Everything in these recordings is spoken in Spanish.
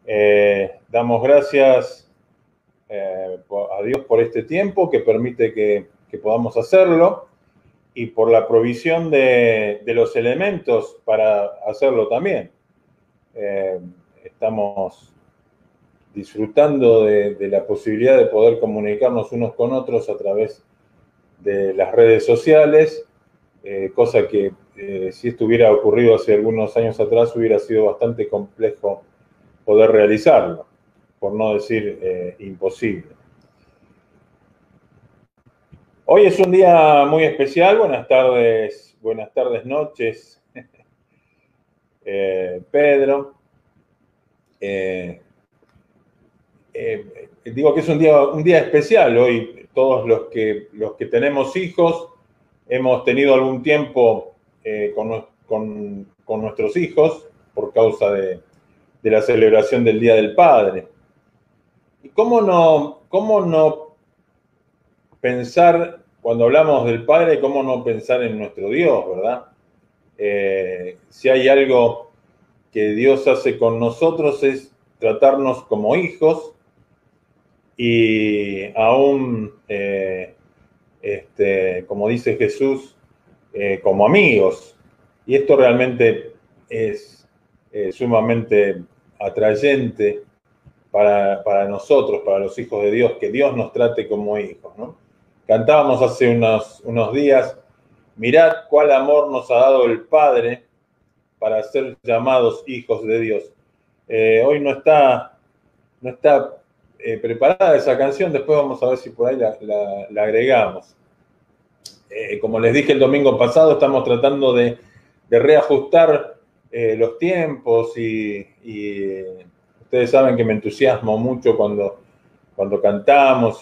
Damos gracias a Dios por este tiempo que permite que podamos hacerlo y por la provisión de los elementos para hacerlo también. Estamos disfrutando de la posibilidad de poder comunicarnos unos con otros a través de las redes sociales, cosa que si esto hubiera ocurrido hace algunos años atrás hubiera sido bastante complejo poder realizarlo, por no decir imposible. Hoy es un día muy especial. Buenas tardes, noches, Pedro. Digo que es un día especial hoy. Todos los que tenemos hijos hemos tenido algún tiempo con nuestros hijos por causa de la celebración del Día del Padre. ¿Y cómo no pensar, cuando hablamos del Padre, cómo no pensar en nuestro Dios, ¿verdad? Si hay algo que Dios hace con nosotros es tratarnos como hijos y aún, como dice Jesús, como amigos. Y esto realmente es sumamente atrayente para nosotros, para los hijos de Dios, que Dios nos trate como hijos, ¿no? Cantábamos hace unos días: mirad cuál amor nos ha dado el Padre para ser llamados hijos de Dios. Hoy no está preparada esa canción, después vamos a ver si por ahí la agregamos. Como les dije el domingo pasado, estamos tratando de reajustar los tiempos y ustedes saben que me entusiasmo mucho cuando cantamos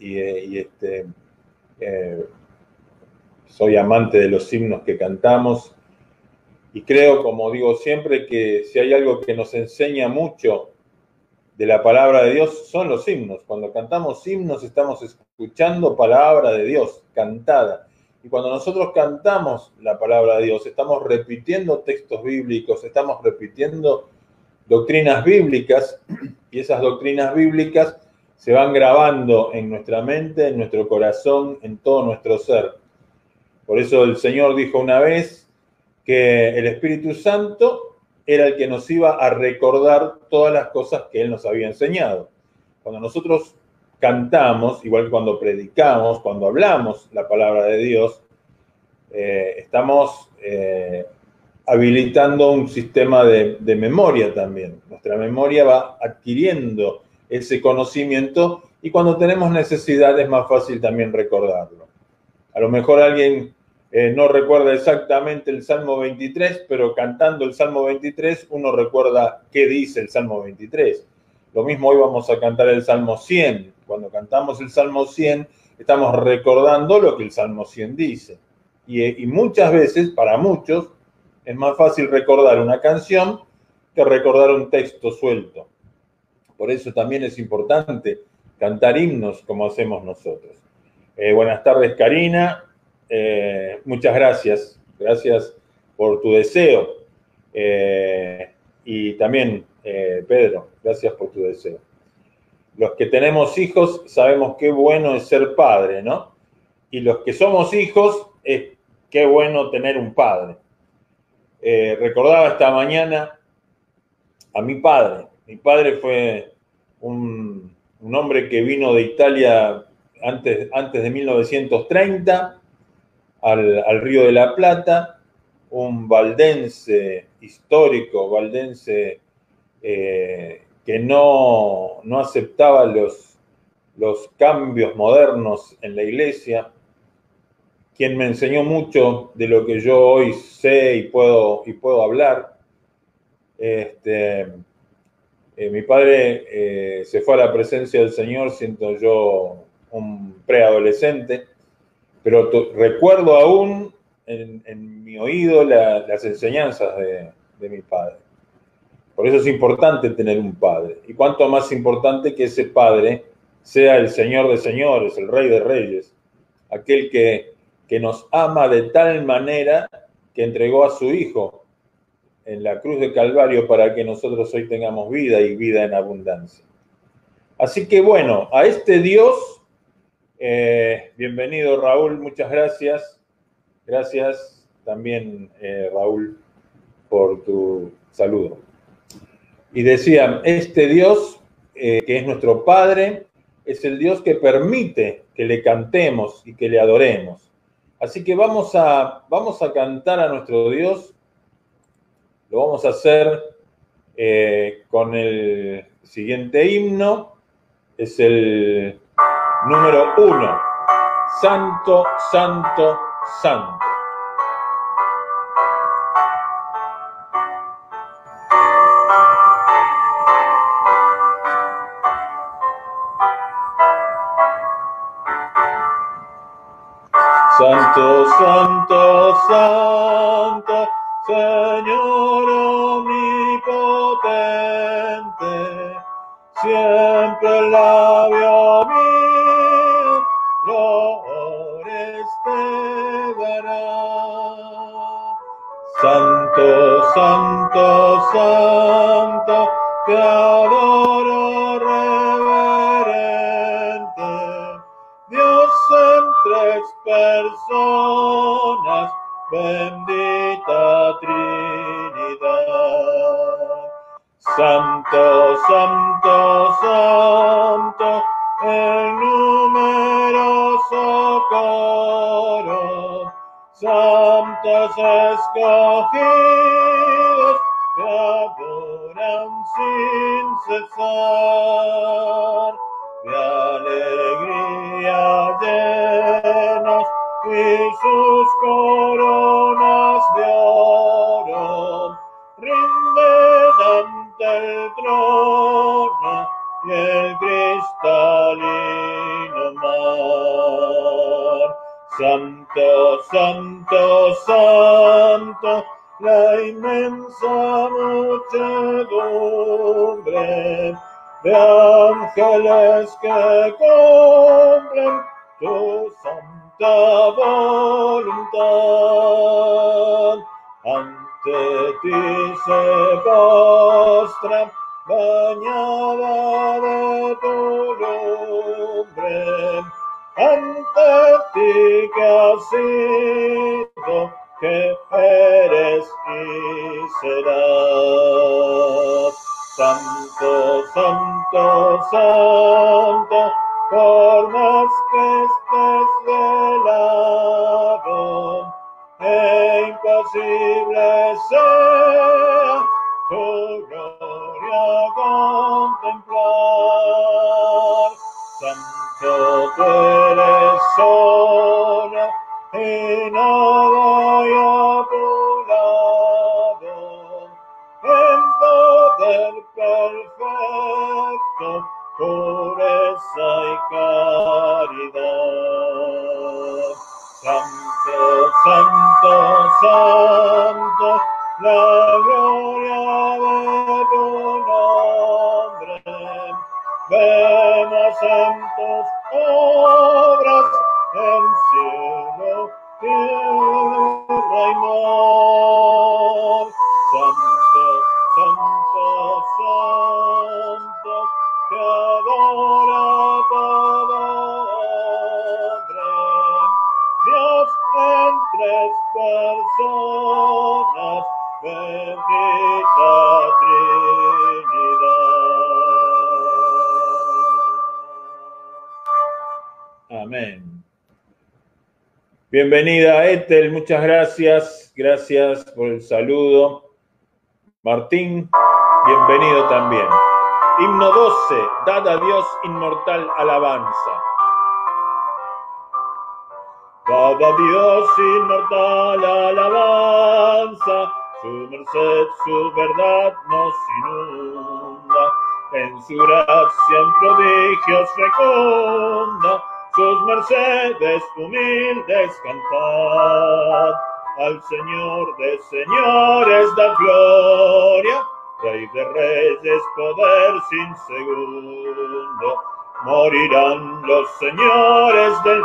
soy amante de los himnos que cantamos y creo, como digo siempre, que si hay algo que nos enseña mucho de la palabra de Dios son los himnos. Cuando cantamos himnos estamos escuchando palabra de Dios cantada. Y cuando nosotros cantamos la palabra de Dios, estamos repitiendo textos bíblicos, estamos repitiendo doctrinas bíblicas, y esas doctrinas bíblicas se van grabando en nuestra mente, en nuestro corazón, en todo nuestro ser. Por eso el Señor dijo una vez que el Espíritu Santo era el que nos iba a recordar todas las cosas que Él nos había enseñado. Cuando nosotros cantamos, igual que cuando predicamos, cuando hablamos la palabra de Dios, estamos habilitando un sistema de memoria también. Nuestra memoria va adquiriendo ese conocimiento y cuando tenemos necesidad es más fácil también recordarlo. A lo mejor alguien no recuerda exactamente el Salmo 23, pero cantando el Salmo 23 uno recuerda qué dice el Salmo 23. Lo mismo hoy vamos a cantar el Salmo 100. Cuando cantamos el Salmo 100 estamos recordando lo que el Salmo 100 dice. Y muchas veces, para muchos, es más fácil recordar una canción que recordar un texto suelto. Por eso también es importante cantar himnos como hacemos nosotros. Buenas tardes, Karina. Muchas gracias. Gracias por tu deseo. Y también, Pedro, gracias por tu deseo. Los que tenemos hijos sabemos qué bueno es ser padre, ¿no? Y los que somos hijos, qué bueno tener un padre. Recordaba esta mañana a mi padre. Mi padre fue un hombre que vino de Italia antes de 1930 al Río de la Plata, un valdense histórico, valdense que no aceptaba los cambios modernos en la iglesia, quien me enseñó mucho de lo que yo hoy sé y puedo hablar. Mi padre se fue a la presencia del Señor siendo yo un preadolescente, pero recuerdo aún en mi oído las enseñanzas de mi padre. Por eso es importante tener un padre. Y cuánto más importante que ese padre sea el Señor de señores, el Rey de reyes, aquel que nos ama de tal manera que entregó a su Hijo en la cruz de Calvario para que nosotros hoy tengamos vida y vida en abundancia. Así que bueno, a este Dios, bienvenido Raúl, muchas gracias. Gracias también, Raúl, por tu saludo. Y decía, este Dios, que es nuestro Padre, es el Dios que permite que le cantemos y que le adoremos. Así que vamos a cantar a nuestro Dios. Lo vamos a hacer con el siguiente himno. Es el número 1. Santo, santo, santo. Santo, santo, santo, Señor omnipotente, siempre el labio mío flores te dará. Santo, santo, santo, te adoro reverente, Dios en tres personas, bendita Trinidad. Santo, santo, santo, el numeroso coro, santos escogidos que adoran sin cesar, de alegría llenos y sus coronas de oro rinden ante el trono y el cristalino mar. Santo, santo, santo, la inmensa muchedumbre de ángeles que cumplen tu santa voluntad. Ante ti se postran, bañada de tu lumbre, ante ti que has sido, que eres y serás. Santo, santo, santo, por más que estés velado, e imposible sea tu gloria contemplar. Santo, tú eres solo y nada hay a tu lado, en poder perfecto, pureza y caridad. Santo, santo, santo, la gloria de tu nombre vemos en tus obras, en cielo, tierra y mar. Santo, santo, santo, te adora todo hombre, Dios en tres personas, bendita Trinidad. Amén. Bienvenida Ethel, muchas gracias. Gracias por el saludo. Martín, bienvenido también. Himno 12, dad a Dios inmortal alabanza. Dad a Dios inmortal alabanza, su merced, su verdad nos inunda, en su gracia en prodigios fecunda, sus mercedes humildes cantad. Al Señor de señores da gloria, Rey de reyes, poder sin segundo. Morirán los señores del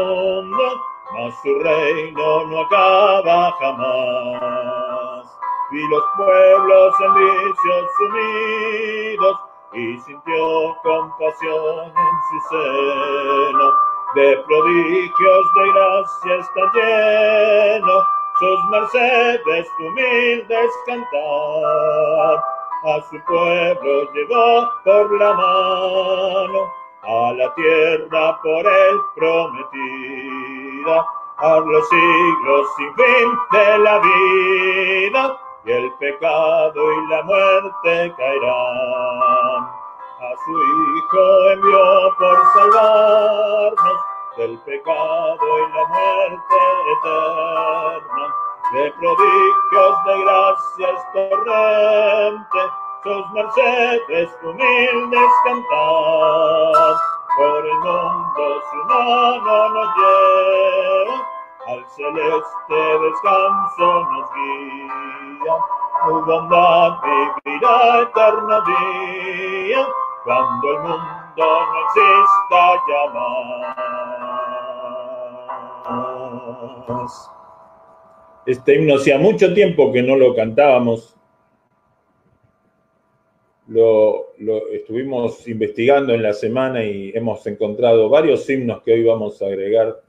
mundo, mas su reino no acaba jamás. y los pueblos en vicios sumidos, y sintió compasión en su seno. De prodigios de gracia está lleno, sus mercedes humildes cantar. A su pueblo llevó por la mano, a la tierra por él prometida, a los siglos sin fin de la vida, y el pecado y la muerte caerán. A su Hijo envió por salvarnos del pecado y la muerte eterna. De prodigios de gracias torrente, sus mercedes humildes cantar. Por el mundo su mano nos lleva, al celeste descanso nos guía. Su bondad vivirá eterno día, cuando el mundo no exista ya más. Este himno hacía mucho tiempo que no lo cantábamos. Lo estuvimos investigando en la semana y hemos encontrado varios himnos que hoy vamos a agregar.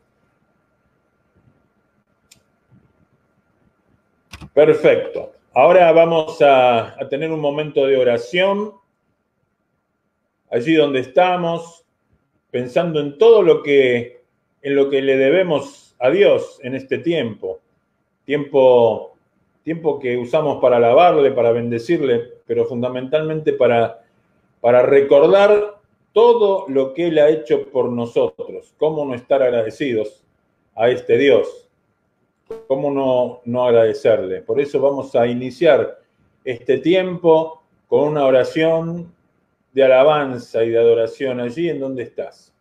Perfecto. Ahora vamos a tener un momento de oración. Allí donde estamos, pensando en todo en lo que le debemos a Dios en este tiempo. Tiempo que usamos para alabarle, para bendecirle, pero fundamentalmente para recordar todo lo que Él ha hecho por nosotros. Cómo no estar agradecidos a este Dios. Cómo no agradecerle. Por eso vamos a iniciar este tiempo con una oración de alabanza y de adoración allí en donde estás.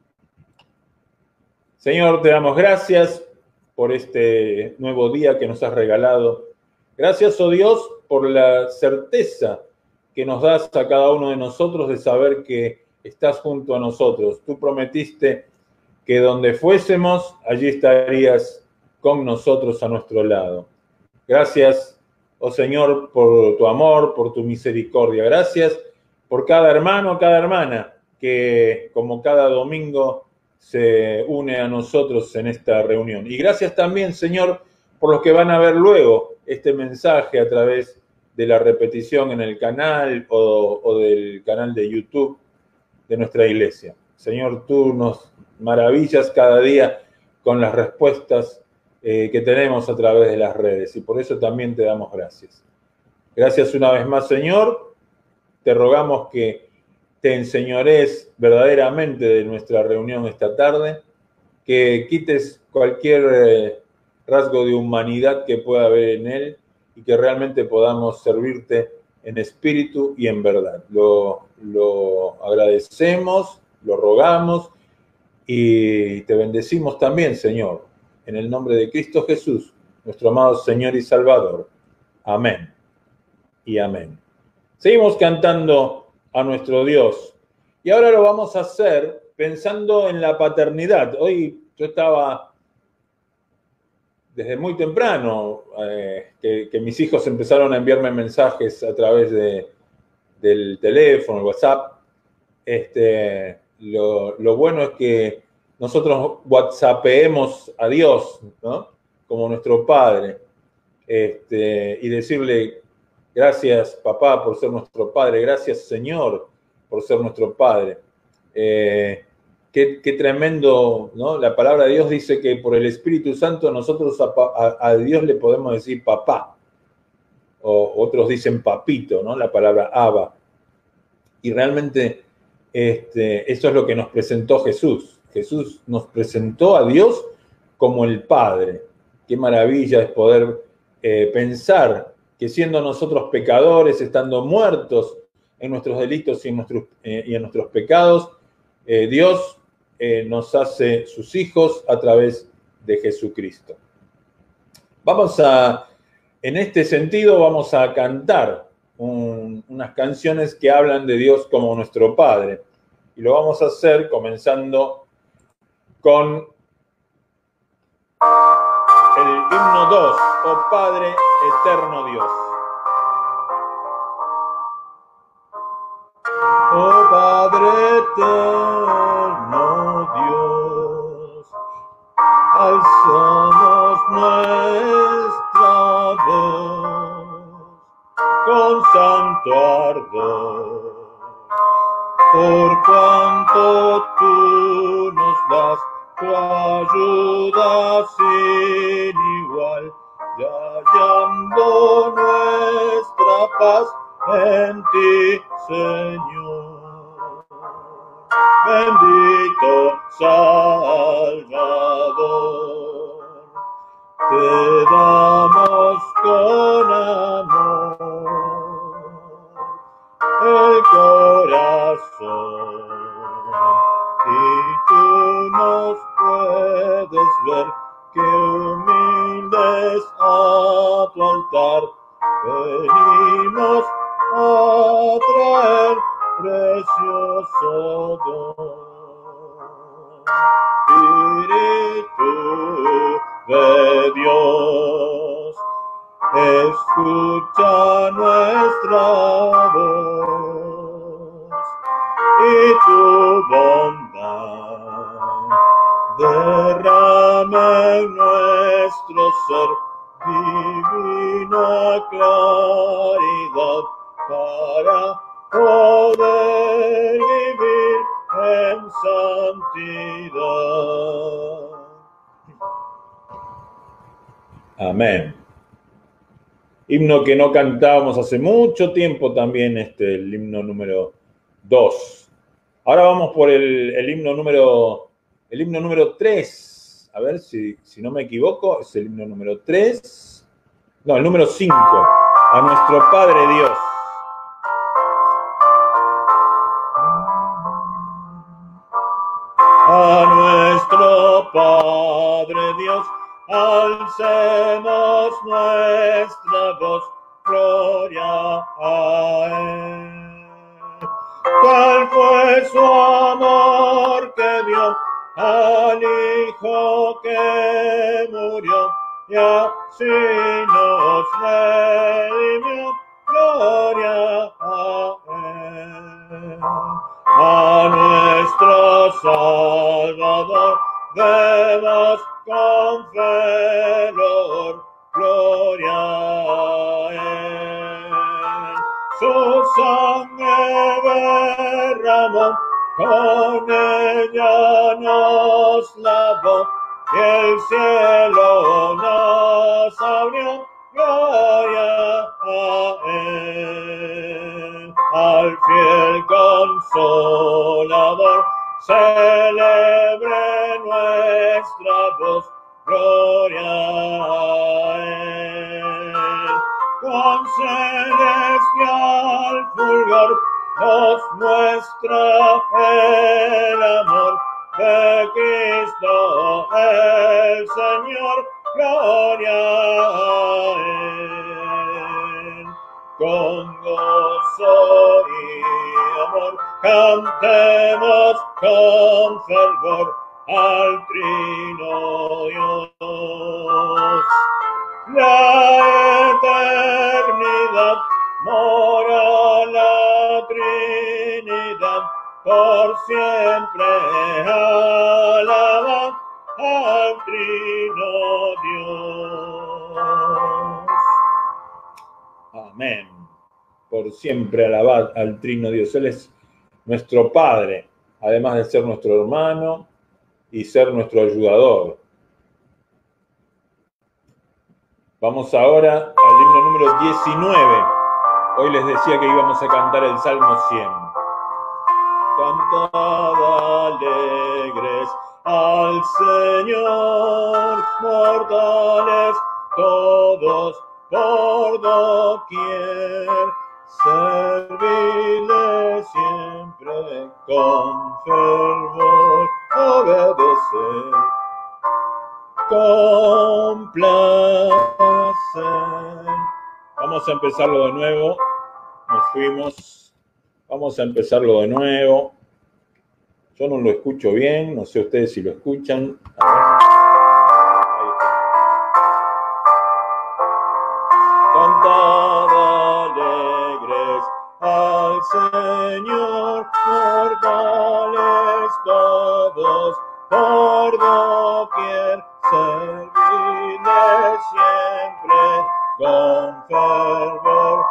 Señor, te damos gracias por este nuevo día que nos has regalado. Gracias, oh Dios, por la certeza que nos das a cada uno de nosotros de saber que estás junto a nosotros. Tú prometiste que donde fuésemos, allí estarías con nosotros a nuestro lado. Gracias, oh Señor, por tu amor, por tu misericordia. Gracias por cada hermano, cada hermana que, como cada domingo, se une a nosotros en esta reunión. Y gracias también, Señor, por los que van a ver luego este mensaje a través de la repetición en el canal o del canal de YouTube de nuestra iglesia. Señor, tú nos maravillas cada día con las respuestas que tenemos a través de las redes, y por eso también te damos gracias. Gracias una vez más, Señor. Te rogamos que te enseñores verdaderamente de nuestra reunión esta tarde, que quites cualquier rasgo de humanidad que pueda haber en él y que realmente podamos servirte en espíritu y en verdad. Lo agradecemos, lo rogamos y te bendecimos también, Señor, en el nombre de Cristo Jesús, nuestro amado Señor y Salvador. Amén y amén. Seguimos cantando a nuestro Dios. Y ahora lo vamos a hacer pensando en la paternidad. Hoy yo estaba desde muy temprano, que mis hijos empezaron a enviarme mensajes a través del teléfono, WhatsApp. Lo bueno es que nosotros whatsappeemos a Dios, ¿no? Como nuestro Padre. Y decirle: gracias, papá, por ser nuestro Padre. Gracias, Señor, por ser nuestro Padre. Qué tremendo, ¿no? La palabra de Dios dice que por el Espíritu Santo nosotros a Dios le podemos decir papá. O otros dicen papito, ¿no? La palabra Abba. Y realmente eso es lo que nos presentó Jesús. Jesús nos presentó a Dios como el Padre. Qué maravilla es poder pensar que siendo nosotros pecadores, estando muertos en nuestros delitos y en nuestros pecados, Dios nos hace sus hijos a través de Jesucristo. En este sentido, vamos a cantar unas canciones que hablan de Dios como nuestro Padre. Y lo vamos a hacer comenzando con el himno 2, Oh Padre, eterno Dios. eterno Dios, alzamos nuestra voz con santo ardor, por cuanto tú nos das tu ayuda sin igual, y hallando nuestra paz en ti, Señor. Bendito Salvador, te damos con amor el corazón, y tú nos puedes ver que humildes a tu altar venimos a traer precioso don. Espíritu de Dios, escucha nuestra voz y tu bondad derrama en nuestro ser divina claridad para poder vivir en santidad. Amén. Himno que no cantábamos hace mucho tiempo también, el himno número 2. Ahora vamos por el himno número 3. A ver si no me equivoco, es el himno número 3. No, el número 5. A nuestro Padre Dios. A nuestro Padre Dios, alcemos nuestra voz, gloria a Él. ¿Cuál fue su amor que dio al Hijo que murió y así nos redimió? Gloria a Él. A nuestro Salvador demos con fervor, gloria a Él. Su sangre derramó, con ella nos lavó, y el cielo nos abrió, gloria a Él. Al fiel Consolador celebre nuestra voz, gloria a Él. Con celestial fulgor nos muestra el amor de Cristo el Señor, gloria a Él. Con gozo y amor cantemos con fervor al Trino Dios. La eternidad mora la Trinidad, por siempre alaba al Trino Dios. Amén. Por siempre alabad al Trino Dios. Él es nuestro Padre, además de ser nuestro hermano y ser nuestro ayudador. Vamos ahora al himno número 19. Hoy les decía que íbamos a cantar el Salmo 100. Cantad alegres al Señor, mortales todos por doquier, servidle siempre con fervor, obedecer con placer. Vamos a empezarlo de nuevo. Nos fuimos. Vamos a empezarlo de nuevo. Yo no lo escucho bien, no sé ustedes si lo escuchan. A ver. Ahí está. Cantad alegres al Señor, mortales todos, por doquier, servirle siempre con fervor,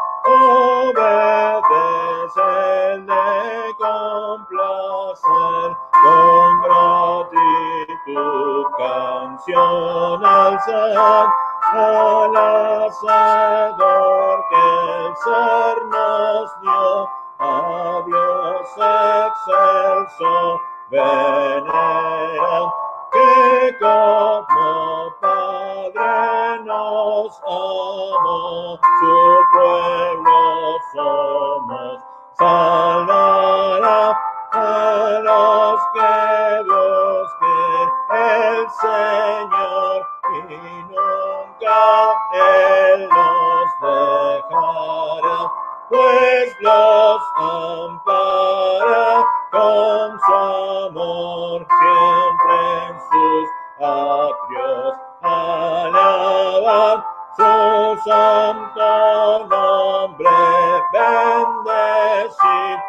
obedecerle con placer, con gratitud, canción alzar al Hacedor que el ser nos dio, a Dios excelso veneran, que como Padre nos amó, su pueblo somos, salvará a los que busquen el Señor, y nunca Él nos dejará, pues los ampara con su amor, siempre en sus atrios alaban su santo nombre, bendecir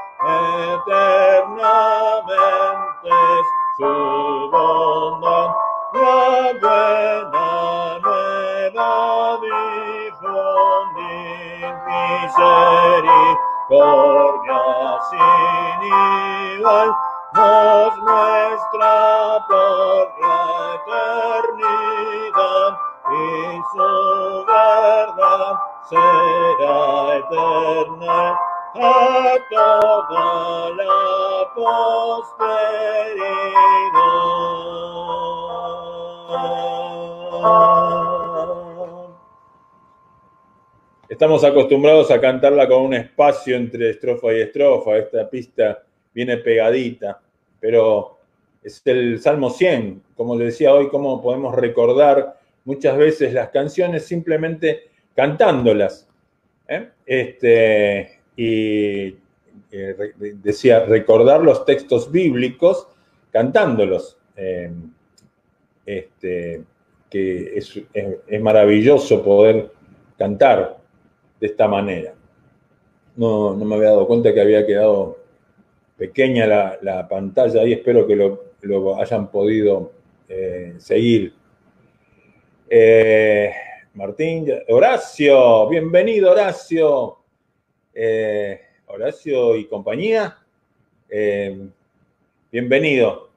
eternamente su bondad, la buena nueva difundir, misericordia sin igual nos muestra por la eternidad, y su verdad será eterna a toda la posteridad. Estamos acostumbrados a cantarla con un espacio entre estrofa y estrofa. Esta pista viene pegadita, pero es el Salmo 100. Como les decía hoy, cómo podemos recordar muchas veces las canciones simplemente cantándolas. Decía, recordar los textos bíblicos cantándolos. Que es maravilloso poder cantar de esta manera. No me había dado cuenta que había quedado pequeña la pantalla ahí. Espero que lo hayan podido seguir. Martín, Horacio, bienvenido Horacio. Horacio y compañía, bienvenido.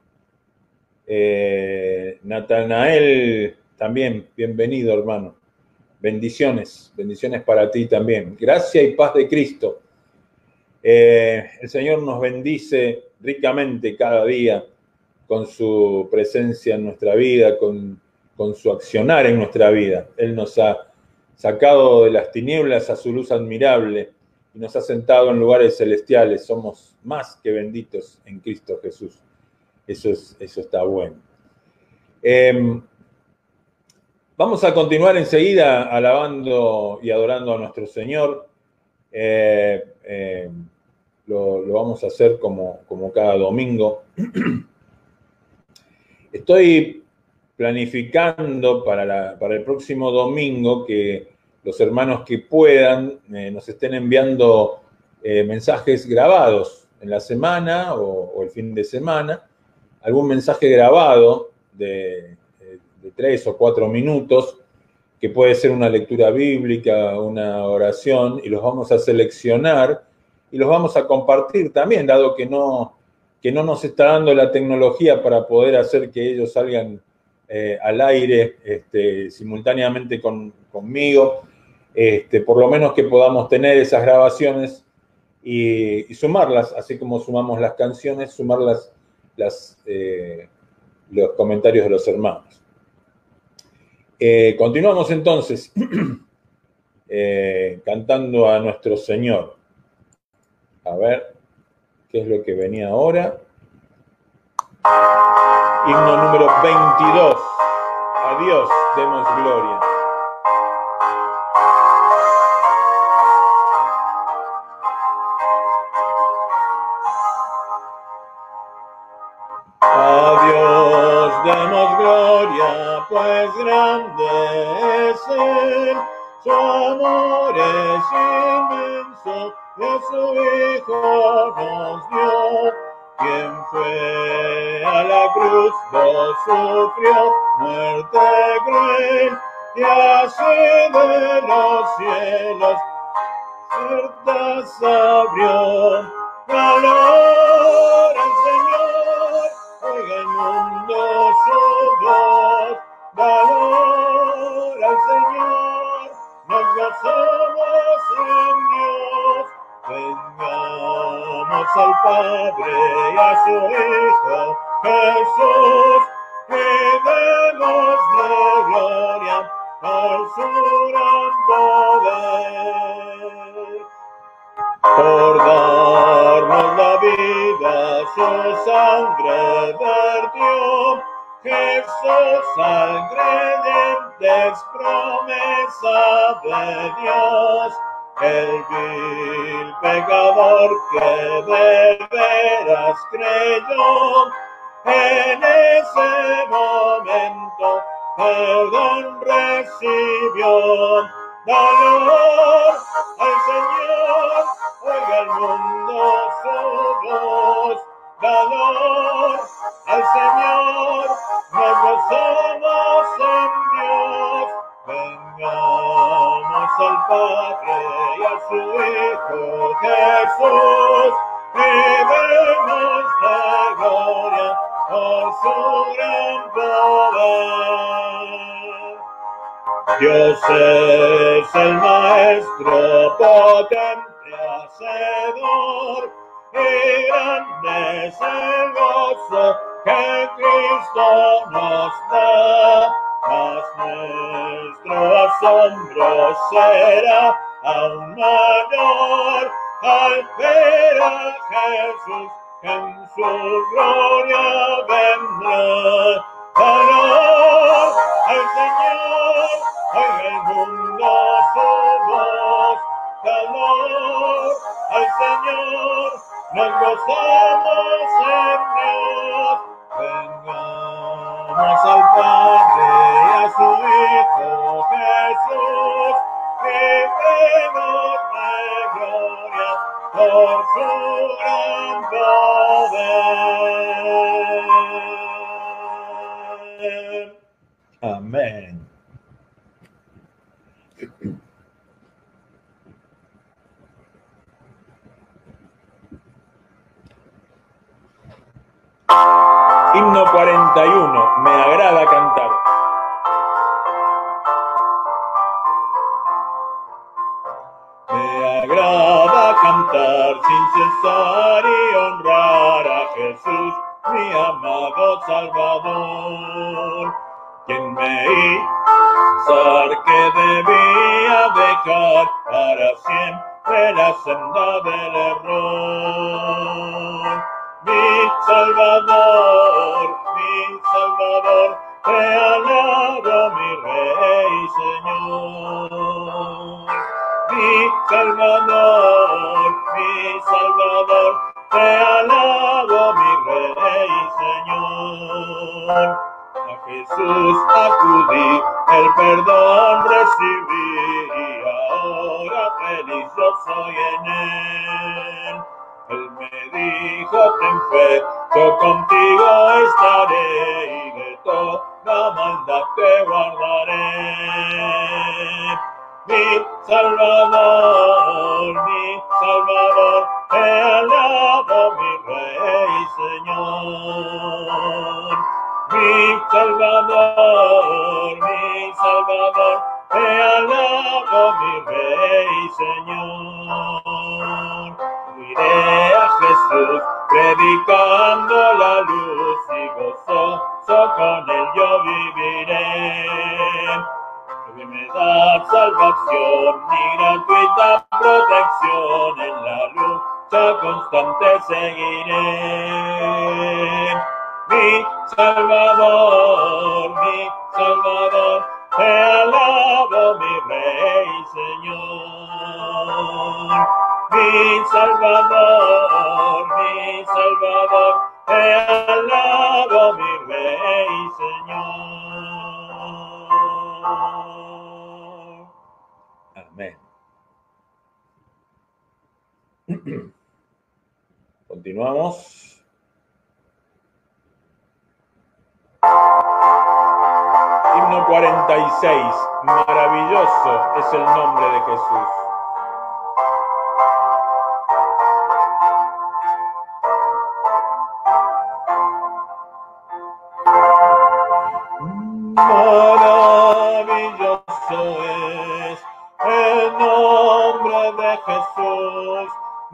Natanael, también, bienvenido hermano. Bendiciones para ti también. Gracia y paz de Cristo. El Señor nos bendice ricamente cada día con su presencia en nuestra vida, con su accionar en nuestra vida. Él nos ha sacado de las tinieblas a su luz admirable y nos ha sentado en lugares celestiales. Somos más que benditos en Cristo Jesús. Eso está bueno. Vamos a continuar enseguida alabando y adorando a nuestro Señor. Lo vamos a hacer como cada domingo. Estoy planificando para el próximo domingo que los hermanos que puedan nos estén enviando mensajes grabados en la semana o el fin de semana, algún mensaje grabado de 3 o 4 minutos, que puede ser una lectura bíblica, una oración, y los vamos a seleccionar y los vamos a compartir también, dado que no nos está dando la tecnología para poder hacer que ellos salgan al aire simultáneamente conmigo. Por lo menos que podamos tener esas grabaciones y sumarlas, así como sumamos las canciones, sumar los comentarios de los hermanos. Continuamos entonces cantando a nuestro Señor. A ver, ¿qué es lo que venía ahora? Himno número 22. A Dios demos gloria. A Dios demos gloria, pues grande es Él, su amor es inmenso, y a su Hijo nos dio, quien fue a la cruz, lo sufrió, muerte cruel, y así de los cielos puertas abrió. Valor al Señor, oiga el mundo su voz. Valor al Señor, nos gozamos en Dios. Vengamos al Padre y a su Hijo Jesús, y démosle gloria por su gran poder. Por darnos la vida, su sangre vertió. Jesús creyentes, promesa de Dios. El vil pecador que de veras creyó, en ese momento perdón recibió. Valor al Señor, oiga el mundo su voz. Valor al Señor, nos gozamos en Dios. Vengamos al Padre y a su Hijo Jesús, y demos la gloria por su gran poder. Dios es el Maestro potente, hacedor, y grande es el gozo que Cristo nos da. Mas nuestro asombro será aún mayor al ver a Jesús que en su gloria vendrá. Valor al Señor, oiga el mundo su voz. Valor al Señor, nos gozamos en Dios. Vengamos al Padre y a su Hijo Jesús, y demos la gloria por su gran poder. Amén. Himno 41. Me agrada cantar. Me agrada cantar sin cesar y honrar a Jesús, mi amado Salvador, quien me hizo que debía dejar para siempre la senda del error. Mi Salvador, te alabo, mi Rey y Señor. Mi Salvador, te alabo, mi Rey y Señor. A Jesús acudí, el perdón recibí, y ahora feliz yo soy en él. Él me dijo, ten fe, yo contigo estaré, y de toda maldad te guardaré. Mi Salvador, te alabo, mi Rey y Señor. Mi Salvador, te alabo, mi Rey y Señor. Iré a Jesús predicando la luz, y gozoso con él yo viviré. Que me da salvación y gratuita protección, en la lucha constante seguiré. Mi Salvador, te alabo, mi Rey y Señor. Mi Salvador, te alabo, mi Rey y Señor. Amén. Continuamos. Himno 46. Maravilloso es el nombre de Jesús. Maravilloso es el nombre de Jesús.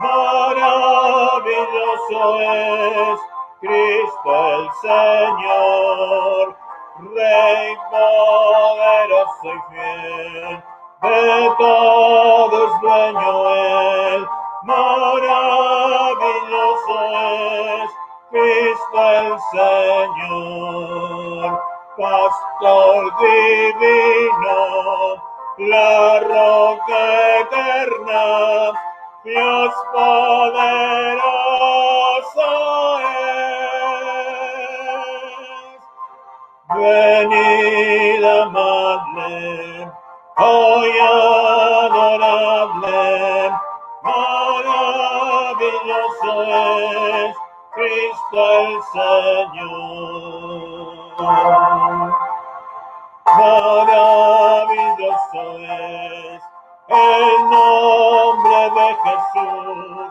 Maravilloso es Cristo el Señor, Rey poderoso y fiel, de todo es dueño Él. Maravilloso es Cristo el Señor, Pastor divino, la roca eterna, Dios poderoso es. Venid amadle, hoy adorable, maravilloso es Cristo el Señor. Maravilloso es el nombre de Jesús.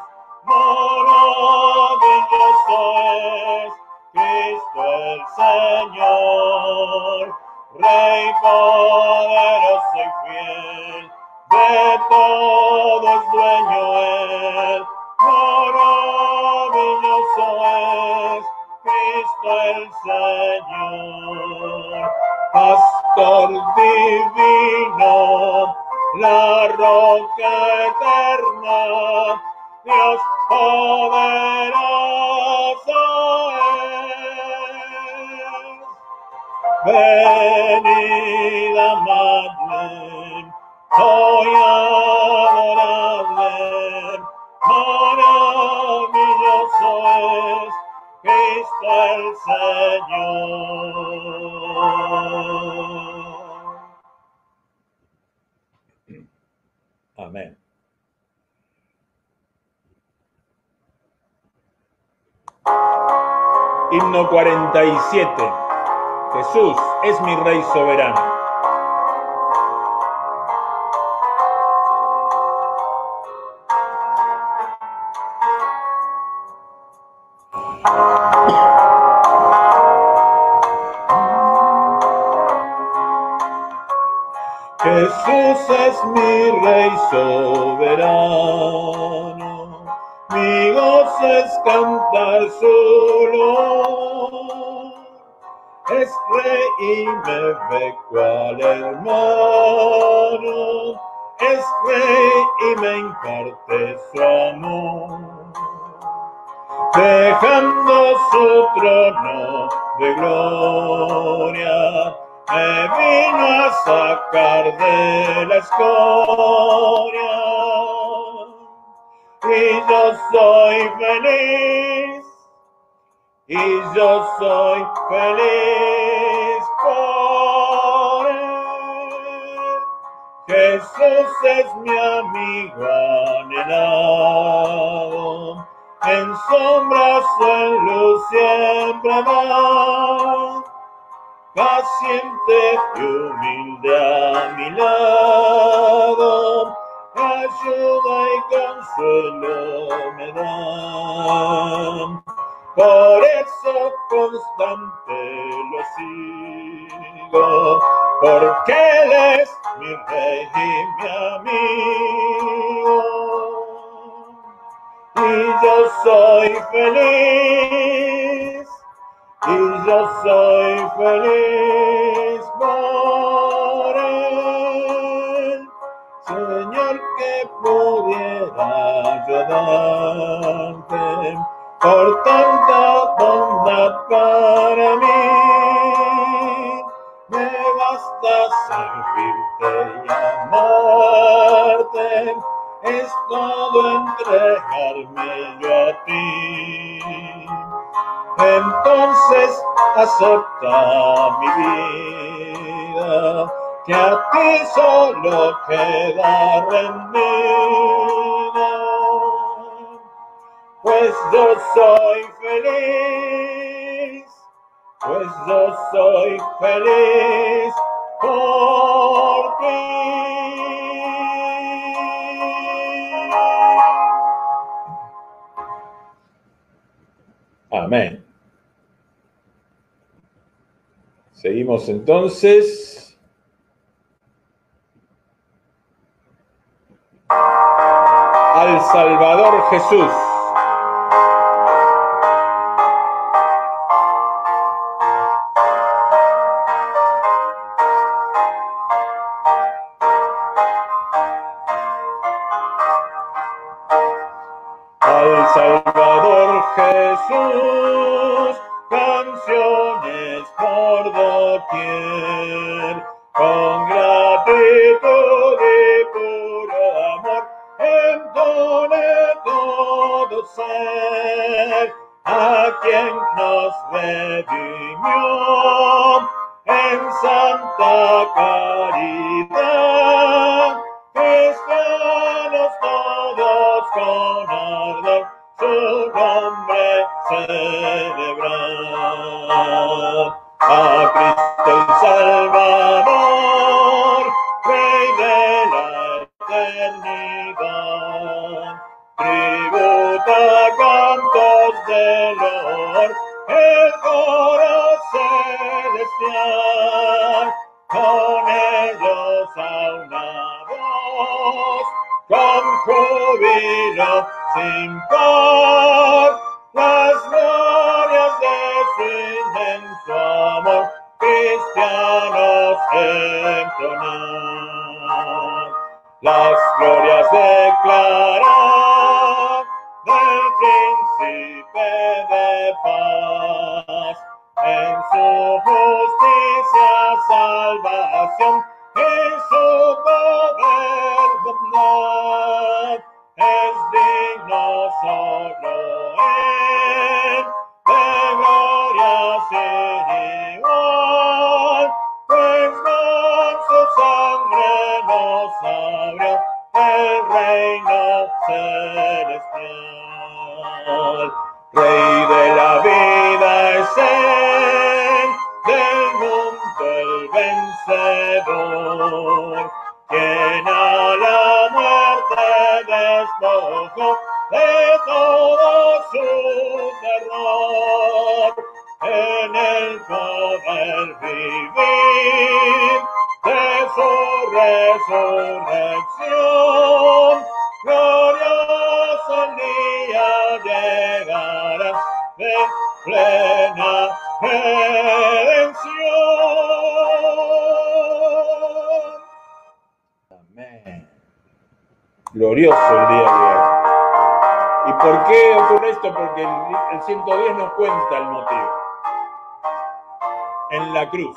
Maravilloso es Cristo el Señor, Rey poderoso y fiel, de todo es dueño Él. Maravilloso es Cristo el Señor, Pastor divino, la roca eterna, Dios poderoso es. Venid amadle, hoy adorable, maravilloso es Cristo el Señor. Amén. Himno 47. Jesús es mi Rey soberano. Jesús es mi Rey soberano, mi gozo es cantar su loor. Es Rey y me ve cual hermano, es Rey y me imparte su amor. Dejando su trono de gloria, me vino a sacar de la escoria. Y yo soy feliz, y yo soy feliz por él. Jesús es mi amigo anhelado, en sombras o en luz siempre va. Paciente y humilde a mi lado, ayuda y consuelo me da. Por eso constante lo sigo, porque Él es mi Rey y mi amigo. Y yo soy feliz, y yo soy feliz por él. Señor, que pudiera yo darte por tanta bondad para mí. Me basta servirte y amarte, es todo entregarme yo a ti. Entonces acepta mi vida, que a ti solo queda rendida. pues yo soy feliz, pues yo soy feliz por ti. Amén. Seguimos entonces. Al Salvador Jesús. Al Salvador Jesús, canciones por doquier, con gratitud y puro amor, entone todo ser, a quien nos redimió en santa caridad. Cristianos todos con ardor su nombre celebrar. A Cristo el Salvador, Rey de la eternidad, tributa cantos de loor el coro celestial, con ellos a una voz, con júbilo sin par, las glorias de su inmenso amor, cristianos entonar. Las glorias declarar del príncipe de paz, en su justicia salvación y su poder bondad, es digno solo él de gloria sin igual, pues con su sangre nos abrió el reino celestial. Rey de la vida es él, del mundo el vencedor, quien a la muerte despojó de todo su terror, en el poder vivir de su resurrección, glorioso el día llegará de plena redención. Amén. Glorioso el día de hoy. ¿Y por qué ocurre esto? Porque el 110 nos cuenta el motivo. En la cruz.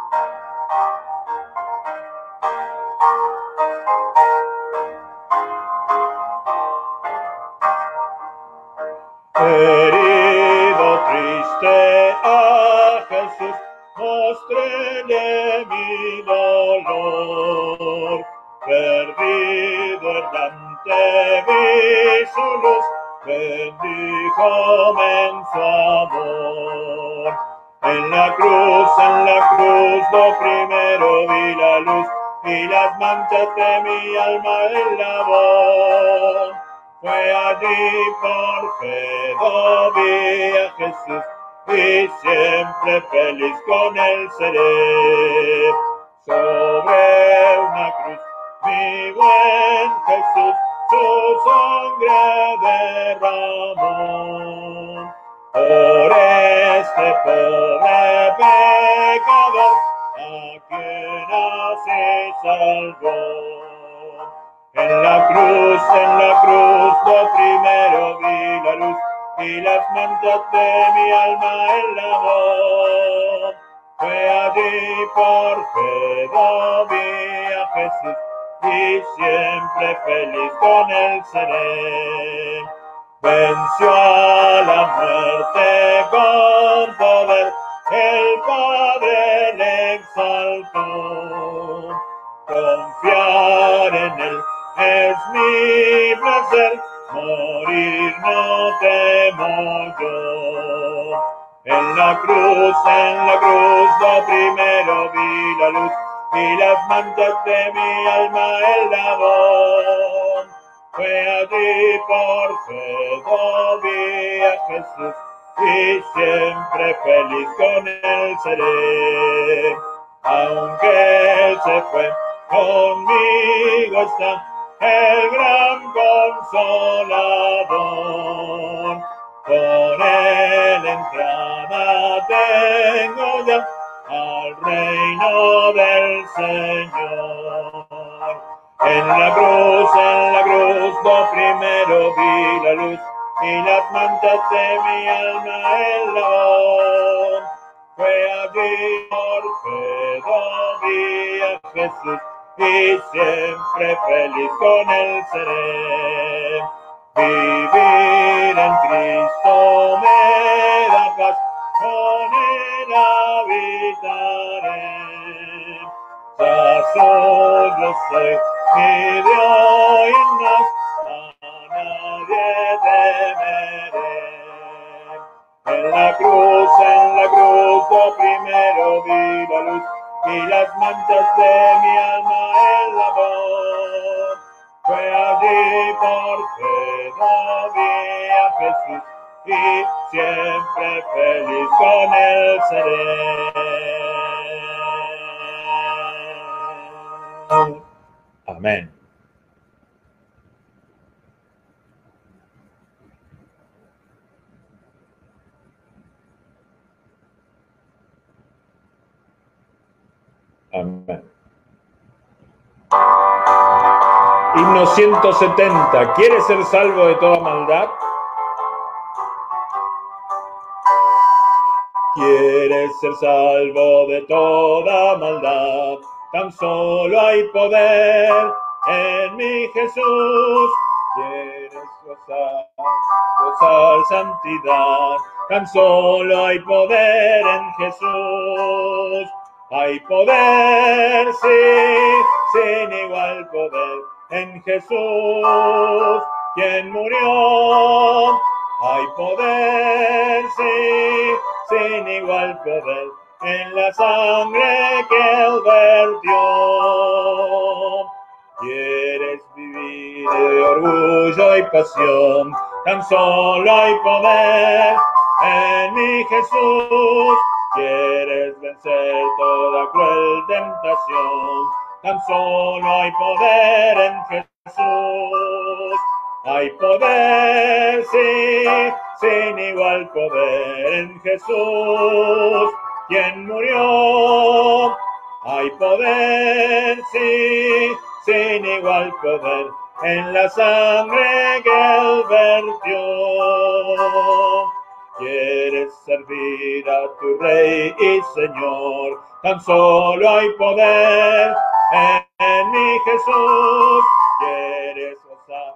Herido, triste a Jesús, mostréle mi dolor. Perdido, errante, vi su luz, bendíjome en su amor. En la cruz, lo primero vi la luz, y las manchas de mi alma en la voz. Fue allí por fe vi a Jesús, y siempre feliz con él seré. Sobre una cruz, mi buen Jesús, su sangre derramó. Por este pobre pecador, a quien así salvó. En la cruz, lo primero vi la luz, y las manchas de mi alma en la voz. Fue allí por fe vi a Jesús, y siempre feliz con él seré. Venció a la muerte con poder, el Padre le exaltó. Confiar en él es mi placer, morir no temo yo. En la cruz, lo primero vi la luz y las manchas de mi alma el lavó. Fue allí por fe, vi a Jesús y siempre feliz con él seré. Aunque él se fue, conmigo está el gran consolador. Por él entrada tengo ya al reino del Señor. En la cruz, lo primero vi la luz y las manchas de mi alma el lavó. Fue allí por fe, vi a Jesús y siempre feliz con él seré. Vivir en Cristo me da paz, con él habitaré. Ya solo soy y de hoy en más a nadie temeré. En la cruz, lo primero vi la luz y las manchas de mi alma el lavó. Fue allí por fe, vi a Jesús y siempre feliz con él seré. Amén. Amén. Himno 170. ¿Quieres ser salvo de toda maldad? ¿Quieres ser salvo de toda maldad? Tan solo hay poder en mi Jesús. ¿Quieres gozar santidad? Tan solo hay poder en Jesús. Hay poder, sí, sin igual poder en Jesús, quien murió. Hay poder, sí, sin igual poder en la sangre que él vertió. ¿Quieres vivir de orgullo y pasión? Tan solo hay poder en mi Jesús. ¿Quieres vencer toda cruel tentación? Tan solo hay poder en Jesús. Hay poder, sí, sin igual poder en Jesús, quien murió. Hay poder, sí, sin igual poder en la sangre que él vertió. ¿Quieres servir a tu Rey y Señor? Tan solo hay poder en mi Jesús. ¿Quieres gozar?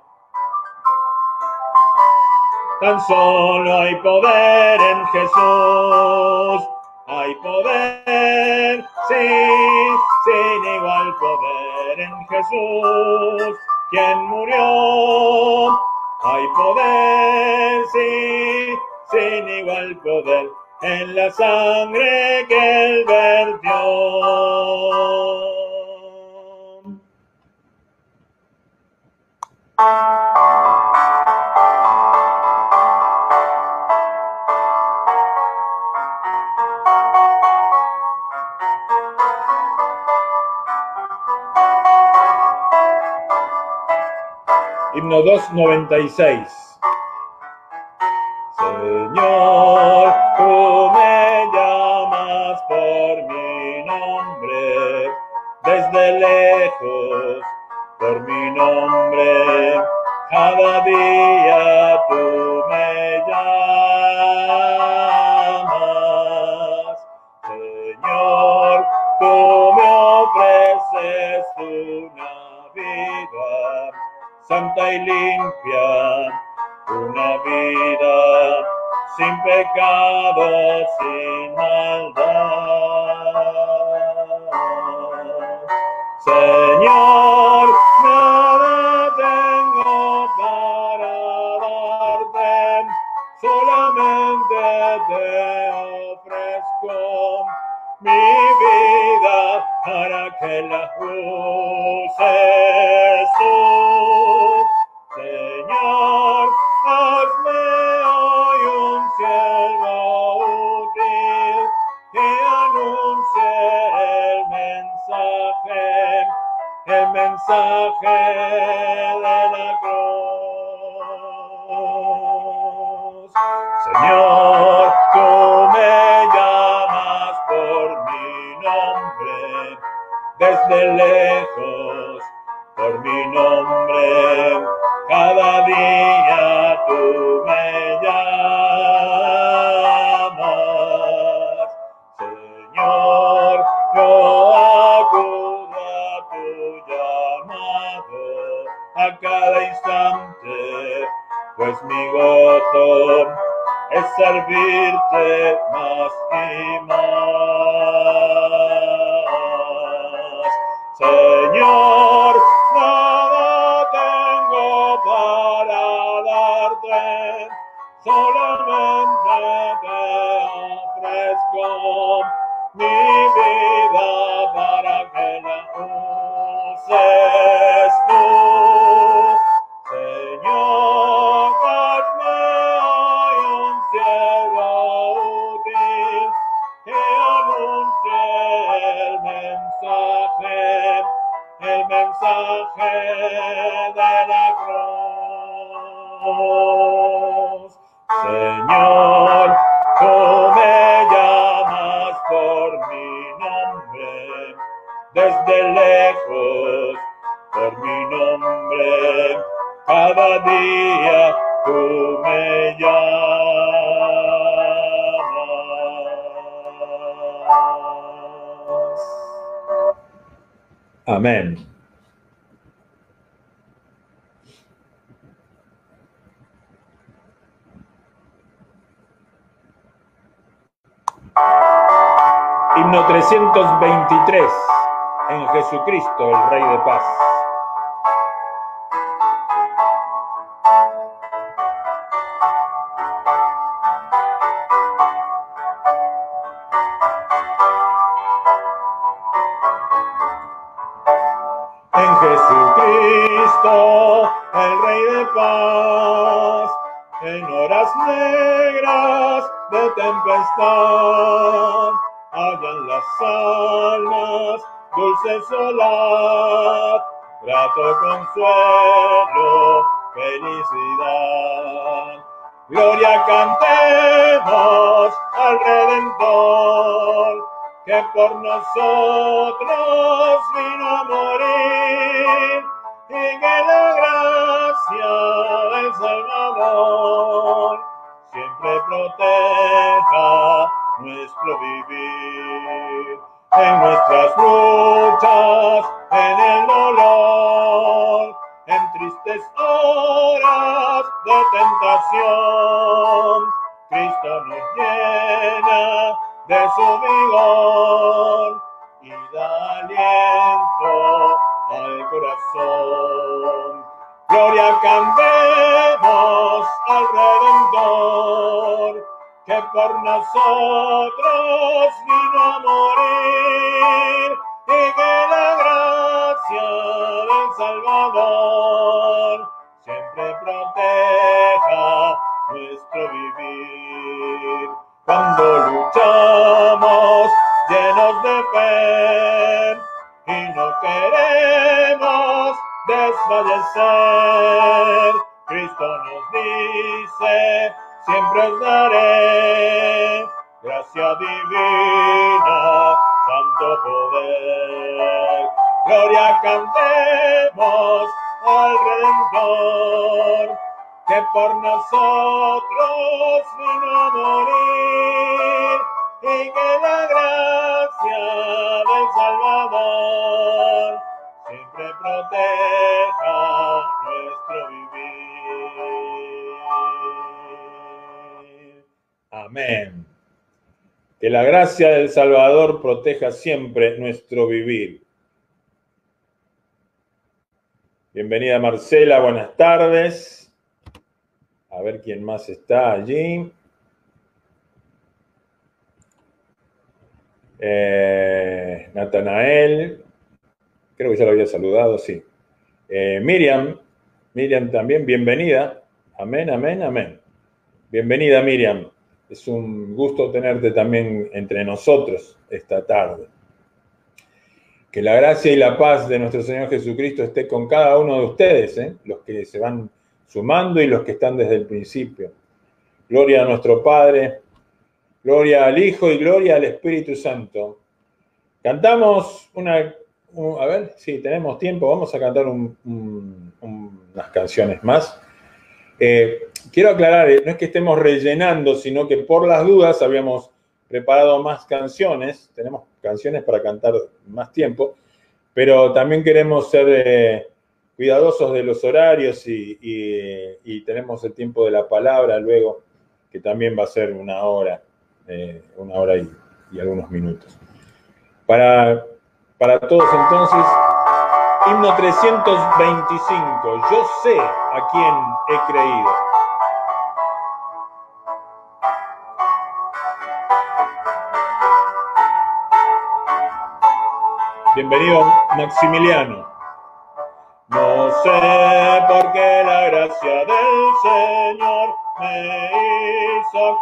Tan solo hay poder en Jesús. Hay poder, sí, sin igual poder en Jesús, quien murió. Hay poder, sí, sin igual poder en la sangre que él vertió. Himno 296. Señor, tú me llamas por mi nombre, desde lejos, por mi nombre, cada día tú me llamas. Señor, tú me ofreces una vida santa y limpia, una vida sin pecado, sin maldad. Señor, nada tengo para solamente te ofrezco mi vida para que la uses tú. Señor, hazme hoy un siervo útil que anuncie el mensaje de la cruz. Señor, tú me llamas por mi nombre, desde lejos, por mi nombre, cada día tú me llamas. Señor, yo acudo a tu llamado a cada instante, pues mi gozo es servirte más y más. Señor, nada tengo para darte, solamente te ofrezco mi vida para que la uses tú. Señor, hazme hoy un siervo útil que anuncie el mensaje de la cruz. Señor, tú me llamas por mi nombre, desde lejos, por mi nombre, cada día tú me llamas. Amén. Himno 323, en Jesucristo, el Rey de Paz. En Jesucristo, el Rey de Paz, en horas negras de tempestad, hallan las almas dulce solar, grato consuelo, felicidad. Gloria cantemos al Redentor, que por nosotros vino a morir, y que la gracia del Salvador siempre proteja nuestro vivir. En nuestras luchas, en el dolor, en tristes horas de tentación, Cristo nos llena de su vigor y da aliento al corazón. Gloria cantemos al Redentor, que por nosotros vino a morir, y que la gracia del Salvador siempre proteja nuestro vivir. Cuando luchamos llenos de fe y no queremos desfallecer, Cristo nos dice: siempre os daré gracia divina, santo poder. Gloria cantemos al Redentor, que por nosotros vino a morir, y que la gracia del Salvador siempre proteja nuestro vivir. Amén. Que la gracia del Salvador proteja siempre nuestro vivir. Bienvenida Marcela, buenas tardes. A ver quién más está allí. Natanael, creo que ya lo había saludado, sí. Miriam también, bienvenida. Amén, amén, amén. Bienvenida, Miriam. Es un gusto tenerte también entre nosotros esta tarde. Que la gracia y la paz de nuestro Señor Jesucristo esté con cada uno de ustedes, los que se van sumando y los que están desde el principio. Gloria a nuestro Padre, gloria al Hijo y gloria al Espíritu Santo. Cantamos a ver si tenemos tiempo, vamos a cantar unas canciones más. Quiero aclarar, no es que estemos rellenando, sino que por las dudas habíamos preparado más canciones, tenemos canciones para cantar más tiempo, pero también queremos ser cuidadosos de los horarios y tenemos el tiempo de la palabra luego, que también va a ser una hora y algunos minutos. Para todos entonces, himno 325, yo sé a quién he creído. Bienvenido, Maximiliano. No sé por qué la gracia del Señor me hizo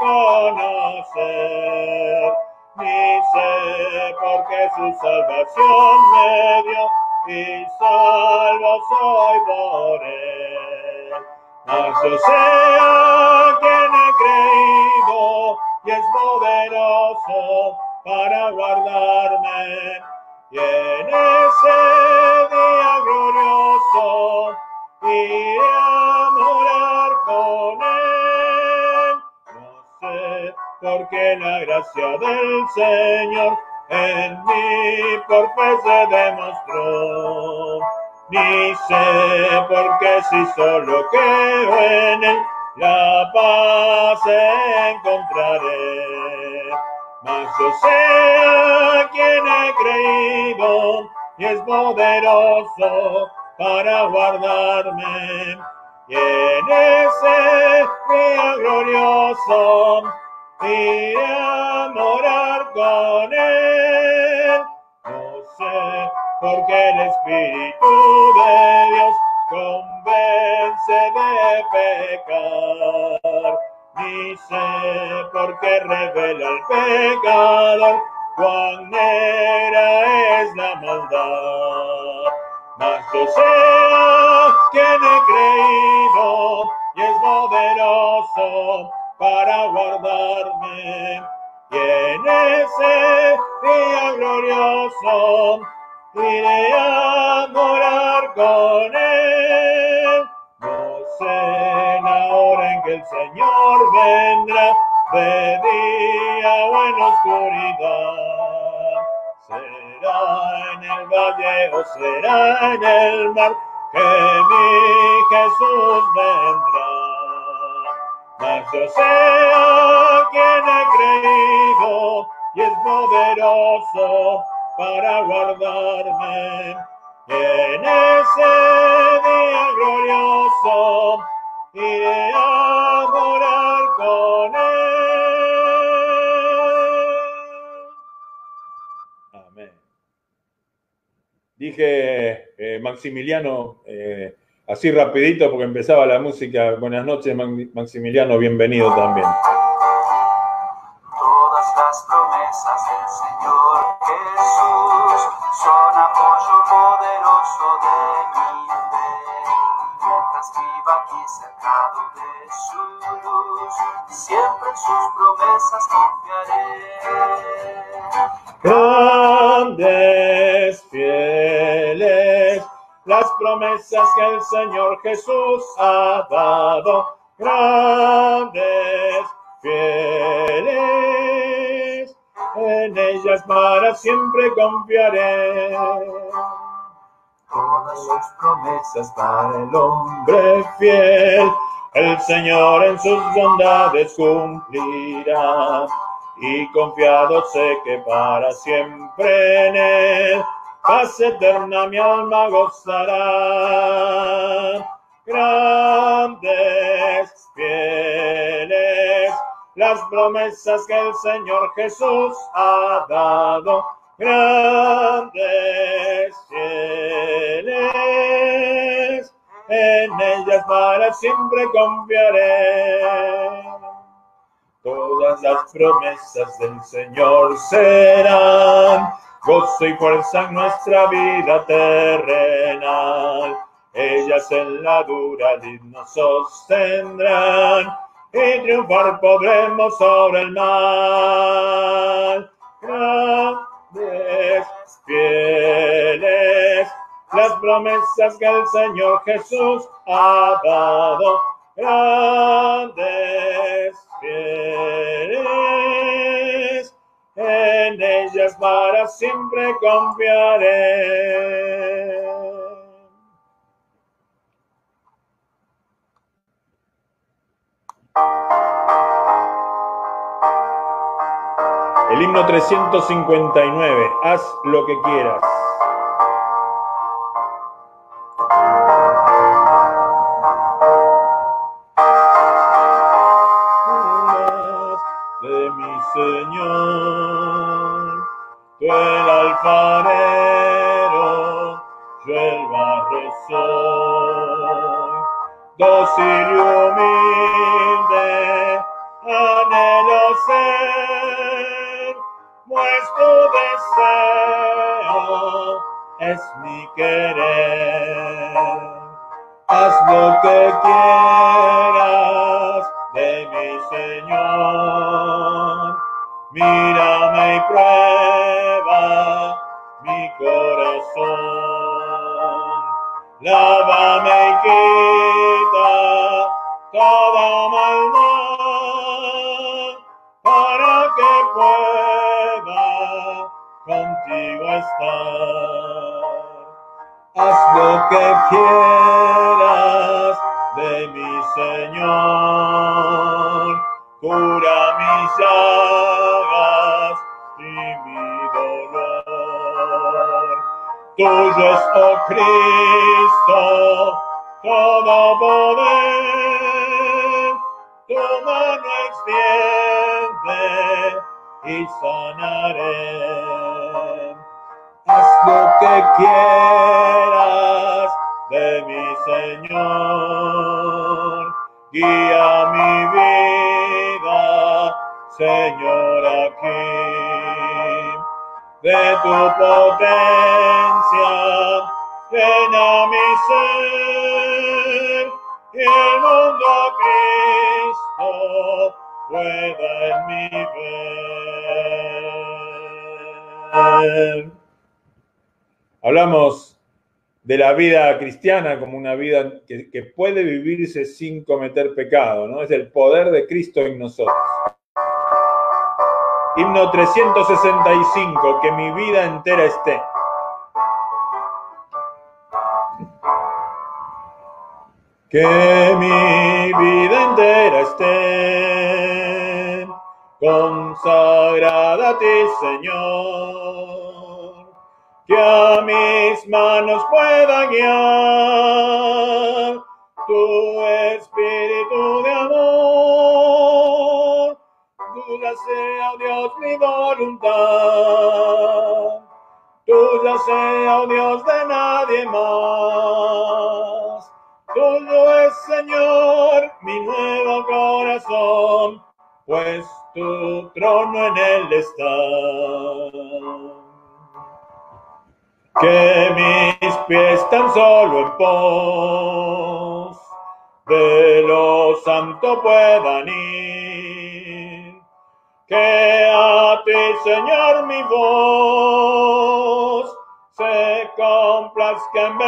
conocer, ni sé por qué su salvación me dio, y salvo soy por él. Mas yo sé a quien he creído, y es poderoso para guardarme. Y en ese día glorioso iré a morar con él. No sé por qué la gracia del Señor en mí por fe se demostró, ni sé por qué si solo creo en él la paz encontraré. Mas yo sé a quien he creído, y es poderoso para guardarme. Y en ese día glorioso iré a morar con él. No sé por qué el Espíritu de Dios convence de pecar, ni sé por qué revela al pecador cuán negra es la maldad. Mas yo sé a quien he creído, y es poderoso para guardarme. Y en ese día glorioso iré a morar con él. No sé la hora en que el Señor vendrá, de día o en oscuridad. Será en el valle o será en el mar, que mi Jesús vendrá. Mas yo sé a quien he creído, y es poderoso para guardarme. En ese día glorioso iré a morar con él. Amén. Dije Maximiliano así rapidito porque empezaba la música. Buenas noches, Maximiliano, bienvenido también. Todas las promesas del Señor Jesús son apoyo poderoso de mi fe. Mientras viva aquí cercado de su luz, siempre en sus promesas confiaré. Grandes, fieles, las promesas que el Señor Jesús ha dado. Grandes, fieles, en ellas para siempre confiaré. Todas sus promesas Para el hombre fiel, el Señor en sus bondades cumplirá, y confiado sé que para siempre en él paz eterna mi alma gozará. Grandes, fieles, las promesas que el Señor Jesús ha dado, grandes, fieles, en ellas para siempre confiaré. Todas las promesas del Señor serán gozo y fuerza en nuestra vida terrenal. Ellas en la dura lid nos sostendrán y triunfar podremos sobre el mal. Grandes, fieles, las promesas que el Señor Jesús ha dado. Grandes, fieles, en ellas para siempre confiaré. El himno 359, haz lo que quieras. De mi Señor, tú el alfarero, yo el barro soy, dócil y humilde, anhelo ser, pues tu deseo es mi querer. Haz lo que quieras de mi Señor, mírame y prueba mi corazón, lávame y quita toda maldad, para que pueda contigo estar. Haz lo que quieras de mi Señor, cura mis llagas y mi dolor. Tuyo es, oh Cristo, todo poder, tu mano extiende y sanaré. Haz lo que quieras de mi Señor, guía mi vida, Señor, aquí. De tu potencia llena mi ser, y el mundo a Cristo pueda en mí ver. Hablamos de la vida cristiana como una vida que puede vivirse sin cometer pecado, ¿no? Es el poder de Cristo en nosotros. Himno 365, que mi vida entera esté. Que mi vida entera esté consagrada a ti, Señor, que a mis manos pueda guiar tu espíritu de amor. Tuya sea, oh Dios, mi voluntad, tuya sea, oh Dios, de nadie más. Tuyo es, Señor, mi nuevo corazón, pues tu trono en él está. Que mis pies tan solo en pos de lo santo puedan ir, que a ti, Señor, mi voz se complazca en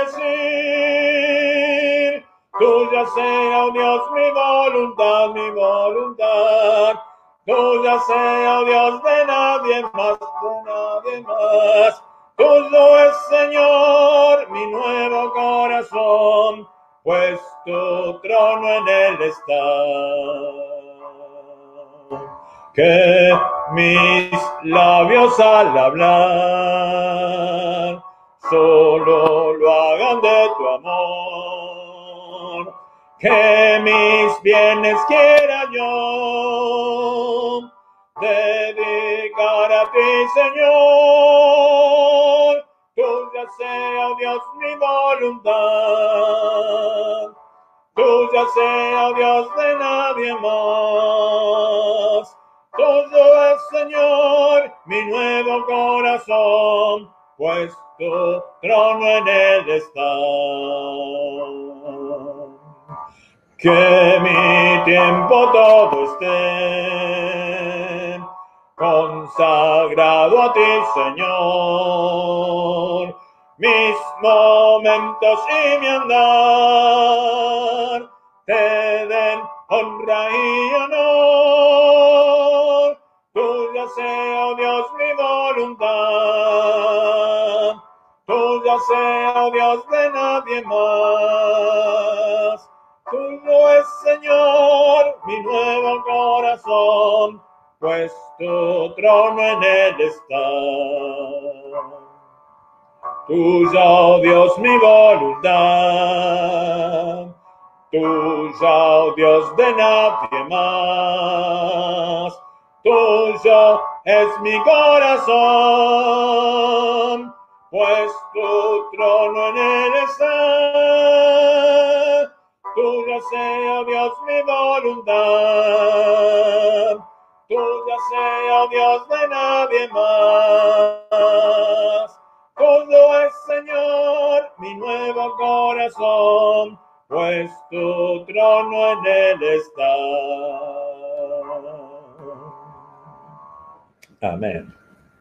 bendecir. Tuya sea, oh Dios, mi voluntad, mi voluntad. Tuya sea, oh Dios, de nadie más, de nadie más. Tuyo es, Señor, mi nuevo corazón, pues tu trono en él está. Que mis labios al hablar solo lo hagan de tu amor, que mis bienes quiera yo dedicar a ti, Señor. Tuya sea, oh Dios, mi voluntad. Tuya sea, oh Dios, de nadie más. Tuyo es, Señor, mi nuevo corazón, pues tu trono en él está. Que mi tiempo todo esté consagrado a ti, Señor. Mis momentos y mi andar te den honra y honor. Tuya sea, oh Dios, mi voluntad. Tuya sea, oh Dios, de nadie más. Tuyo es, Señor, mi nuevo corazón, pues tu trono en él está. Tuya, oh Dios, mi voluntad. Tuya, oh Dios, de nadie más. Tuyo es mi corazón, pues tu trono en él está. Tuya sea, oh Dios, mi voluntad. Tuya sea, oh Dios, de nadie más. Tuyo es, Señor, mi nuevo corazón, pues tu trono en él está. Amén.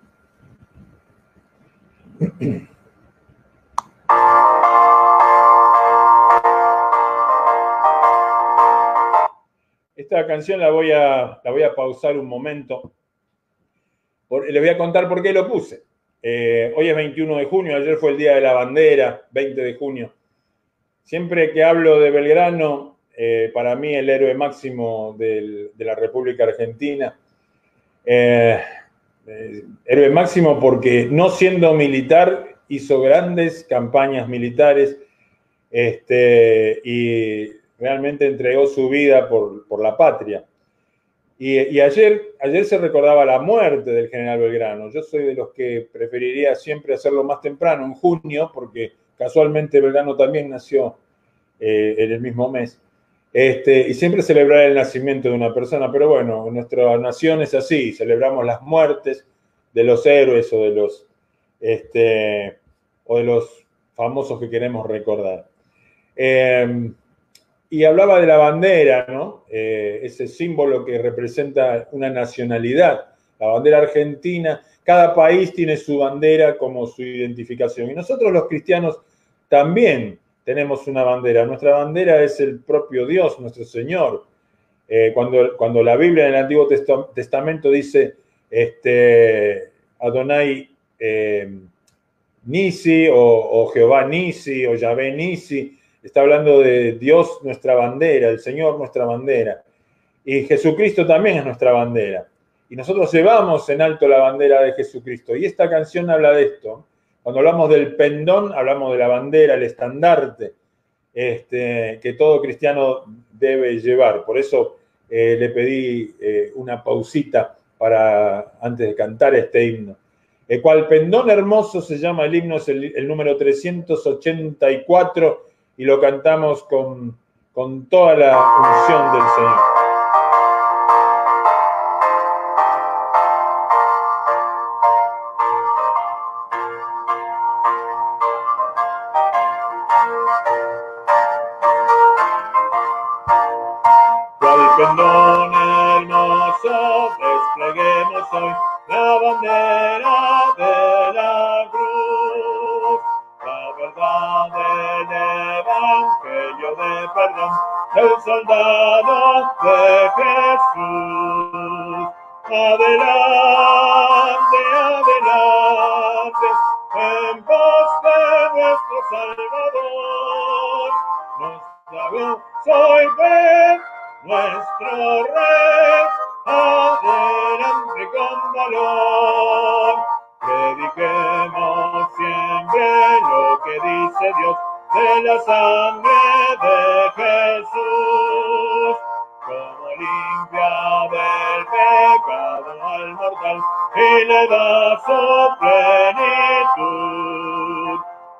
Esta canción la voy a pausar un momento. Les voy a contar por qué lo puse. Hoy es 21 de junio, ayer fue el Día de la Bandera, 20 de junio. Siempre que hablo de Belgrano, para mí el héroe máximo de la República Argentina, héroe máximo porque no siendo militar hizo grandes campañas militares y realmente entregó su vida por la patria. Y ayer se recordaba la muerte del general Belgrano. Yo soy de los que preferiría siempre hacerlo más temprano, en junio, porque casualmente Belgrano también nació en el mismo mes. Y siempre celebrar el nacimiento de una persona, pero bueno, en nuestra nación es así, celebramos las muertes de los héroes o de los famosos que queremos recordar. Y hablaba de la bandera, ¿no? Ese símbolo que representa una nacionalidad, la bandera argentina. Cada país tiene su bandera como su identificación. Y nosotros los cristianos también tenemos una bandera. Nuestra bandera es el propio Dios, nuestro Señor. Cuando la Biblia en el Antiguo Testamento dice Adonai Nisi o Jehová Nisi o Yahvé Nisi, está hablando de Dios, nuestra bandera, el Señor, nuestra bandera. Y Jesucristo también es nuestra bandera. Y nosotros llevamos en alto la bandera de Jesucristo. Y esta canción habla de esto. Cuando hablamos del pendón, hablamos de la bandera, el estandarte, que todo cristiano debe llevar. Por eso le pedí una pausita antes de cantar este himno. Cual pendón hermoso se llama el himno, es el número 384, y lo cantamos con toda la unción del Señor. Cual pendón hermoso despleguemos hoy la bandera de la cruz, la verdad del evangelio de perdón del soldado de Jesús. Adelante, adelante, en pos de nuestro Salvador, nos da gozo y fe nuestro Rey. Adelante con valor, prediquemos siempre lo que dice Dios de la sangre de Jesús. inmortal y le da su plenitud.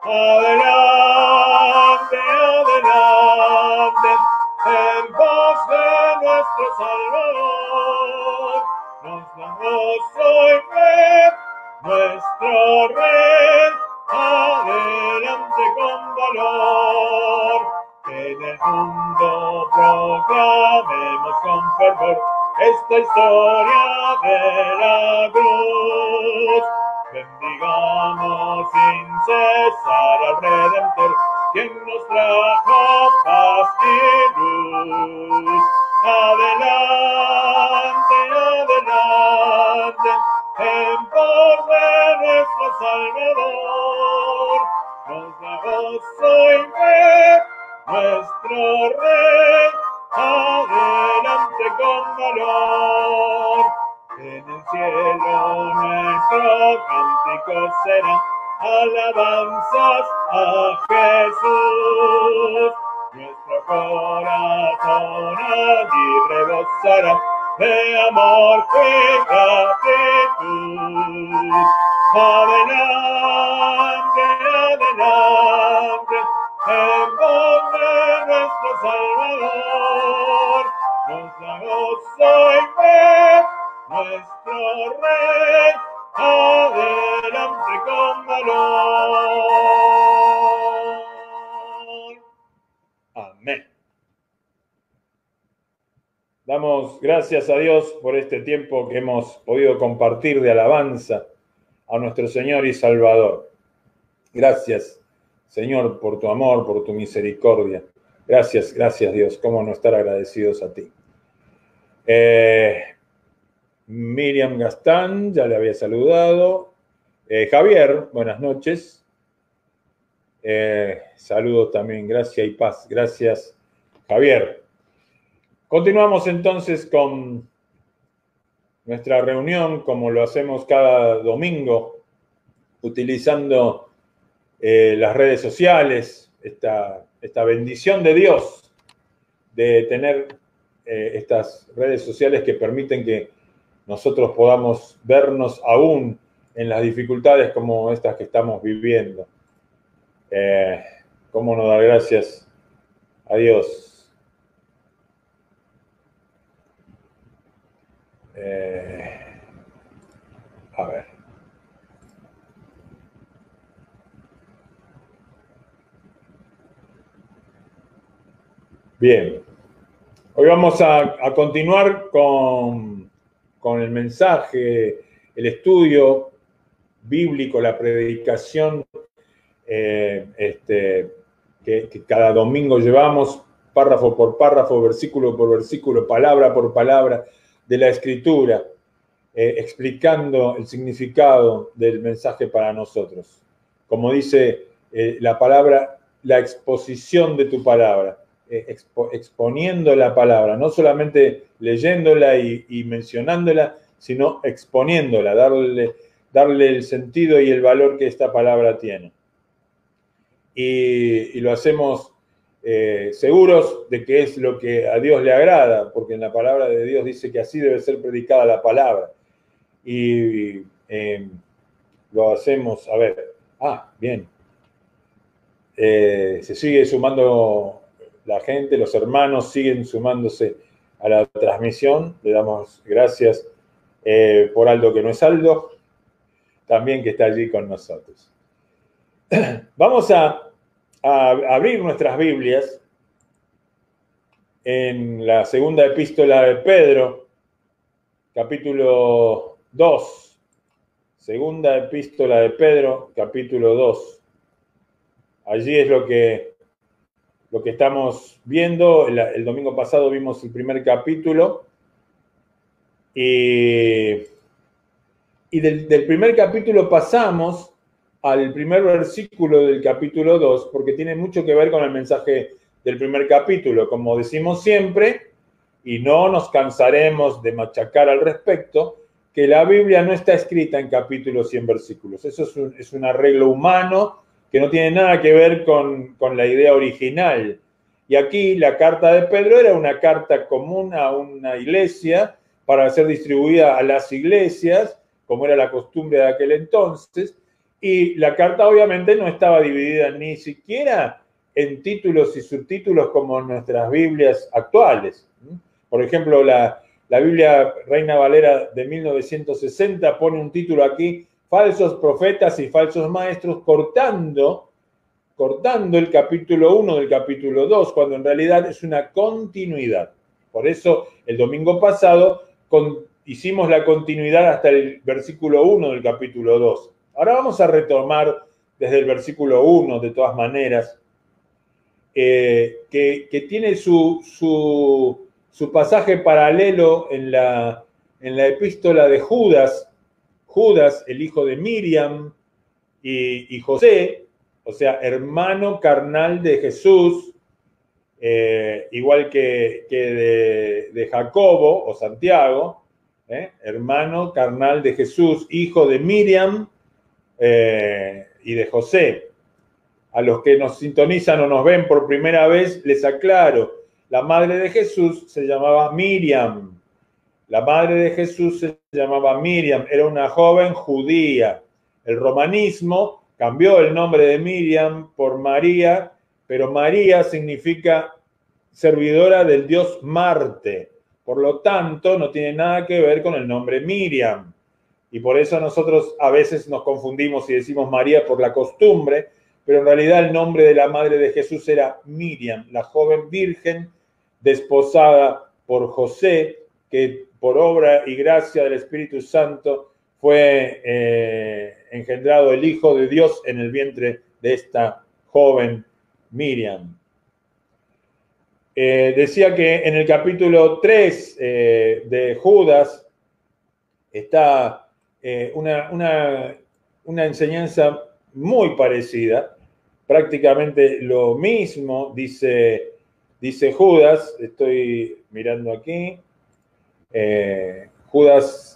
Adelante, adelante, en pos de nuestro Salvador, nos da gozo y fe, nuestro Rey, adelante con valor, en el mundo proclamemos con fervor esta historia de la cruz. Bendigamos sin cesar al Redentor, quien nos trajo paz y luz. Adelante, adelante, en pos de nuestro Salvador, nos da gozo y fe, nuestro Rey, adelante con valor. En el cielo nuestro cántico será alabanzas a Jesús. Nuestro corazón allí rebosará de amor y gratitud. Adelante, adelante, en pos de nuestro Salvador, nos da gozo y fe, nuestro Rey, adelante con valor. Amén. Damos gracias a Dios por este tiempo que hemos podido compartir de alabanza a nuestro Señor y Salvador. Gracias, Señor, por tu amor, por tu misericordia. Gracias, gracias, Dios. ¿Cómo no estar agradecidos a ti? Miriam Gastán, ya le había saludado. Javier, buenas noches. Saludos también, gracia y paz. Gracias, Javier. Continuamos entonces con nuestra reunión, como lo hacemos cada domingo, utilizando las redes sociales, esta bendición de Dios de tener estas redes sociales que permiten que nosotros podamos vernos aún en las dificultades como estas que estamos viviendo. ¿Cómo no dar gracias a Dios? A ver. Bien. Hoy vamos a continuar con el mensaje, el estudio bíblico, la predicación que cada domingo llevamos, párrafo por párrafo, versículo por versículo, palabra por palabra de la Escritura, explicando el significado del mensaje para nosotros. Como dice la palabra, la exposición de tu palabra, exponiendo la palabra, no solamente leyéndola y mencionándola, sino exponiéndola, darle el sentido y el valor que esta palabra tiene. Y lo hacemos seguros de que es lo que a Dios le agrada, porque en la palabra de Dios dice que así debe ser predicada la palabra. Y lo hacemos, a ver, bien. Se sigue sumando la gente, los hermanos siguen sumándose a la transmisión. Le damos gracias por Aldo, que no es Aldo, también que está allí con nosotros. Vamos a abrir nuestras Biblias en la segunda epístola de Pedro, capítulo 2. Segunda epístola de Pedro, capítulo 2. Allí es lo que estamos viendo. El domingo pasado vimos el primer capítulo y del primer capítulo pasamos al primer versículo del capítulo 2, porque tiene mucho que ver con el mensaje del primer capítulo. Como decimos siempre, y no nos cansaremos de machacar al respecto, que la Biblia no está escrita en capítulos y en versículos. Eso es un arreglo humano que no tiene nada que ver con la idea original. Y aquí la carta de Pedro era una carta común a una iglesia para ser distribuida a las iglesias, como era la costumbre de aquel entonces, y la carta obviamente no estaba dividida ni siquiera en títulos y subtítulos como en nuestras Biblias actuales. Por ejemplo, la Biblia Reina Valera de 1960 pone un título aquí, falsos profetas y falsos maestros, cortando el capítulo 1 del capítulo 2, cuando en realidad es una continuidad. Por eso, el domingo pasado hicimos la continuidad hasta el versículo 1 del capítulo 2. Ahora vamos a retomar desde el versículo 1, de todas maneras, que tiene su pasaje paralelo en la epístola de Judas, el hijo de Miriam, y José, o sea, hermano carnal de Jesús, igual que de Jacobo o Santiago, hermano carnal de Jesús, hijo de Miriam y de José. A los que nos sintonizan o nos ven por primera vez, les aclaro, la madre de Jesús se llamaba Miriam. La madre de Jesús se llamaba Miriam, era una joven judía. El romanismo cambió el nombre de Miriam por María, pero María significa servidora del dios Marte. Por lo tanto, no tiene nada que ver con el nombre Miriam. Y por eso nosotros a veces nos confundimos y decimos María por la costumbre, pero en realidad el nombre de la madre de Jesús era Miriam, la joven virgen desposada por José, que por obra y gracia del Espíritu Santo fue engendrado el Hijo de Dios en el vientre de esta joven Miriam. Decía que en el capítulo 3 de Judas está una enseñanza muy parecida, prácticamente lo mismo, dice Judas, estoy mirando aquí, Judas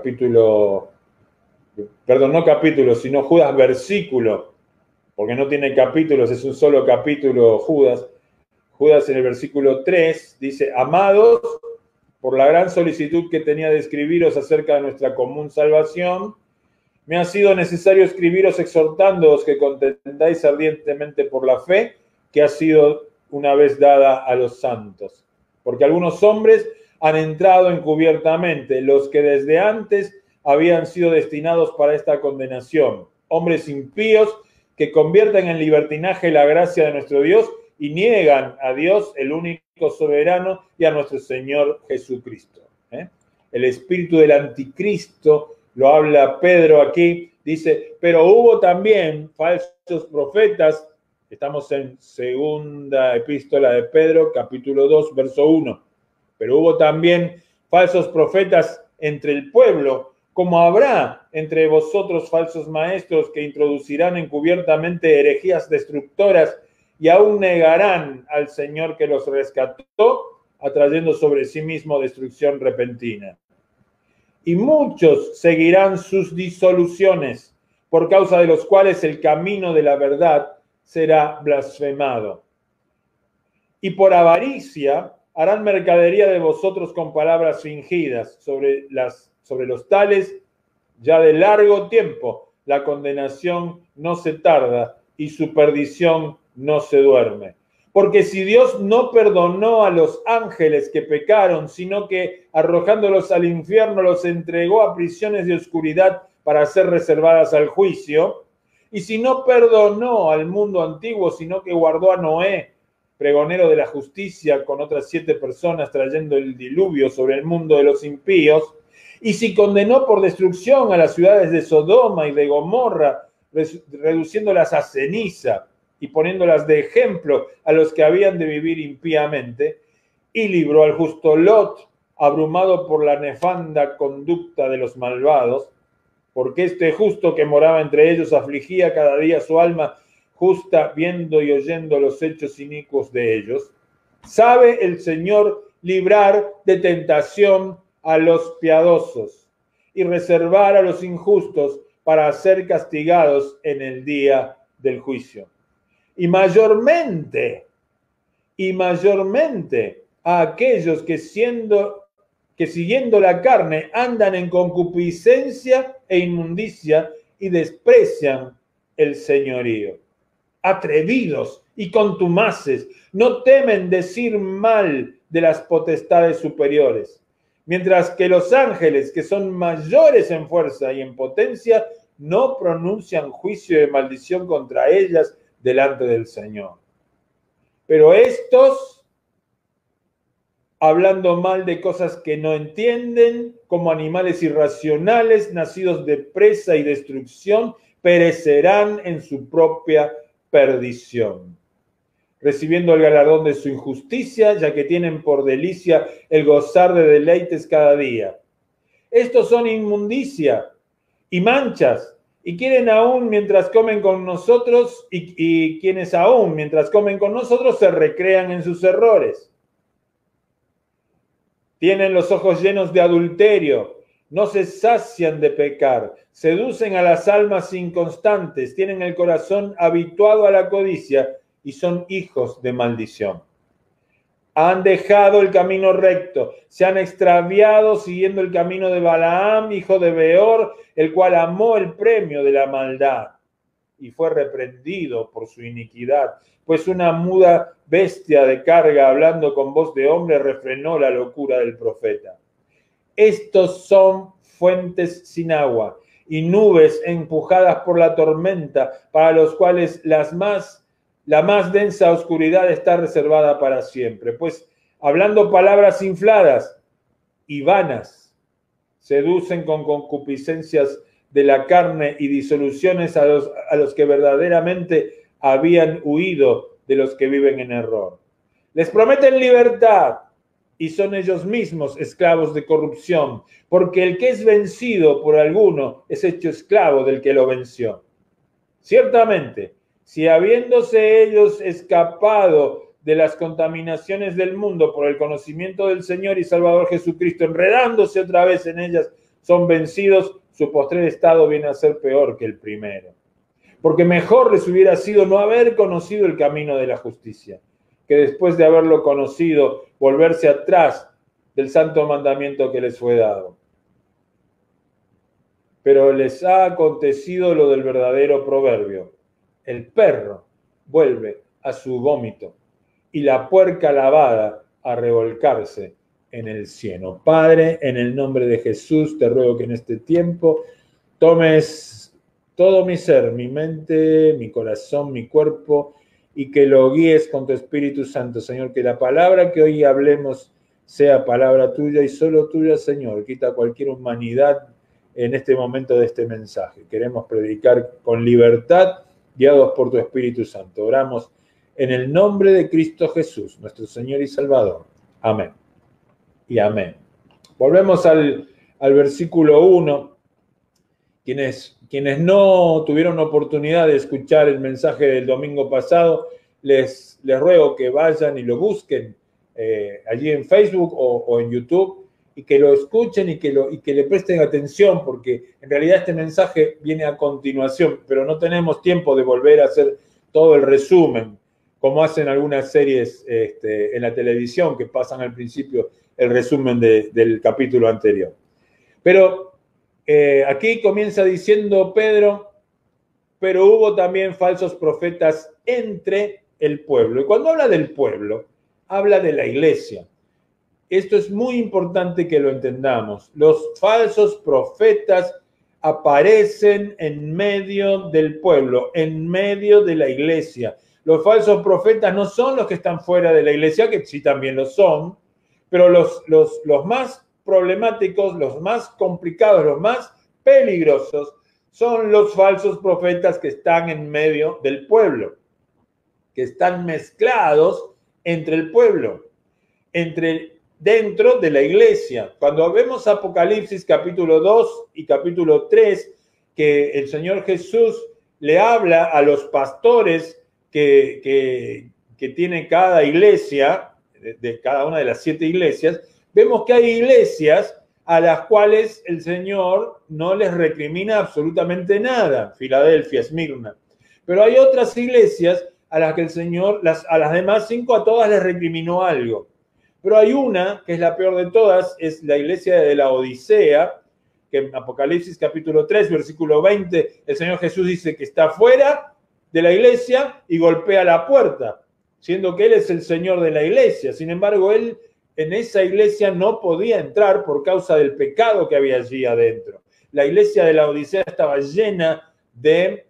sino Judas versículo, porque no tiene capítulos, es un solo capítulo Judas. Judas en el versículo 3 dice, amados, por la gran solicitud que tenía de escribiros acerca de nuestra común salvación, me ha sido necesario escribiros exhortándoos que contendáis ardientemente por la fe que ha sido una vez dada a los santos. Porque algunos hombres han entrado encubiertamente, los que desde antes habían sido destinados para esta condenación. Hombres impíos que convierten en libertinaje la gracia de nuestro Dios y niegan a Dios, el único soberano, y a nuestro Señor Jesucristo. El espíritu del anticristo, lo habla Pedro aquí, dice, pero hubo también falsos profetas, estamos en segunda epístola de Pedro, capítulo 2, verso 1, pero hubo también falsos profetas entre el pueblo, como habrá entre vosotros falsos maestros que introducirán encubiertamente herejías destructoras y aún negarán al Señor que los rescató, atrayendo sobre sí mismo destrucción repentina. Y muchos seguirán sus disoluciones, por causa de los cuales el camino de la verdad será blasfemado. Y por avaricia harán mercadería de vosotros con palabras fingidas, sobre los tales ya de largo tiempo la condenación no se tarda y su perdición no se duerme. Porque si Dios no perdonó a los ángeles que pecaron, sino que arrojándolos al infierno los entregó a prisiones de oscuridad para ser reservadas al juicio, y si no perdonó al mundo antiguo, sino que guardó a Noé, pregonero de la justicia, con otras 7 personas trayendo el diluvio sobre el mundo de los impíos, y si condenó por destrucción a las ciudades de Sodoma y de Gomorra, reduciéndolas a ceniza, y poniéndolas de ejemplo a los que habían de vivir impíamente, y libró al justo Lot, abrumado por la nefanda conducta de los malvados, porque este justo que moraba entre ellos afligía cada día su alma justa, viendo y oyendo los hechos inicuos de ellos. Sabe el Señor librar de tentación a los piadosos y reservar a los injustos para ser castigados en el día del juicio. Y mayormente a aquellos que que siguiendo la carne andan en concupiscencia e inmundicia y desprecian el señorío. Atrevidos y contumaces, no temen decir mal de las potestades superiores, mientras que los ángeles, que son mayores en fuerza y en potencia, no pronuncian juicio de maldición contra ellas delante del Señor. Pero estos, hablando mal de cosas que no entienden, como animales irracionales, nacidos de presa y destrucción, perecerán en su propia perdición, recibiendo el galardón de su injusticia, ya que tienen por delicia el gozar de deleites cada día. Estos son inmundicia y manchas, y quieren aún mientras comen con nosotros, y quienes aún mientras comen con nosotros se recrean en sus errores. Tienen los ojos llenos de adulterio, no se sacian de pecar, seducen a las almas inconstantes, tienen el corazón habituado a la codicia y son hijos de maldición. Han dejado el camino recto, se han extraviado siguiendo el camino de Balaam, hijo de Beor, el cual amó el premio de la maldad y fue reprendido por su iniquidad, pues una muda bestia de carga, hablando con voz de hombre, refrenó la locura del profeta. Estos son fuentes sin agua y nubes empujadas por la tormenta, para los cuales la más densa oscuridad está reservada para siempre. Pues hablando palabras infladas y vanas, seducen con concupiscencias de la carne y disoluciones a los que verdaderamente habían huido de los que viven en error. Les prometen libertad y son ellos mismos esclavos de corrupción, porque el que es vencido por alguno es hecho esclavo del que lo venció. Ciertamente, si habiéndose ellos escapado de las contaminaciones del mundo por el conocimiento del Señor y Salvador Jesucristo, enredándose otra vez en ellas, son vencidos, su postrer estado viene a ser peor que el primero. Porque mejor les hubiera sido no haber conocido el camino de la justicia, que después de haberlo conocido, volverse atrás del santo mandamiento que les fue dado. Pero les ha acontecido lo del verdadero proverbio: el perro vuelve a su vómito y la puerca lavada a revolcarse en el cieno. Padre, en el nombre de Jesús, te ruego que en este tiempo tomes todo mi ser, mi mente, mi corazón, mi cuerpo, y que lo guíes con tu Espíritu Santo, Señor, que la palabra que hoy hablemos sea palabra tuya y solo tuya, Señor. Quita cualquier humanidad en este momento de este mensaje. Queremos predicar con libertad, guiados por tu Espíritu Santo. Oramos en el nombre de Cristo Jesús, nuestro Señor y Salvador. Amén. Y amén. Volvemos al versículo 1. Quienes no tuvieron oportunidad de escuchar el mensaje del domingo pasado, les ruego que vayan y lo busquen allí en Facebook o en YouTube, y que lo escuchen y que le presten atención, porque en realidad este mensaje viene a continuación, pero no tenemos tiempo de volver a hacer todo el resumen, como hacen algunas series en la televisión, que pasan al principio el resumen del capítulo anterior. Pero aquí comienza diciendo Pedro: pero hubo también falsos profetas entre el pueblo. Y cuando habla del pueblo, habla de la iglesia. Esto es muy importante que lo entendamos. Los falsos profetas aparecen en medio del pueblo, en medio de la iglesia. Los falsos profetas no son los que están fuera de la iglesia, que sí también lo son, pero los más problemáticos, los más complicados, los más peligrosos, son los falsos profetas que están en medio del pueblo, que están mezclados entre el pueblo, dentro de la iglesia. Cuando vemos Apocalipsis capítulo 2 y capítulo 3, que el Señor Jesús le habla a los pastores que tiene cada iglesia, de cada una de las 7 iglesias, vemos que hay iglesias a las cuales el Señor no les recrimina absolutamente nada, Filadelfia, Esmirna. Pero hay otras iglesias a las que el Señor, a las demás 5, a todas les recriminó algo. Pero hay una, que es la peor de todas, es la iglesia de la Odisea, que en Apocalipsis capítulo 3, versículo 20, el Señor Jesús dice que está fuera de la iglesia y golpea la puerta, siendo que Él es el Señor de la iglesia. Sin embargo, Él en esa iglesia no podía entrar por causa del pecado que había allí adentro. La iglesia de la Odisea estaba llena de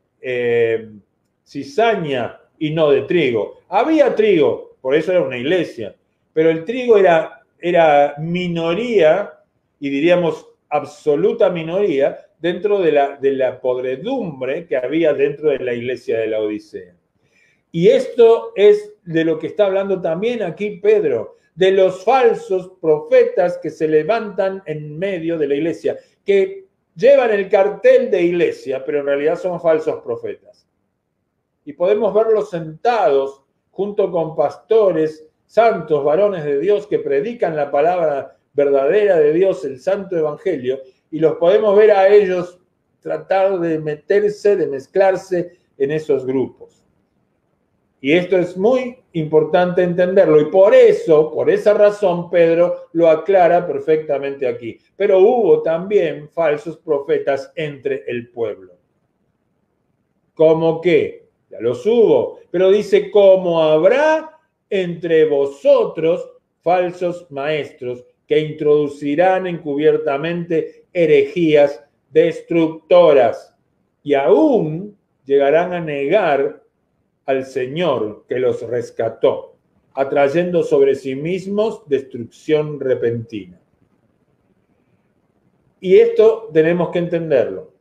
cizaña y no de trigo. Había trigo, por eso era una iglesia, pero el trigo era minoría, y diríamos absoluta minoría, dentro de la podredumbre que había dentro de la iglesia de la Odisea. Y esto es de lo que está hablando también aquí Pedro, de los falsos profetas que se levantan en medio de la iglesia, que llevan el cartel de iglesia, pero en realidad son falsos profetas. Y podemos verlos sentados junto con pastores, santos, varones de Dios que predican la palabra verdadera de Dios, el santo evangelio, y los podemos ver a ellos tratar de meterse, de mezclarse en esos grupos. Y esto es muy importante entenderlo, y por esa razón, Pedro lo aclara perfectamente aquí. Pero hubo también falsos profetas entre el pueblo. ¿Cómo qué? Ya los hubo, pero dice, como habrá entre vosotros falsos maestros que introducirán encubiertamente herejías destructoras y aún llegarán a negar al Señor que los rescató, atrayendo sobre sí mismos destrucción repentina. Y esto tenemos que entenderlo.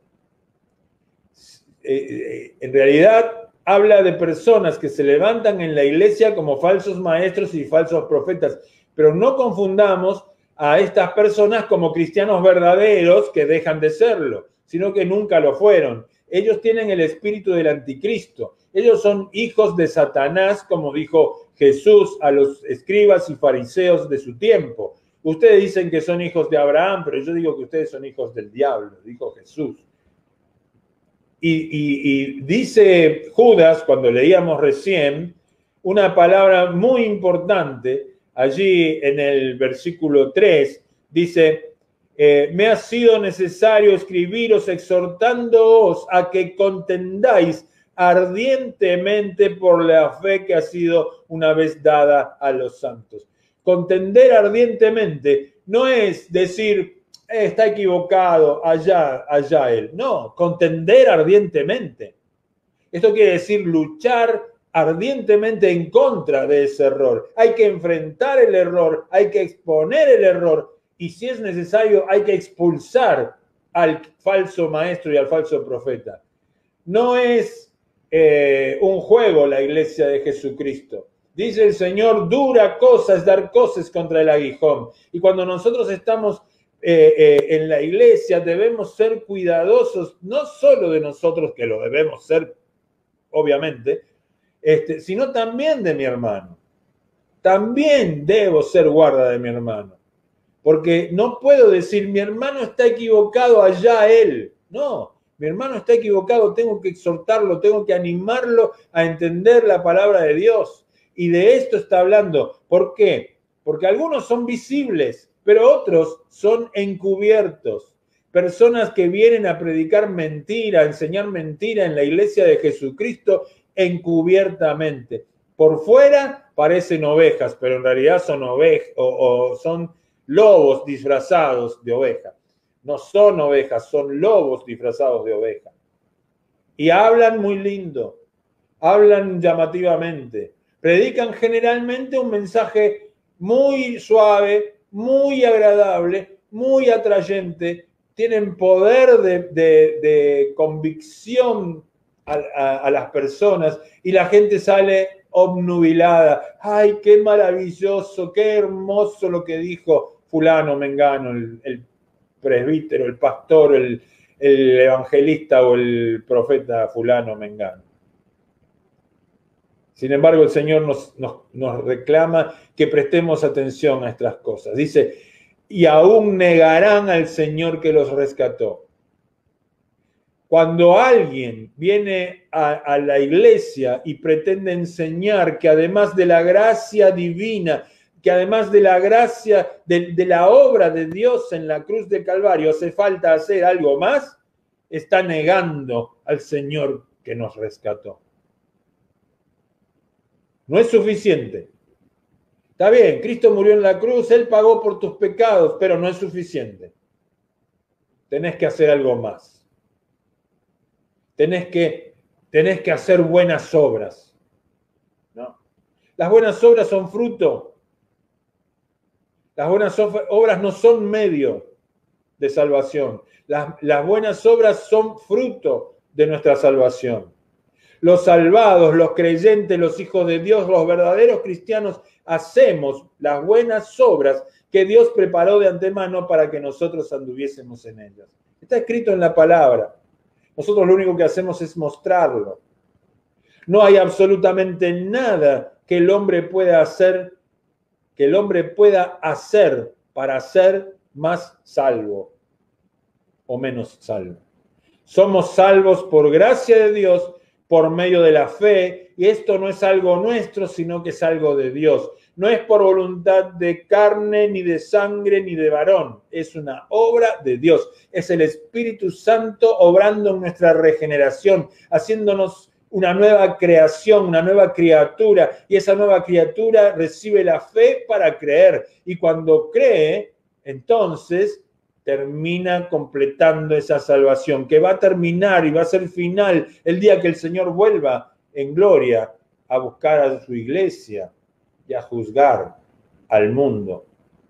En realidad habla de personas que se levantan en la iglesia como falsos maestros y falsos profetas, pero no confundamos a estas personas como cristianos verdaderos que dejan de serlo, sino que nunca lo fueron. Ellos tienen el espíritu del anticristo. Ellos son hijos de Satanás, como dijo Jesús a los escribas y fariseos de su tiempo. Ustedes dicen que son hijos de Abraham, pero yo digo que ustedes son hijos del diablo, dijo Jesús. Y dice Judas, cuando leíamos recién, una palabra muy importante, allí en el versículo 3, dice, me ha sido necesario escribiros exhortándoos a que contendáis ardientemente por la fe que ha sido una vez dada a los santos. Contender ardientemente no es decir, está equivocado, allá él. No, contender ardientemente. Esto quiere decir luchar ardientemente en contra de ese error. Hay que enfrentar el error, hay que exponer el error y si es necesario hay que expulsar al falso maestro y al falso profeta. No es un juego la iglesia de Jesucristo. Dice el Señor, dura cosa es dar cosas contra el aguijón. Y cuando nosotros estamos en la iglesia debemos ser cuidadosos, no solo de nosotros, que lo debemos ser, obviamente, sino también de mi hermano. También debo ser guarda de mi hermano. Porque no puedo decir, mi hermano está equivocado, allá él. No, mi hermano está equivocado, tengo que exhortarlo, tengo que animarlo a entender la palabra de Dios. Y de esto está hablando. ¿Por qué? Porque algunos son visibles, pero otros son encubiertos. Personas que vienen a predicar mentira, a enseñar mentira en la iglesia de Jesucristo encubiertamente. Por fuera parecen ovejas, pero en realidad son ovejas o son lobos disfrazados de oveja. No son ovejas, son lobos disfrazados de oveja. Y hablan muy lindo, hablan llamativamente, predican generalmente un mensaje muy suave, muy agradable, muy atrayente, tienen poder de convicción a las personas y la gente sale obnubilada. ¡Ay, qué maravilloso, qué hermoso lo que dijo fulano, mengano, el presbítero, el pastor, el evangelista o el profeta fulano, mengano! Sin embargo, el Señor nos reclama que prestemos atención a estas cosas. Dice, y aún negarán al Señor que los rescató. Cuando alguien viene a la iglesia y pretende enseñar que además de la gracia divina que además de la gracia, de la obra de Dios en la cruz de Calvario, hace falta hacer algo más, está negando al Señor que nos rescató. No es suficiente. Está bien, Cristo murió en la cruz, Él pagó por tus pecados, pero no es suficiente. Tenés que hacer algo más. Tenés que hacer buenas obras. ¿No? Las buenas obras son fruto. Las buenas obras no son medio de salvación. Las buenas obras son fruto de nuestra salvación. Los salvados, los creyentes, los hijos de Dios, los verdaderos cristianos, hacemos las buenas obras que Dios preparó de antemano para que nosotros anduviésemos en ellas. Está escrito en la palabra. Nosotros lo único que hacemos es mostrarlo. No hay absolutamente nada que el hombre pueda hacer, para ser más salvo o menos salvo. Somos salvos por gracia de Dios, por medio de la fe, y esto no es algo nuestro, sino que es algo de Dios. No es por voluntad de carne, ni de sangre, ni de varón. Es una obra de Dios. Es el Espíritu Santo obrando en nuestra regeneración, haciéndonos una nueva creación, una nueva criatura, y esa nueva criatura recibe la fe para creer. Y cuando cree, entonces termina completando esa salvación, que va a terminar y va a ser final el día que el Señor vuelva en gloria a buscar a su iglesia y a juzgar al mundo.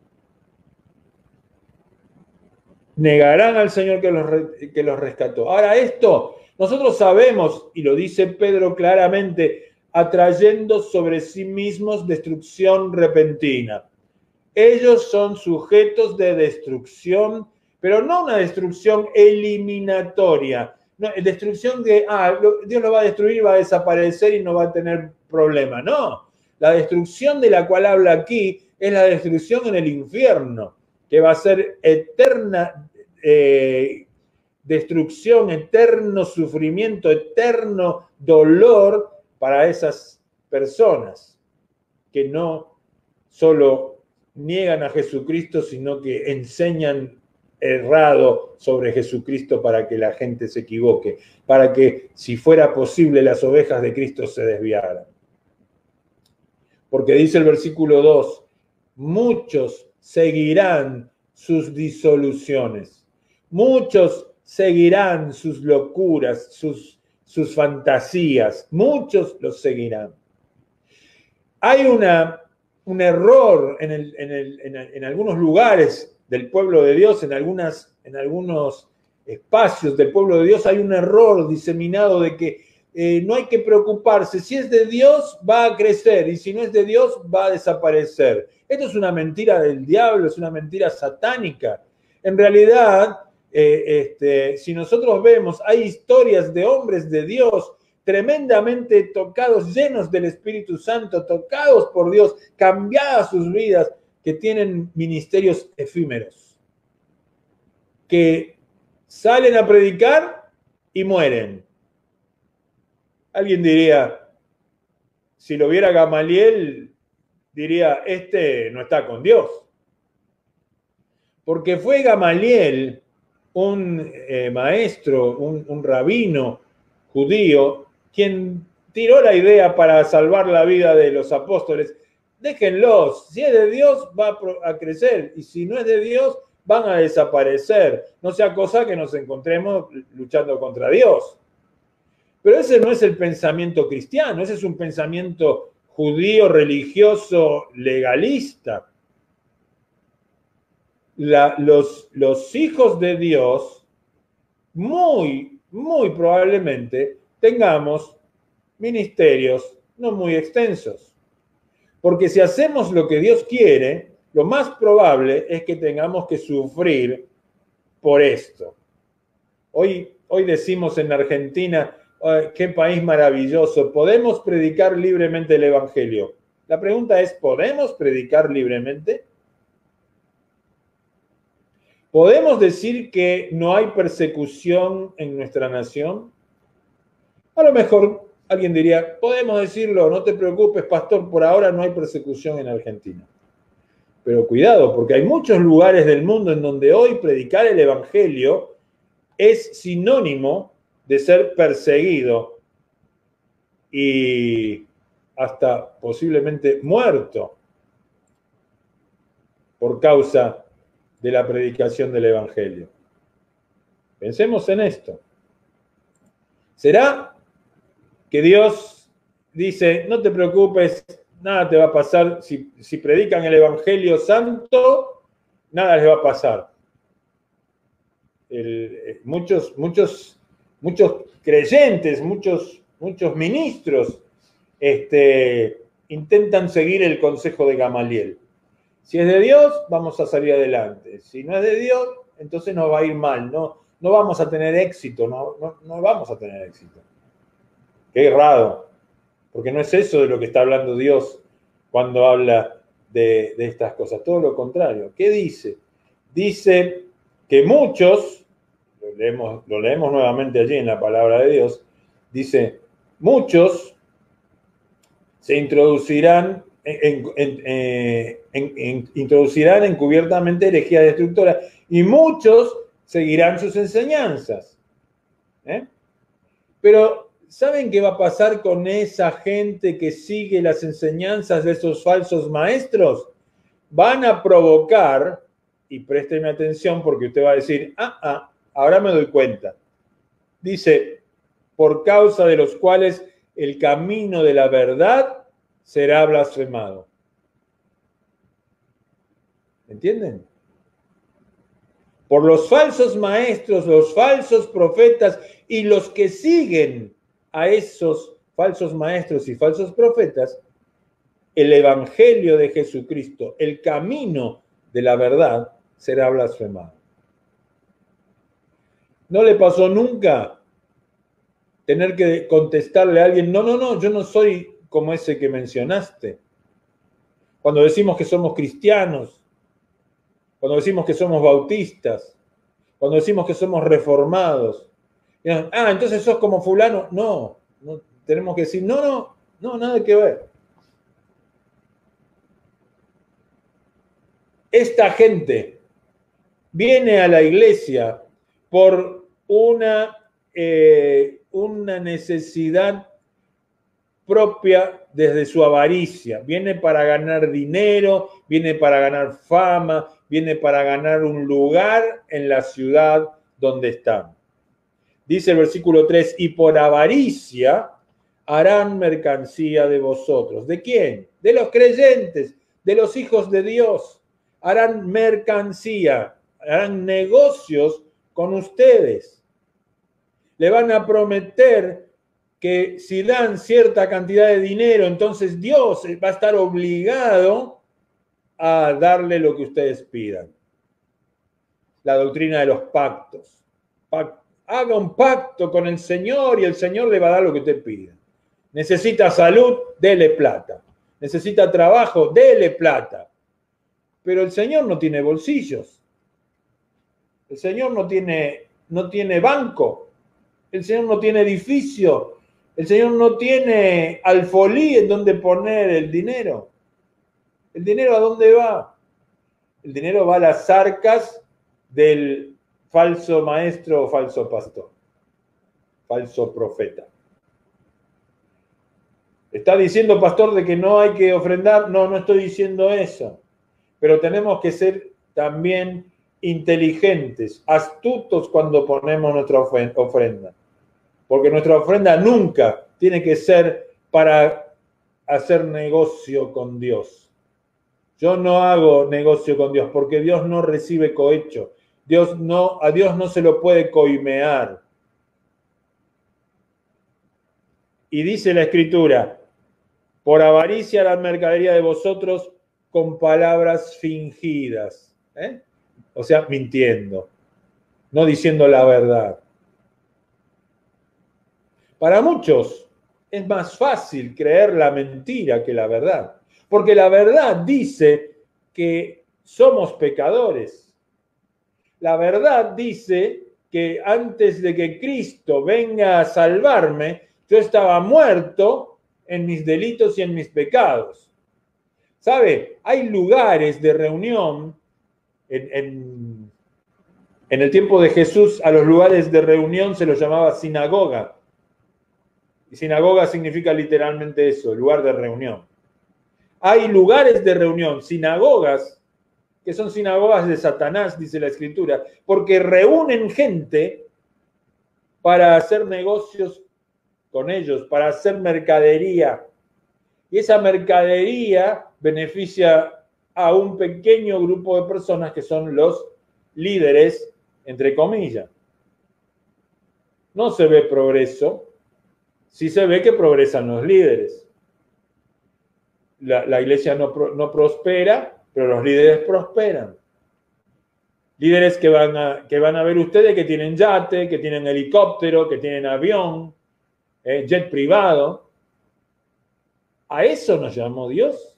Negarán al Señor que los rescató. Ahora esto, nosotros sabemos, y lo dice Pedro claramente, atrayendo sobre sí mismos destrucción repentina. Ellos son sujetos de destrucción, pero no una destrucción eliminatoria. No, destrucción de, Dios lo va a destruir, va a desaparecer y no va a tener problema. No, la destrucción de la cual habla aquí es la destrucción en el infierno, que va a ser eterna destrucción, eterno sufrimiento, eterno dolor para esas personas que no solo niegan a Jesucristo, sino que enseñan errado sobre Jesucristo para que la gente se equivoque, para que, si fuera posible, las ovejas de Cristo se desviaran. Porque dice el versículo 2, muchos seguirán sus disoluciones, muchos seguirán sus locuras, sus fantasías, muchos los seguirán. Hay un error en algunos lugares del pueblo de Dios, en algunos espacios del pueblo de Dios, hay un error diseminado de que no hay que preocuparse. Si es de Dios, va a crecer, y si no es de Dios, va a desaparecer. Esto es una mentira del diablo, es una mentira satánica. En realidad, si nosotros vemos, hay historias de hombres de Dios tremendamente tocados, llenos del Espíritu Santo, tocados por Dios, cambiadas sus vidas, que tienen ministerios efímeros, que salen a predicar y mueren. Alguien diría, si lo viera Gamaliel, diría, este no está con Dios. Porque fue Gamaliel, un maestro, un rabino judío, quien tiró la idea para salvar la vida de los apóstoles. Déjenlos, si es de Dios va a crecer, y si no es de Dios van a desaparecer. No sea cosa que nos encontremos luchando contra Dios. Pero ese no es el pensamiento cristiano, ese es un pensamiento judío, religioso, legalista. Los hijos de Dios, muy probablemente, tengamos ministerios no muy extensos. Porque si hacemos lo que Dios quiere, lo más probable es que tengamos que sufrir por esto. Hoy decimos en Argentina, qué país maravilloso, podemos predicar libremente el Evangelio. La pregunta es, ¿podemos predicar libremente? ¿Podemos decir que no hay persecución en nuestra nación? A lo mejor alguien diría, podemos decirlo, no te preocupes, pastor, por ahora no hay persecución en Argentina. Pero cuidado, porque hay muchos lugares del mundo en donde hoy predicar el Evangelio es sinónimo de ser perseguido y hasta posiblemente muerto por causa de la predicación del Evangelio. Pensemos en esto. ¿Será que Dios dice, no te preocupes, nada te va a pasar, si predican el Evangelio santo, nada les va a pasar? Muchos creyentes, muchos ministros intentan seguir el consejo de Gamaliel. Si es de Dios, vamos a salir adelante. Si no es de Dios, entonces nos va a ir mal. No vamos a tener éxito. No vamos a tener éxito. Qué raro. Porque no es eso de lo que está hablando Dios cuando habla de estas cosas. Todo lo contrario. ¿Qué dice? Dice que muchos, lo leemos nuevamente allí en la palabra de Dios, dice, muchos se introducirán encubiertamente herejías destructoras y muchos seguirán sus enseñanzas. Pero ¿saben qué va a pasar con esa gente que sigue las enseñanzas de esos falsos maestros? Van a provocar, y présteme atención porque usted va a decir, ahora me doy cuenta. Dice, por causa de los cuales el camino de la verdad será blasfemado. ¿Entienden? Por los falsos maestros, los falsos profetas y los que siguen a esos falsos maestros y falsos profetas, el evangelio de Jesucristo, el camino de la verdad, será blasfemado. ¿No le pasó nunca tener que contestarle a alguien, no, yo no soy como ese que mencionaste? Cuando decimos que somos cristianos, cuando decimos que somos bautistas, cuando decimos que somos reformados, entonces sos como fulano. No, tenemos que decir, no, nada que ver. Esta gente viene a la iglesia por una necesidad propia desde su avaricia. Viene para ganar dinero, viene para ganar fama, viene para ganar un lugar en la ciudad donde están. Dice el versículo 3, y por avaricia harán mercancía de vosotros. ¿De quién? De los creyentes, de los hijos de Dios. Harán mercancía, harán negocios con ustedes. Le van a prometer que si dan cierta cantidad de dinero, entonces Dios va a estar obligado a darle lo que ustedes pidan. La doctrina de los pactos. Haga un pacto con el Señor y el Señor le va a dar lo que usted pida. Necesita salud, dele plata. Necesita trabajo, dele plata. Pero el Señor no tiene bolsillos. El Señor no tiene banco. El Señor no tiene edificio. El Señor no tiene alfolí en donde poner el dinero. ¿El dinero a dónde va? El dinero va a las arcas del falso maestro o falso pastor, falso profeta. ¿Está diciendo, pastor, de que no hay que ofrendar? No estoy diciendo eso. Pero tenemos que ser también inteligentes, astutos cuando ponemos nuestra ofrenda. Porque nuestra ofrenda nunca tiene que ser para hacer negocio con Dios. Yo no hago negocio con Dios porque Dios no recibe cohecho. A Dios no se lo puede coimear. Y dice la Escritura, por avaricia la mercadería de vosotros con palabras fingidas. O sea, mintiendo, no diciendo la verdad. Para muchos es más fácil creer la mentira que la verdad, porque la verdad dice que somos pecadores. La verdad dice que antes de que Cristo venga a salvarme, yo estaba muerto en mis delitos y en mis pecados. ¿Sabe? Hay lugares de reunión en el tiempo de Jesús. A los lugares de reunión se los llamaba sinagoga. Y sinagoga significa literalmente eso, lugar de reunión. Hay lugares de reunión, sinagogas, que son sinagogas de Satanás, dice la Escritura, porque reúnen gente para hacer negocios con ellos, para hacer mercadería. Y esa mercadería beneficia a un pequeño grupo de personas que son los líderes, entre comillas. No se ve progreso, sí se ve que progresan los líderes. La iglesia no prospera, pero los líderes prosperan. Líderes que van a ver ustedes que tienen yate, que tienen helicóptero, que tienen avión, jet privado. ¿A eso nos llamó Dios?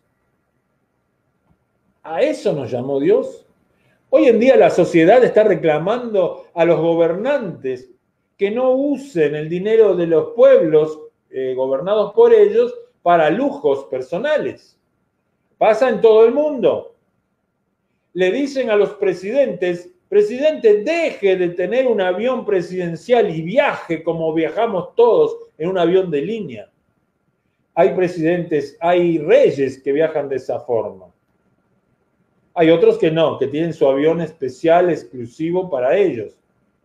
¿A eso nos llamó Dios? Hoy en día la sociedad está reclamando a los gobernantes que no usen el dinero de los pueblos gobernados por ellos para lujos personales. Pasa en todo el mundo. Le dicen a los presidentes, presidente, deje de tener un avión presidencial y viaje como viajamos todos en un avión de línea. Hay presidentes, hay reyes que viajan de esa forma. Hay otros que no, que tienen su avión especial, exclusivo para ellos.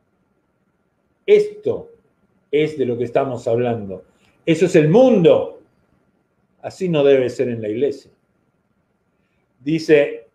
Esto es de lo que estamos hablando. Eso es el mundo. Así no debe ser en la iglesia. Dice,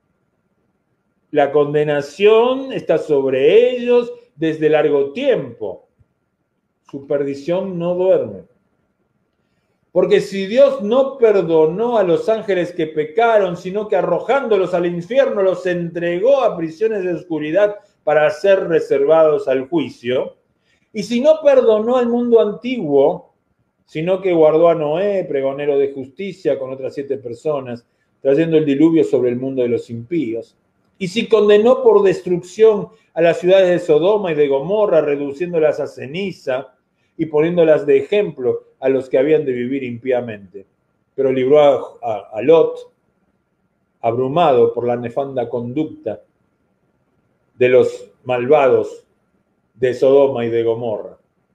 la condenación está sobre ellos desde largo tiempo. Su perdición no duerme. Porque si Dios no perdonó a los ángeles que pecaron, sino que arrojándolos al infierno los entregó a prisiones de oscuridad para ser reservados al juicio, y si no perdonó al mundo antiguo, sino que guardó a Noé, pregonero de justicia, con otras 7 personas, trayendo el diluvio sobre el mundo de los impíos, y si condenó por destrucción a las ciudades de Sodoma y de Gomorra, reduciéndolas a ceniza y poniéndolas de ejemplo a los que habían de vivir impíamente, pero libró a Lot, abrumado por la nefanda conducta de los malvados de Sodoma y de Gomorra.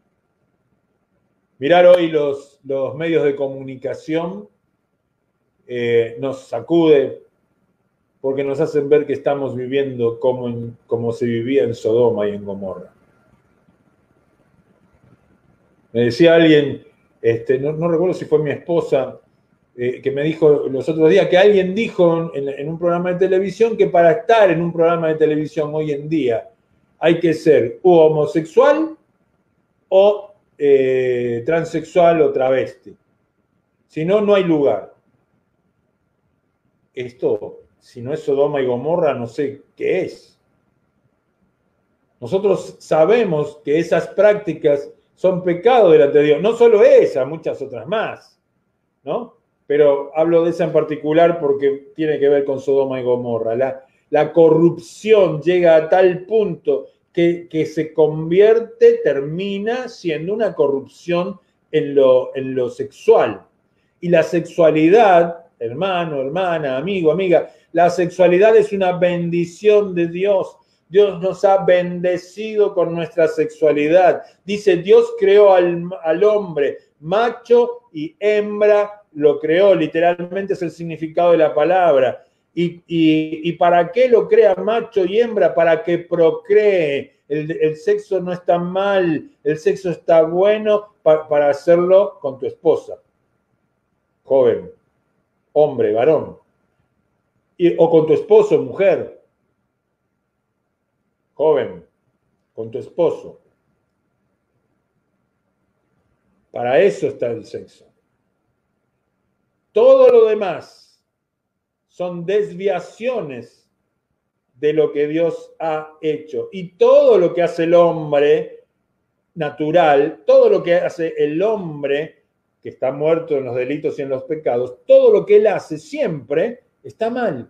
Mirar hoy los medios de comunicación nos sacude porque nos hacen ver que estamos viviendo como se vivía en Sodoma y en Gomorra. Me decía alguien, no recuerdo si fue mi esposa, que me dijo los otros días que alguien dijo en un programa de televisión que para estar en un programa de televisión hoy en día hay que ser o homosexual o transexual o travesti. Si no, no hay lugar. Esto, si no es Sodoma y Gomorra, no sé qué es. Nosotros sabemos que esas prácticas son pecado delante de Dios. No solo esa, muchas otras más, ¿no? Pero hablo de esa en particular porque tiene que ver con Sodoma y Gomorra. La corrupción llega a tal punto que se convierte, termina siendo una corrupción en lo sexual. Y la sexualidad, hermano, hermana, amigo, amiga, la sexualidad es una bendición de Dios. Dios nos ha bendecido con nuestra sexualidad. Dice, Dios creó al hombre, macho y hembra lo creó. Literalmente es el significado de la palabra. ¿Y para qué lo crea macho y hembra? Para que procree. El sexo no está mal, el sexo está bueno para hacerlo con tu esposa. Joven, hombre, varón. O con tu esposo, mujer. Joven, con tu esposo. Para eso está el sexo. Todo lo demás son desviaciones de lo que Dios ha hecho. Y todo lo que hace el hombre natural, todo lo que hace el hombre que está muerto en los delitos y en los pecados, todo lo que él hace siempre está mal.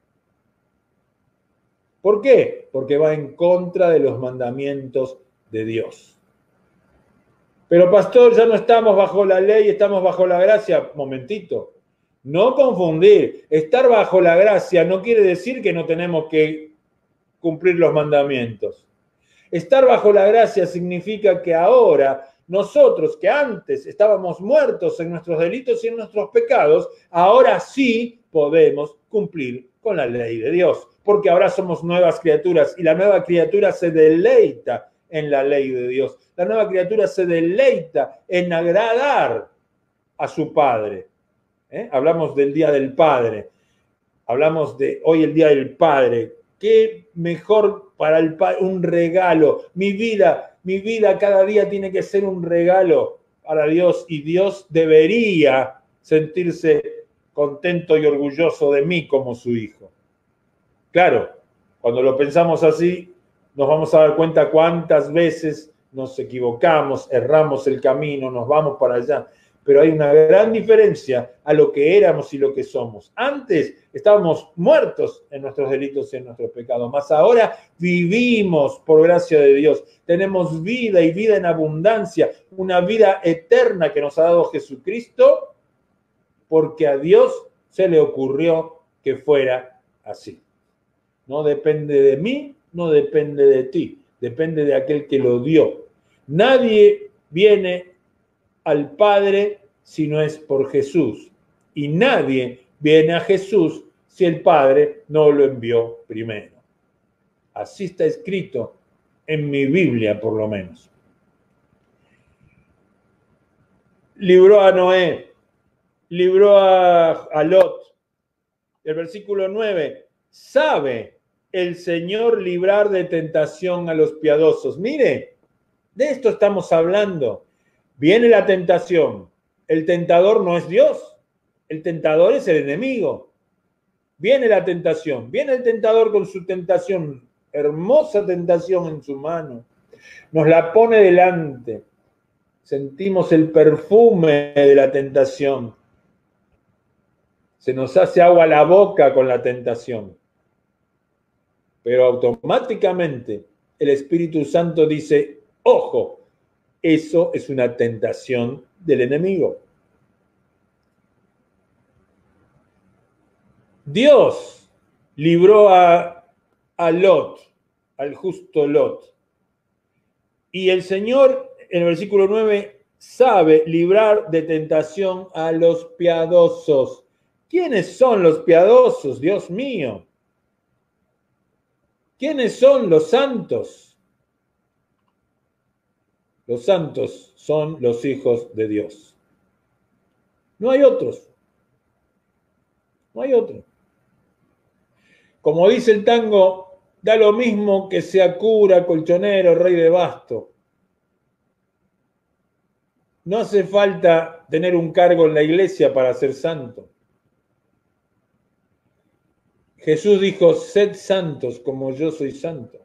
¿Por qué? Porque va en contra de los mandamientos de Dios. Pero pastor, ya no estamos bajo la ley, estamos bajo la gracia. Momentito. No confundir. Estar bajo la gracia no quiere decir que no tenemos que cumplir los mandamientos. Estar bajo la gracia significa que ahora nosotros, que antes estábamos muertos en nuestros delitos y en nuestros pecados, ahora sí podemos cumplir con la ley de Dios, porque ahora somos nuevas criaturas y la nueva criatura se deleita en la ley de Dios. La nueva criatura se deleita en agradar a su Padre. Hablamos del Día del Padre, hablamos de hoy el Día del Padre. ¿Qué mejor para el Padre? Un regalo. Mi vida cada día tiene que ser un regalo para Dios y Dios debería sentirse contento y orgulloso de mí como su hijo. Claro, cuando lo pensamos así, nos vamos a dar cuenta cuántas veces nos equivocamos, erramos el camino, nos vamos para allá. Pero hay una gran diferencia a lo que éramos y lo que somos. Antes estábamos muertos en nuestros delitos y en nuestros pecados, mas ahora vivimos por gracia de Dios. Tenemos vida y vida en abundancia, una vida eterna que nos ha dado Jesucristo, porque a Dios se le ocurrió que fuera así. No depende de mí, no depende de ti, depende de aquel que lo dio. Nadie viene al Padre si no es por Jesús. Y nadie viene a Jesús si el Padre no lo envió primero. Así está escrito en mi Biblia, por lo menos. Libró a Noé, libró a Lot. El versículo 9, sabe el Señor librar de tentación a los piadosos. Mire, de esto estamos hablando. Viene la tentación. El tentador no es Dios. El tentador es el enemigo. Viene la tentación. Viene el tentador con su tentación. Hermosa tentación en su mano. Nos la pone delante. Sentimos el perfume de la tentación. Se nos hace agua la boca con la tentación. Pero automáticamente el Espíritu Santo dice, ojo, eso es una tentación del enemigo. Dios libró a Lot, al justo Lot. Y el Señor, en el versículo 9, sabe librar de tentación a los piadosos. ¿Quiénes son los piadosos, Dios mío? ¿Quiénes son los santos? Los santos son los hijos de Dios. No hay otros. No hay otro. Como dice el tango, da lo mismo que sea cura, colchonero, rey de basto. No hace falta tener un cargo en la iglesia para ser santo. Jesús dijo, sed santos como yo soy santo.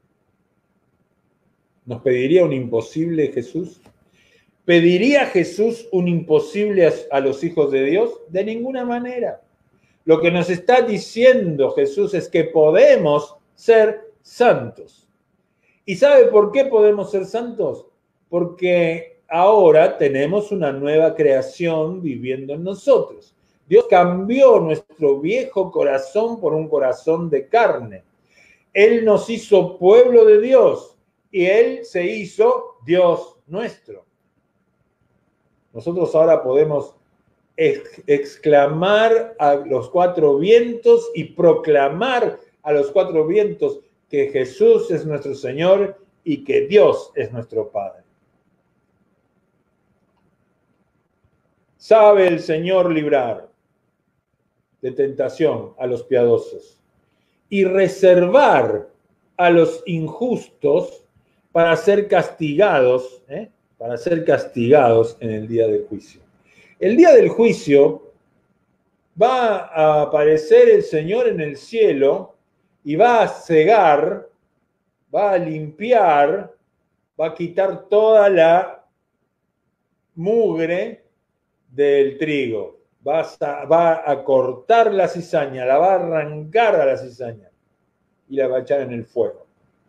¿Nos pediría un imposible Jesús? ¿Pediría Jesús un imposible a los hijos de Dios? De ninguna manera. Lo que nos está diciendo Jesús es que podemos ser santos. ¿Y sabe por qué podemos ser santos? Porque ahora tenemos una nueva creación viviendo en nosotros. Dios cambió nuestro viejo corazón por un corazón de carne. Él nos hizo pueblo de Dios y Él se hizo Dios nuestro. Nosotros ahora podemos exclamar a los cuatro vientos y proclamar a los cuatro vientos que Jesús es nuestro Señor y que Dios es nuestro Padre. Sabe el Señor librar de tentación a los piadosos y reservar a los injustos para ser castigados, en el día del juicio. El día del juicio va a aparecer el Señor en el cielo y va a cegar, va a limpiar, va a quitar toda la mugre del trigo. Va a cortar la cizaña, la va a arrancar a la cizaña y la va a echar en el fuego.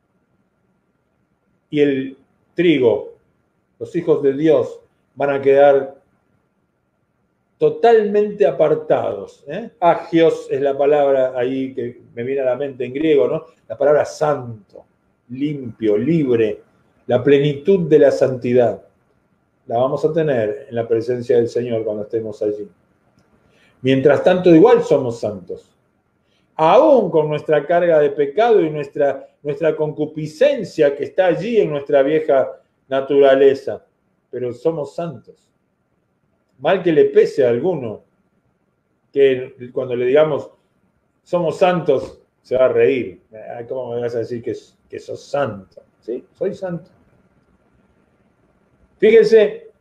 Y el trigo, los hijos de Dios, van a quedar totalmente apartados. Agios es la palabra ahí que me viene a la mente en griego, ¿no? La palabra santo, limpio, libre, la plenitud de la santidad. La vamos a tener en la presencia del Señor cuando estemos allí. Mientras tanto, igual somos santos. Aún con nuestra carga de pecado y nuestra concupiscencia que está allí en nuestra vieja naturaleza. Pero somos santos. Mal que le pese a alguno, que cuando le digamos somos santos, se va a reír. ¿Cómo me vas a decir que sos santo? Sí, soy santo. Fíjense,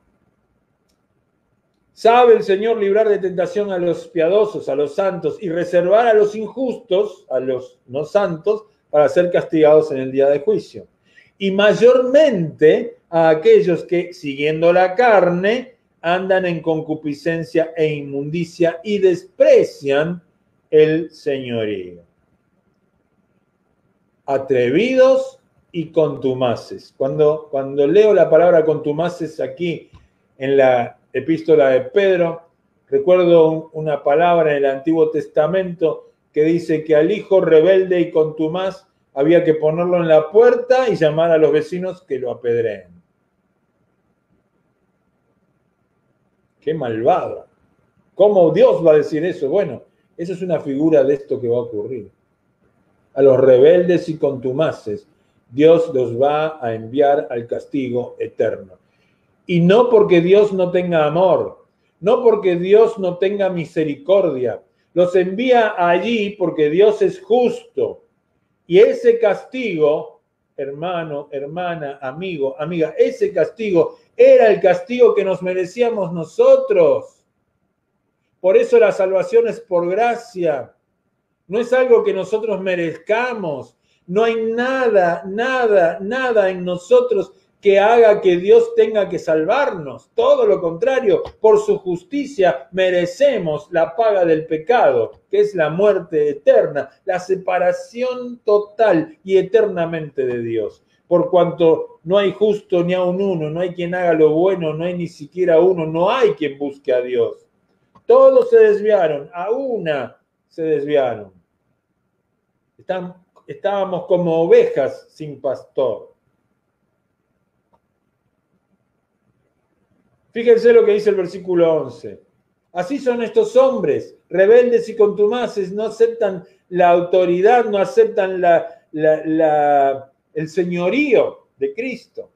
sabe el Señor librar de tentación a los piadosos, a los santos, y reservar a los injustos, a los no santos, para ser castigados en el día de juicio. Y mayormente a aquellos que, siguiendo la carne, andan en concupiscencia e inmundicia y desprecian el señorío. Atrevidos y contumaces. Cuando leo la palabra contumaces aquí en la epístola de Pedro, recuerdo una palabra en el Antiguo Testamento que dice que al hijo rebelde y contumaz había que ponerlo en la puerta y llamar a los vecinos que lo apedreen. ¡Qué malvado! ¿Cómo Dios va a decir eso? Bueno, eso es una figura de esto que va a ocurrir. A los rebeldes y contumaces, Dios los va a enviar al castigo eterno. Y no porque Dios no tenga amor, no porque Dios no tenga misericordia. Los envía allí porque Dios es justo. Y ese castigo, hermano, hermana, amigo, amiga, ese castigo era el castigo que nos merecíamos nosotros. Por eso la salvación es por gracia. No es algo que nosotros merezcamos. No hay nada en nosotros que haga que Dios tenga que salvarnos. Todo lo contrario, por su justicia merecemos la paga del pecado, que es la muerte eterna, la separación total y eternamente de Dios. Por cuanto no hay justo ni aun uno, no hay quien haga lo bueno, no hay ni siquiera uno, no hay quien busque a Dios. Todos se desviaron, a una se desviaron. Estábamos como ovejas sin pastor. Fíjense lo que dice el versículo 11. Así son estos hombres, rebeldes y contumaces, no aceptan la autoridad, no aceptan el señorío de Cristo.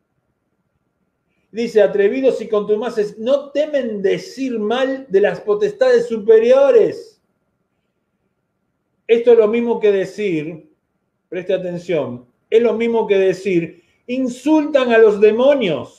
Dice, atrevidos y contumaces, no temen decir mal de las potestades superiores. Esto es lo mismo que decir, preste atención, es lo mismo que decir, insultan a los demonios.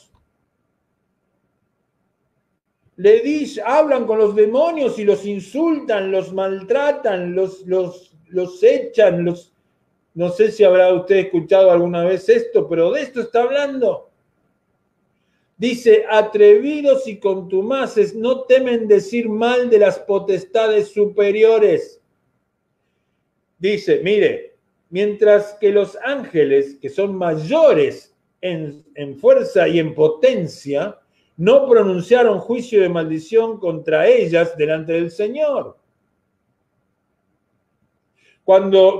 Hablan con los demonios y los insultan, los maltratan, los echan, no sé si habrá usted escuchado alguna vez esto, pero de esto está hablando. Dice, atrevidos y contumaces, no temen decir mal de las potestades superiores. Dice, mire, mientras que los ángeles, que son mayores en fuerza y en potencia, no pronunciaron juicio de maldición contra ellas delante del Señor. Cuando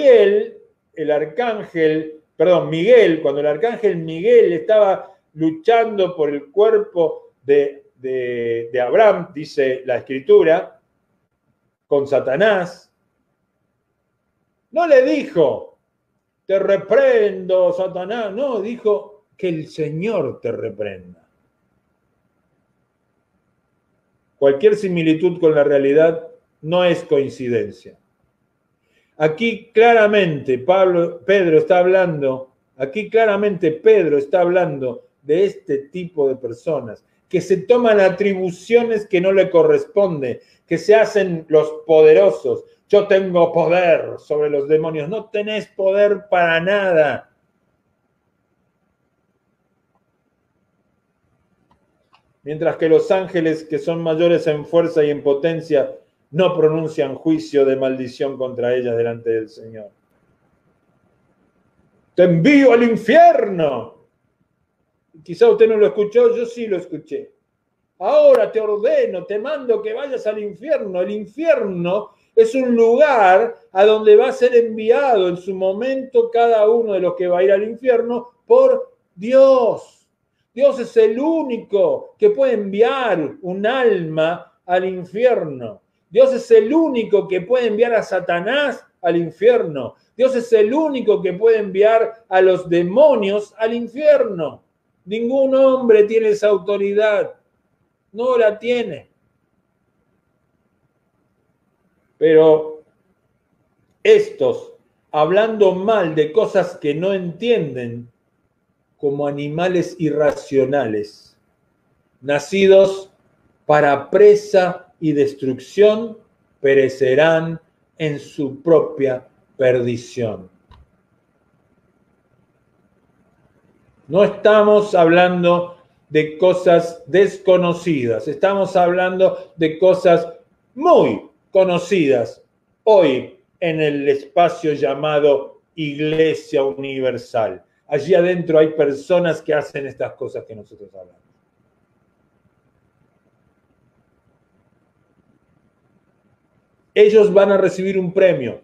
Miguel, cuando el arcángel Miguel estaba luchando por el cuerpo de Abraham, dice la Escritura, con Satanás, no le dijo, te reprendo, Satanás, no, dijo que el Señor te reprenda. Cualquier similitud con la realidad no es coincidencia. Aquí claramente Pedro está hablando de este tipo de personas que se toman atribuciones que no le corresponden, que se hacen los poderosos. Yo tengo poder sobre los demonios. No tenés poder para nada. Mientras que los ángeles, que son mayores en fuerza y en potencia, no pronuncian juicio de maldición contra ellas delante del Señor. Te envío al infierno. Quizá usted no lo escuchó, yo sí lo escuché. ahora te ordeno, te mando que vayas al infierno. El infierno es un lugar a donde va a ser enviado en su momento cada uno de los que va a ir al infierno por Dios. Dios es el único que puede enviar un alma al infierno. Dios es el único que puede enviar a Satanás al infierno. Dios es el único que puede enviar a los demonios al infierno. Ningún hombre tiene esa autoridad. No la tiene. Pero estos, hablando mal de cosas que no entienden, como animales irracionales, nacidos para presa y destrucción, perecerán en su propia perdición. No estamos hablando de cosas desconocidas, estamos hablando de cosas muy conocidas hoy en el espacio llamado Iglesia Universal. Allí adentro hay personas que hacen estas cosas que nosotros hablamos. Ellos van a recibir un premio.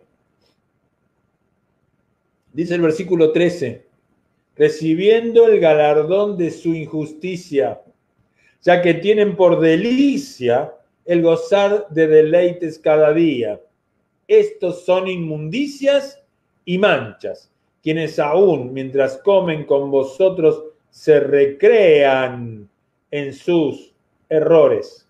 Dice el versículo 13, recibiendo el galardón de su injusticia, ya que tienen por delicia el gozar de deleites cada día. Estos son inmundicias y manchas, quienes aún mientras comen con vosotros se recrean en sus errores.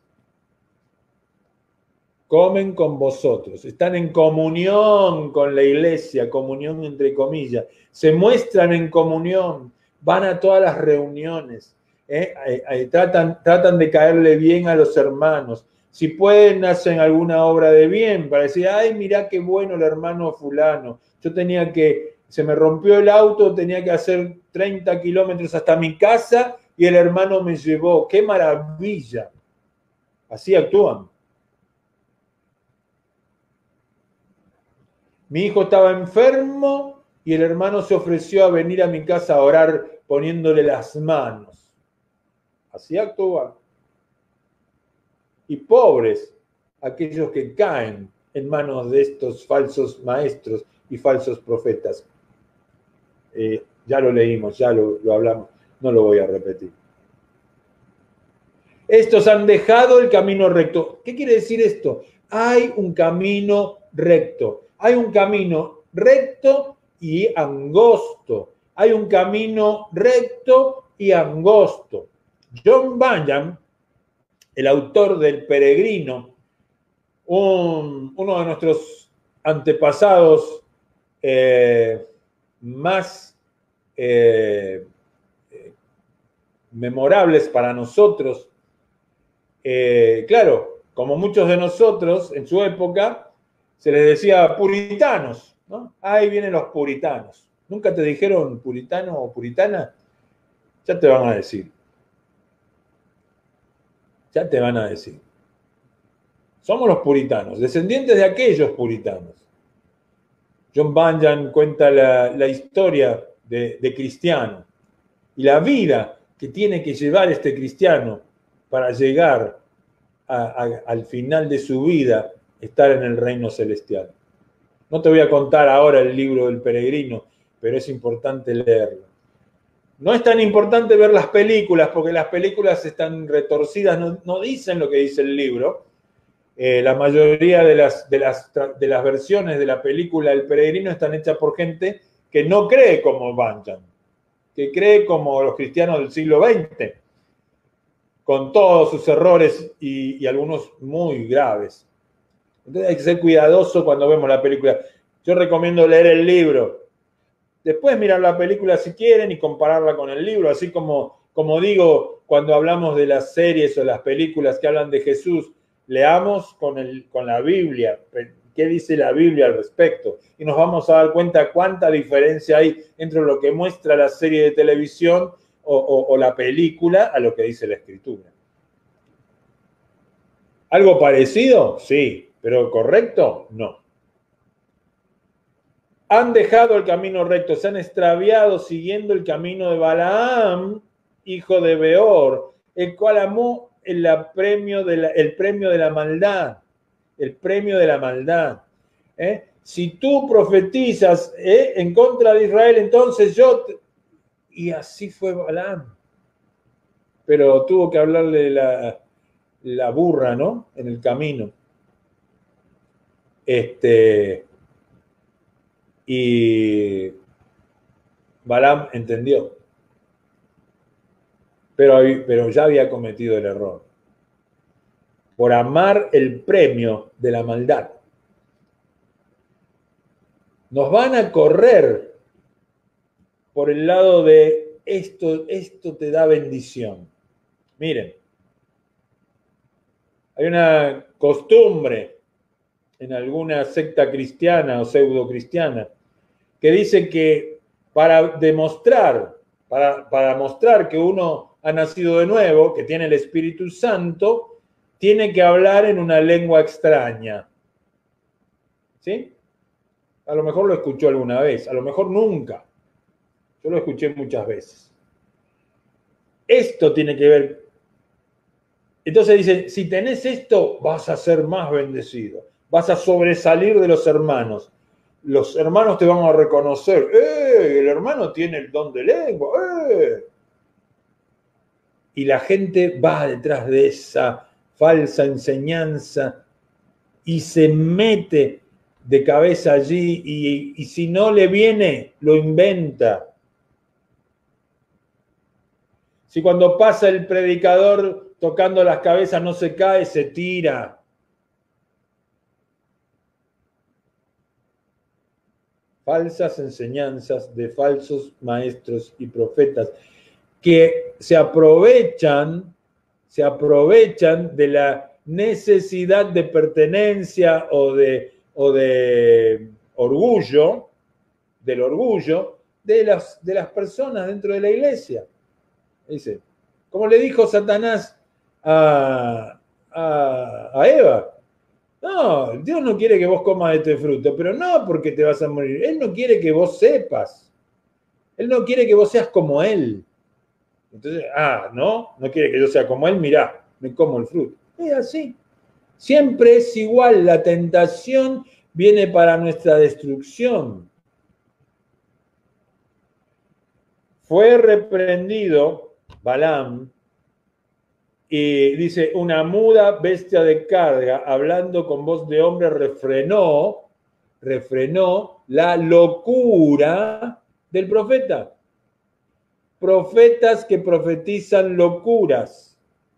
Comen con vosotros, están en comunión con la iglesia, comunión entre comillas, se muestran en comunión, van a todas las reuniones, tratan de caerle bien a los hermanos. Si pueden, hacen alguna obra de bien para decir, ay, mirá qué bueno el hermano fulano. Yo se me rompió el auto, tenía que hacer 30 kilómetros hasta mi casa y el hermano me llevó. ¡Qué maravilla! Así actúan. Mi hijo estaba enfermo y el hermano se ofreció a venir a mi casa a orar poniéndole las manos. Así actúan. Y pobres aquellos que caen en manos de estos falsos maestros y falsos profetas. Ya lo leímos, ya lo hablamos, no lo voy a repetir. Estos han dejado el camino recto. ¿Qué quiere decir esto? Hay un camino recto. Hay un camino recto y angosto. Hay un camino recto y angosto. John Bunyan, el autor del Peregrino, uno de nuestros antepasados más memorables para nosotros, claro, como muchos de nosotros en su época, se les decía puritanos, ¿no? Ahí vienen los puritanos. ¿Nunca te dijeron puritano o puritana? Ya te van a decir. Ya te van a decir. Somos los puritanos, descendientes de aquellos puritanos. John Bunyan cuenta la historia de cristiano y la vida que tiene que llevar este cristiano para llegar al final de su vida, estar en el reino celestial. No te voy a contar ahora el libro del Peregrino, pero es importante leerlo. No es tan importante ver las películas, porque las películas están retorcidas, no dicen lo que dice el libro. La mayoría de las versiones de la película El Peregrino están hechas por gente que no cree como Bunyan, que cree como los cristianos del siglo XX, con todos sus errores y algunos muy graves. Entonces hay que ser cuidadoso cuando vemos la película. Yo recomiendo leer el libro. Después mirar la película si quieren y compararla con el libro, así como digo cuando hablamos de las series o las películas que hablan de Jesús, leamos con la Biblia, qué dice la Biblia al respecto, y nos vamos a dar cuenta cuánta diferencia hay entre lo que muestra la serie de televisión o la película a lo que dice la Escritura. ¿Algo parecido? Sí. ¿Pero correcto? No. Han dejado el camino recto, se han extraviado siguiendo el camino de Balaam, hijo de Beor, el cual amó premio de la maldad. El premio de la maldad. Si tú profetizas en contra de Israel, entonces yo... Y así fue Balaam. Pero tuvo que hablarle la burra, ¿no? En el camino. Y Balaam entendió. Pero ya había cometido el error. Por amar el premio de la maldad. Nos van a correr por el lado de esto te da bendición. Miren, hay una costumbre en alguna secta cristiana o pseudo cristiana que dice que para mostrar que uno ha nacido de nuevo, que tiene el Espíritu Santo, tiene que hablar en una lengua extraña. ¿Sí? A lo mejor lo escuchó alguna vez, a lo mejor nunca. Yo lo escuché muchas veces. Esto tiene que ver. Entonces dice, si tenés esto, vas a ser más bendecido. Vas a sobresalir de los hermanos. Los hermanos te van a reconocer. El hermano tiene el don de lengua. Y la gente va detrás de esa falsa enseñanza y se mete de cabeza allí y si no le viene, lo inventa. Si cuando pasa el predicador tocando las cabezas no se cae, se tira. Falsas enseñanzas de falsos maestros y profetas que se aprovechan de la necesidad de pertenencia o de orgullo, del orgullo de las personas dentro de la iglesia. Dice, como le dijo Satanás a Eva, no, Dios no quiere que vos comas este fruto, pero no porque te vas a morir. Él no quiere que vos sepas. Él no quiere que vos seas como Él. Entonces, no quiere que yo sea como Él, mirá, me como el fruto. Es así. Siempre es igual, la tentación viene para nuestra destrucción. Fue reprendido Balaam y dice, una muda bestia de carga, hablando con voz de hombre, refrenó la locura del profeta. Profetas que profetizan locuras.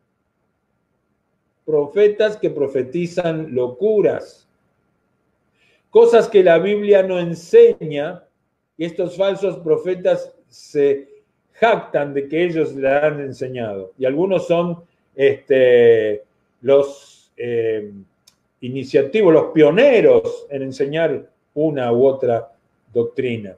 Profetas que profetizan locuras. Cosas que la Biblia no enseña, y estos falsos profetas se jactan de que ellos le han enseñado. Y algunos son los iniciativos, los pioneros en enseñar una u otra doctrina.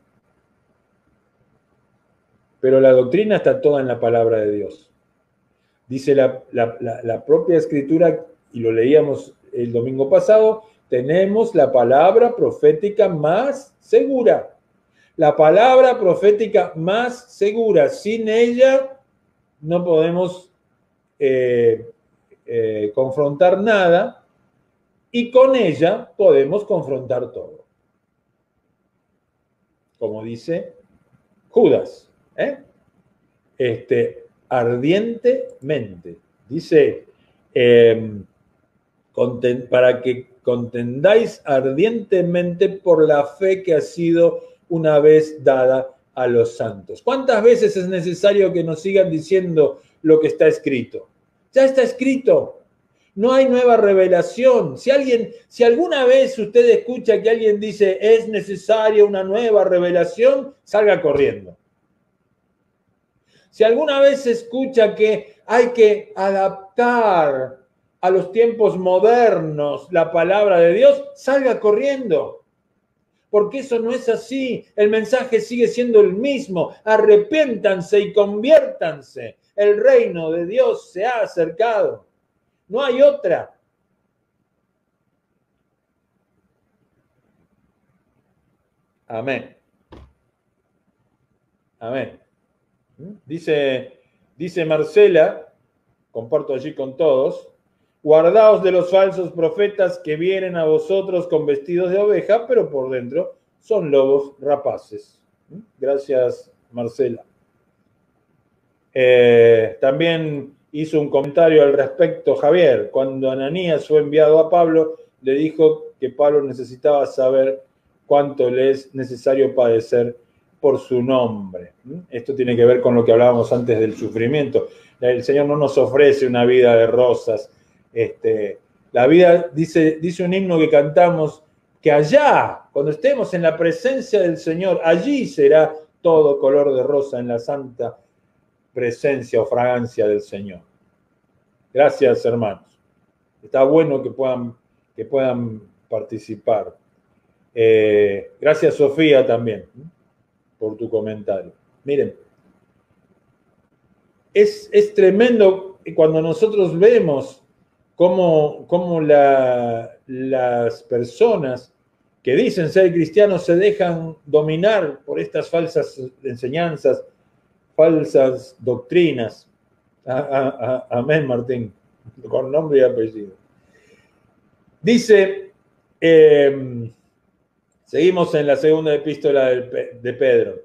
Pero la doctrina está toda en la palabra de Dios. Dice la propia Escritura, y lo leíamos el domingo pasado, tenemos la palabra profética más segura. La palabra profética más segura. Sin ella no podemos confrontar nada y con ella podemos confrontar todo. Como dice Judas, ardientemente. Dice, para que contendáis ardientemente por la fe que ha sido una vez dada a los santos. ¿Cuántas veces es necesario que nos sigan diciendo lo que está escrito? Ya está escrito. No hay nueva revelación. Si alguna vez usted escucha que alguien dice es necesaria una nueva revelación, salga corriendo. Si alguna vez escucha que hay que adaptar a los tiempos modernos la palabra de Dios, salga corriendo. Porque eso no es así. El mensaje sigue siendo el mismo. Arrepiéntanse y conviértanse. El reino de Dios se ha acercado. No hay otra. Amén. Amén. Dice Marcela comparto allí con todos, guardaos de los falsos profetas que vienen a vosotros con vestidos de oveja, pero por dentro son lobos rapaces. Gracias, Marcela. También hizo un comentario al respecto Javier. Cuando Ananías fue enviado a Pablo, le dijo que Pablo necesitaba saber cuánto le es necesario padecer por su nombre. Esto tiene que ver con lo que hablábamos antes del sufrimiento. El Señor no nos ofrece una vida de rosas. La vida, dice un himno que cantamos, que allá, cuando estemos en la presencia del Señor, allí será todo color de rosa en la santa presencia o fragancia del Señor. Gracias, hermanos. Está bueno que puedan participar. Gracias, Sofía, también, por tu comentario. Miren, es tremendo cuando nosotros vemos cómo las personas que dicen ser cristianos se dejan dominar por estas falsas enseñanzas, falsas doctrinas. Amén, Martín, con nombre y apellido. Dice, seguimos en la segunda epístola de Pedro.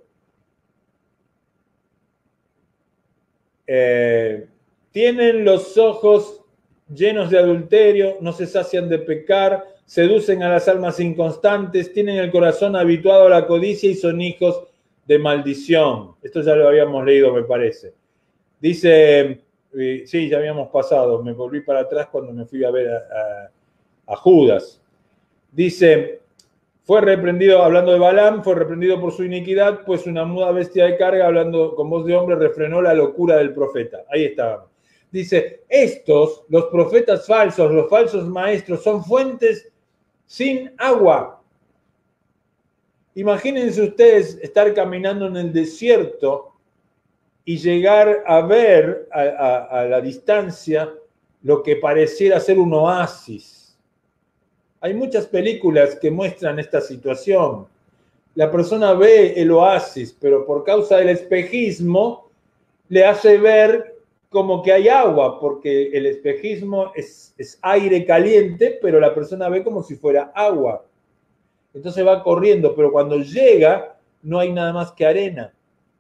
Tienen los ojos llenos de adulterio, no se sacian de pecar, seducen a las almas inconstantes, tienen el corazón habituado a la codicia y son hijos de maldición. Esto ya lo habíamos leído, me parece. Dice, sí, ya habíamos pasado, me volví para atrás cuando me fui a ver a Judas. Dice, fue reprendido, hablando de Balaam, fue reprendido por su iniquidad, pues una muda bestia de carga, hablando con voz de hombre, refrenó la locura del profeta. Ahí estábamos. Dice, estos, los profetas falsos, los falsos maestros, son fuentes sin agua. Imagínense ustedes estar caminando en el desierto y llegar a ver a la distancia lo que pareciera ser un oasis. Hay muchas películas que muestran esta situación. La persona ve el oasis, pero por causa del espejismo le hace ver como que hay agua, porque el espejismo es aire caliente, pero la persona ve como si fuera agua. Entonces va corriendo, pero cuando llega no hay nada más que arena.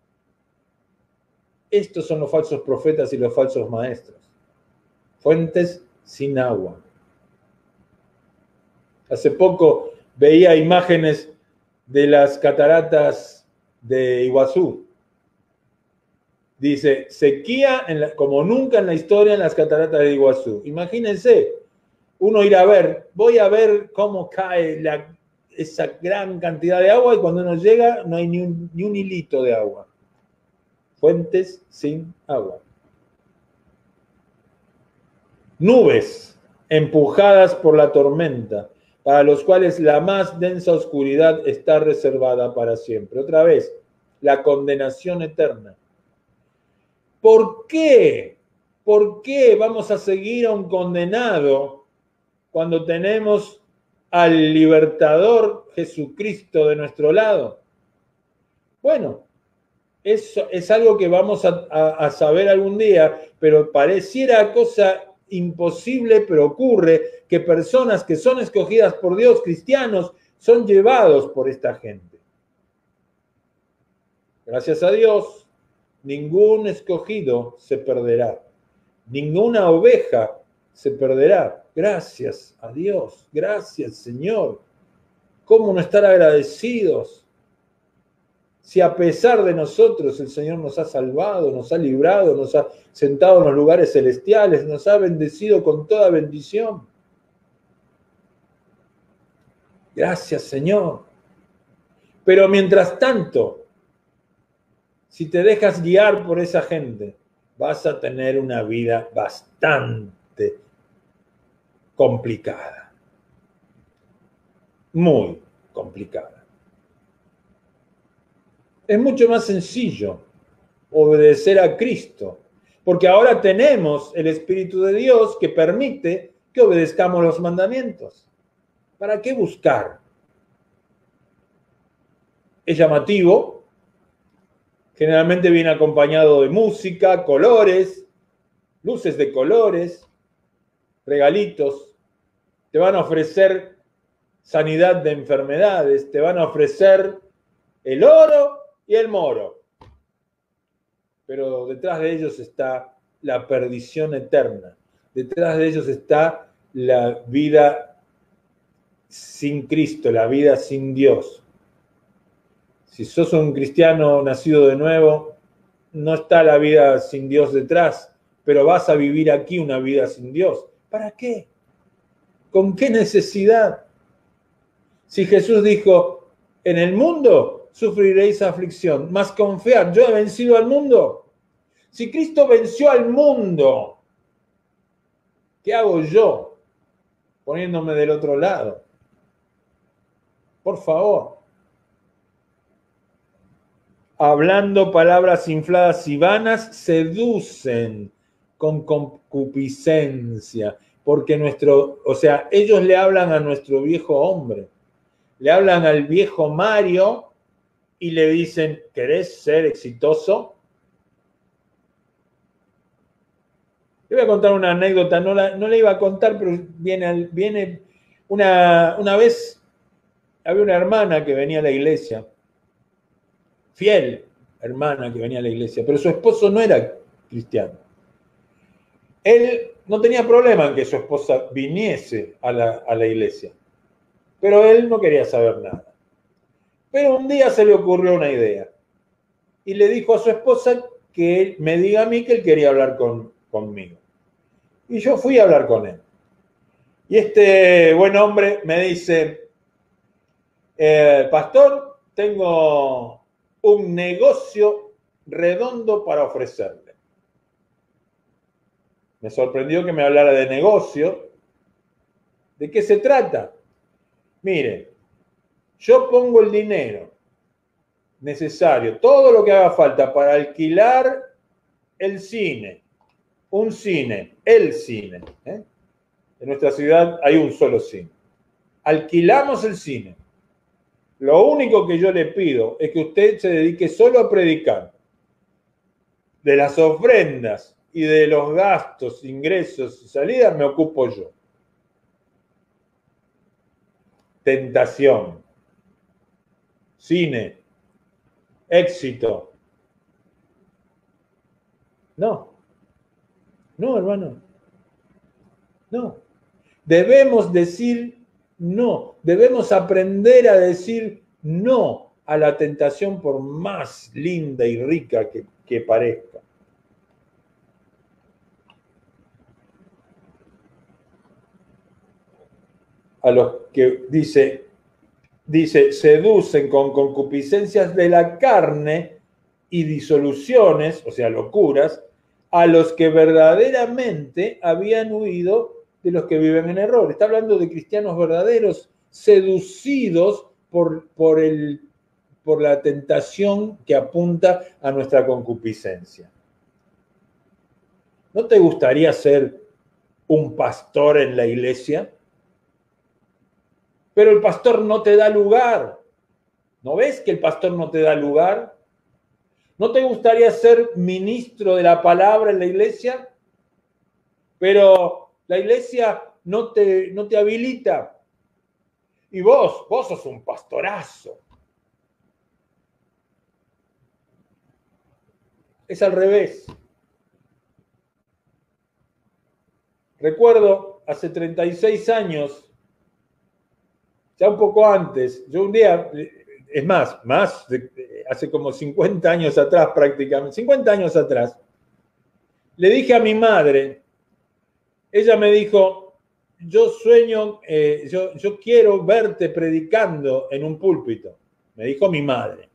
Estos son los falsos profetas y los falsos maestros. Fuentes sin agua. Hace poco veía imágenes de las cataratas de Iguazú. Dice, sequía como nunca en la historia en las cataratas de Iguazú. Imagínense, uno ir a ver, voy a ver cómo cae esa gran cantidad de agua y cuando uno llega no hay ni un hilito de agua. Fuentes sin agua. Nubes empujadas por la tormenta, para los cuales la más densa oscuridad está reservada para siempre. Otra vez, la condenación eterna. ¿Por qué? ¿Por qué vamos a seguir a un condenado cuando tenemos al libertador Jesucristo de nuestro lado? Bueno, eso es algo que vamos a saber algún día, pero pareciera cosa imposible, pero ocurre que personas que son escogidas por Dios, cristianos, son llevados por esta gente. Gracias a Dios, ningún escogido se perderá. Ninguna oveja se perderá. Gracias a Dios. Gracias, Señor. ¿Cómo no estar agradecidos? Si a pesar de nosotros el Señor nos ha salvado, nos ha librado, nos ha sentado en los lugares celestiales, nos ha bendecido con toda bendición. Gracias, Señor. Pero mientras tanto, si te dejas guiar por esa gente, vas a tener una vida bastante complicada. Muy complicada. Es mucho más sencillo obedecer a Cristo, porque ahora tenemos el Espíritu de Dios que permite que obedezcamos los mandamientos. ¿Para qué buscar? Es llamativo, generalmente viene acompañado de música, colores, luces de colores, regalitos, te van a ofrecer sanidad de enfermedades, te van a ofrecer el oro y el moro. Pero detrás de ellos está la perdición eterna. Detrás de ellos está la vida sin Cristo, la vida sin Dios. Si sos un cristiano nacido de nuevo, no está la vida sin Dios detrás, pero vas a vivir aquí una vida sin Dios. ¿Para qué? ¿Con qué necesidad? Si Jesús dijo, en el mundo sufriréis aflicción, mas confiad, yo he vencido al mundo. Si Cristo venció al mundo, ¿qué hago yo poniéndome del otro lado? Por favor. Hablando palabras infladas y vanas, seducen con concupiscencia, porque ellos le hablan a nuestro viejo hombre, le hablan al viejo Mario y le dicen, ¿querés ser exitoso? Le voy a contar una anécdota, no la iba a contar, pero viene una vez, había una hermana que venía a la iglesia, fiel hermana que venía a la iglesia, pero su esposo no era cristiano. Él no tenía problema en que su esposa viniese a la iglesia, pero él no quería saber nada. Pero un día se le ocurrió una idea y le dijo a su esposa que él me diga a mí que él quería hablar conmigo. Y yo fui a hablar con él. Y este buen hombre me dice, pastor, tengo un negocio redondo para ofrecerle. Me sorprendió que me hablara de negocio. ¿De qué se trata? Mire, yo pongo el dinero necesario, todo lo que haga falta para alquilar el cine, el cine. En nuestra ciudad hay un solo cine. Alquilamos el cine. Lo único que yo le pido es que usted se dedique solo a predicar. De las ofrendas y de los gastos, ingresos y salidas me ocupo yo. Tentación, cine, éxito. No, hermano, no. Debemos decir no, debemos aprender a decir no a la tentación por más linda y rica que parezca. A los que dice, seducen con concupiscencias de la carne y disoluciones, o sea, locuras, a los que verdaderamente habían huido de los que viven en error. Está hablando de cristianos verdaderos, seducidos por la tentación que apunta a nuestra concupiscencia. ¿No te gustaría ser un pastor en la iglesia? Pero el pastor no te da lugar. ¿No ves que el pastor no te da lugar? ¿No te gustaría ser ministro de la palabra en la iglesia? Pero la iglesia no te habilita. Y vos sos un pastorazo. Es al revés. Recuerdo hace 36 años, ya un poco antes, yo un día, es más, hace como 50 años atrás prácticamente, 50 años atrás, le dije a mi madre, ella me dijo, yo sueño, yo quiero verte predicando en un púlpito, me dijo mi madre.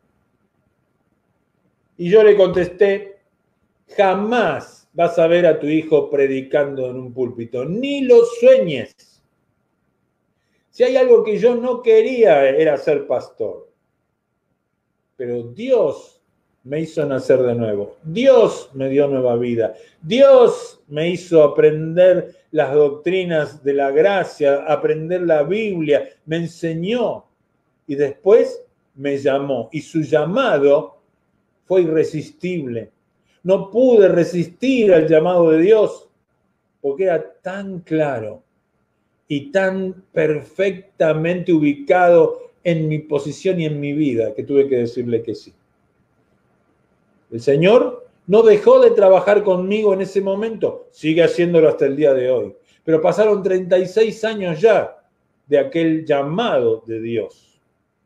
Y yo le contesté, jamás vas a ver a tu hijo predicando en un púlpito, ni lo sueñes. Si hay algo que yo no quería era ser pastor, pero Dios me hizo nacer de nuevo, Dios me dio nueva vida, Dios me hizo aprender las doctrinas de la gracia, aprender la Biblia, me enseñó y después me llamó y su llamado fue irresistible, No pude resistir al llamado de Dios porque era tan claro y tan perfectamente ubicado en mi posición y en mi vida que tuve que decirle que sí. El Señor no dejó de trabajar conmigo en ese momento, sigue haciéndolo hasta el día de hoy. Pero pasaron 36 años ya de aquel llamado de Dios.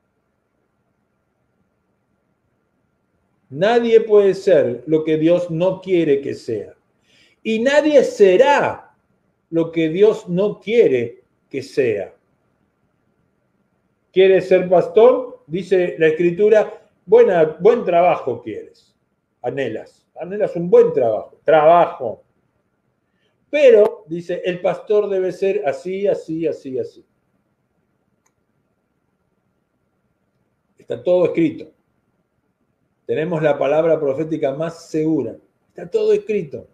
Nadie puede ser lo que Dios no quiere que sea. Y nadie será lo que Dios no quiere que sea. ¿Quieres ser pastor? Dice la Escritura, buen trabajo quieres. Anhelas un buen trabajo. Pero, dice, el pastor debe ser así, así, así, así. Está todo escrito. Tenemos la palabra profética más segura. Está todo escrito.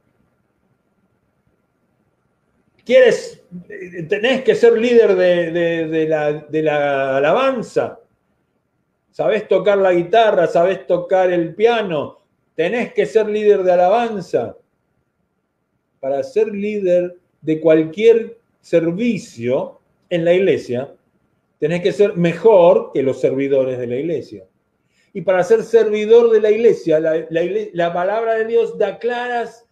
Tenés que ser líder de la alabanza. Sabés tocar la guitarra, sabés tocar el piano. Tenés que ser líder de alabanza. Para ser líder de cualquier servicio en la iglesia, tenés que ser mejor que los servidores de la iglesia. Y para ser servidor de la iglesia, la palabra de Dios da claras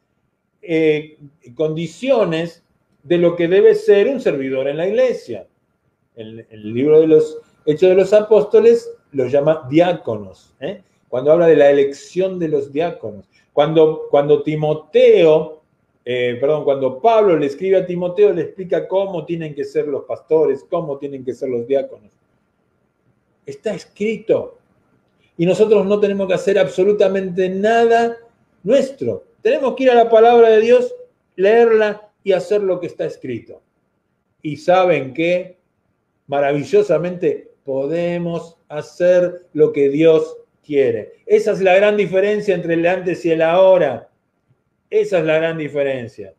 condiciones de lo que debe ser un servidor en la iglesia. El libro de los Hechos de los Apóstoles los llama diáconos, cuando habla de la elección de los diáconos. Cuando Pablo le escribe a Timoteo, le explica cómo tienen que ser los pastores, cómo tienen que ser los diáconos. Está escrito. Y nosotros no tenemos que hacer absolutamente nada nuestro. Tenemos que ir a la palabra de Dios, leerla y hacer lo que está escrito. Y saben que maravillosamente podemos hacer lo que Dios quiere. Esa es la gran diferencia entre el antes y el ahora. Esa es la gran diferencia.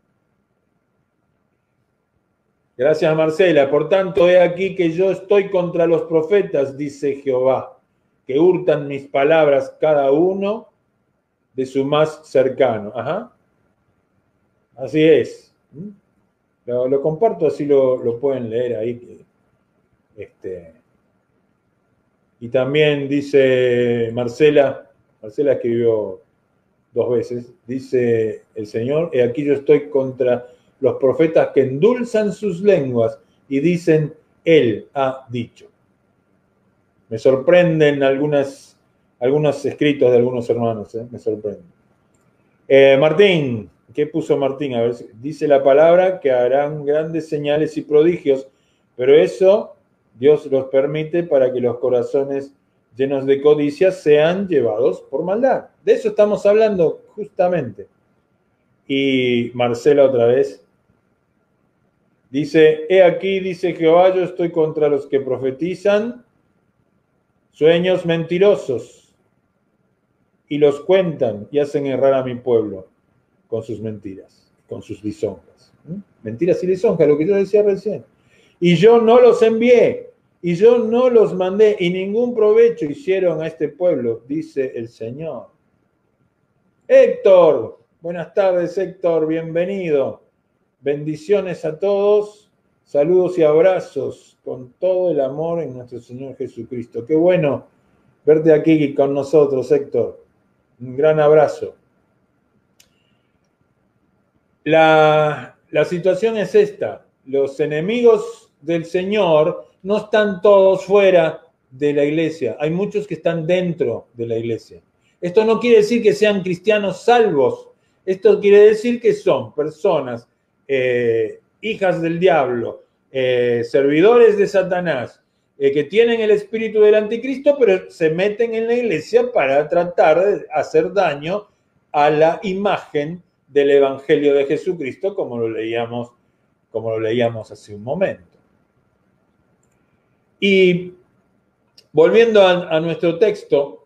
Gracias, Marcela. Por tanto, he aquí que yo estoy contra los profetas, dice Jehová, que hurtan mis palabras cada uno de su más cercano. Ajá. Así es. Lo comparto, así lo pueden leer ahí. Y también dice Marcela escribió 2 veces, dice el Señor, he aquí yo estoy contra los profetas que endulzan sus lenguas y dicen, Él ha dicho. Me sorprenden algunos escritos de algunos hermanos, me sorprenden. Martín, ¿qué puso Martín? A ver, dice la palabra que harán grandes señales y prodigios, pero eso Dios los permite para que los corazones llenos de codicia sean llevados por maldad. De eso estamos hablando justamente. Y Marcela otra vez dice, he aquí, dice Jehová, yo estoy contra los que profetizan sueños mentirosos y los cuentan y hacen errar a mi pueblo con sus mentiras, con sus lisonjas. Mentiras y lisonjas, lo que yo decía recién. Y yo no los envié, y yo no los mandé, y ningún provecho hicieron a este pueblo, dice el Señor. Héctor, buenas tardes, Héctor, bienvenido. Bendiciones a todos, saludos y abrazos con todo el amor en nuestro Señor Jesucristo. Qué bueno verte aquí con nosotros, Héctor. Un gran abrazo. La situación es esta. Los enemigos del Señor no están todos fuera de la iglesia. Hay muchos que están dentro de la iglesia. Esto no quiere decir que sean cristianos salvos. Esto quiere decir que son personas, hijas del diablo, servidores de Satanás, que tienen el espíritu del anticristo, pero se meten en la iglesia para tratar de hacer daño a la imagen del evangelio de Jesucristo, como lo leíamos hace un momento. Y volviendo a nuestro texto,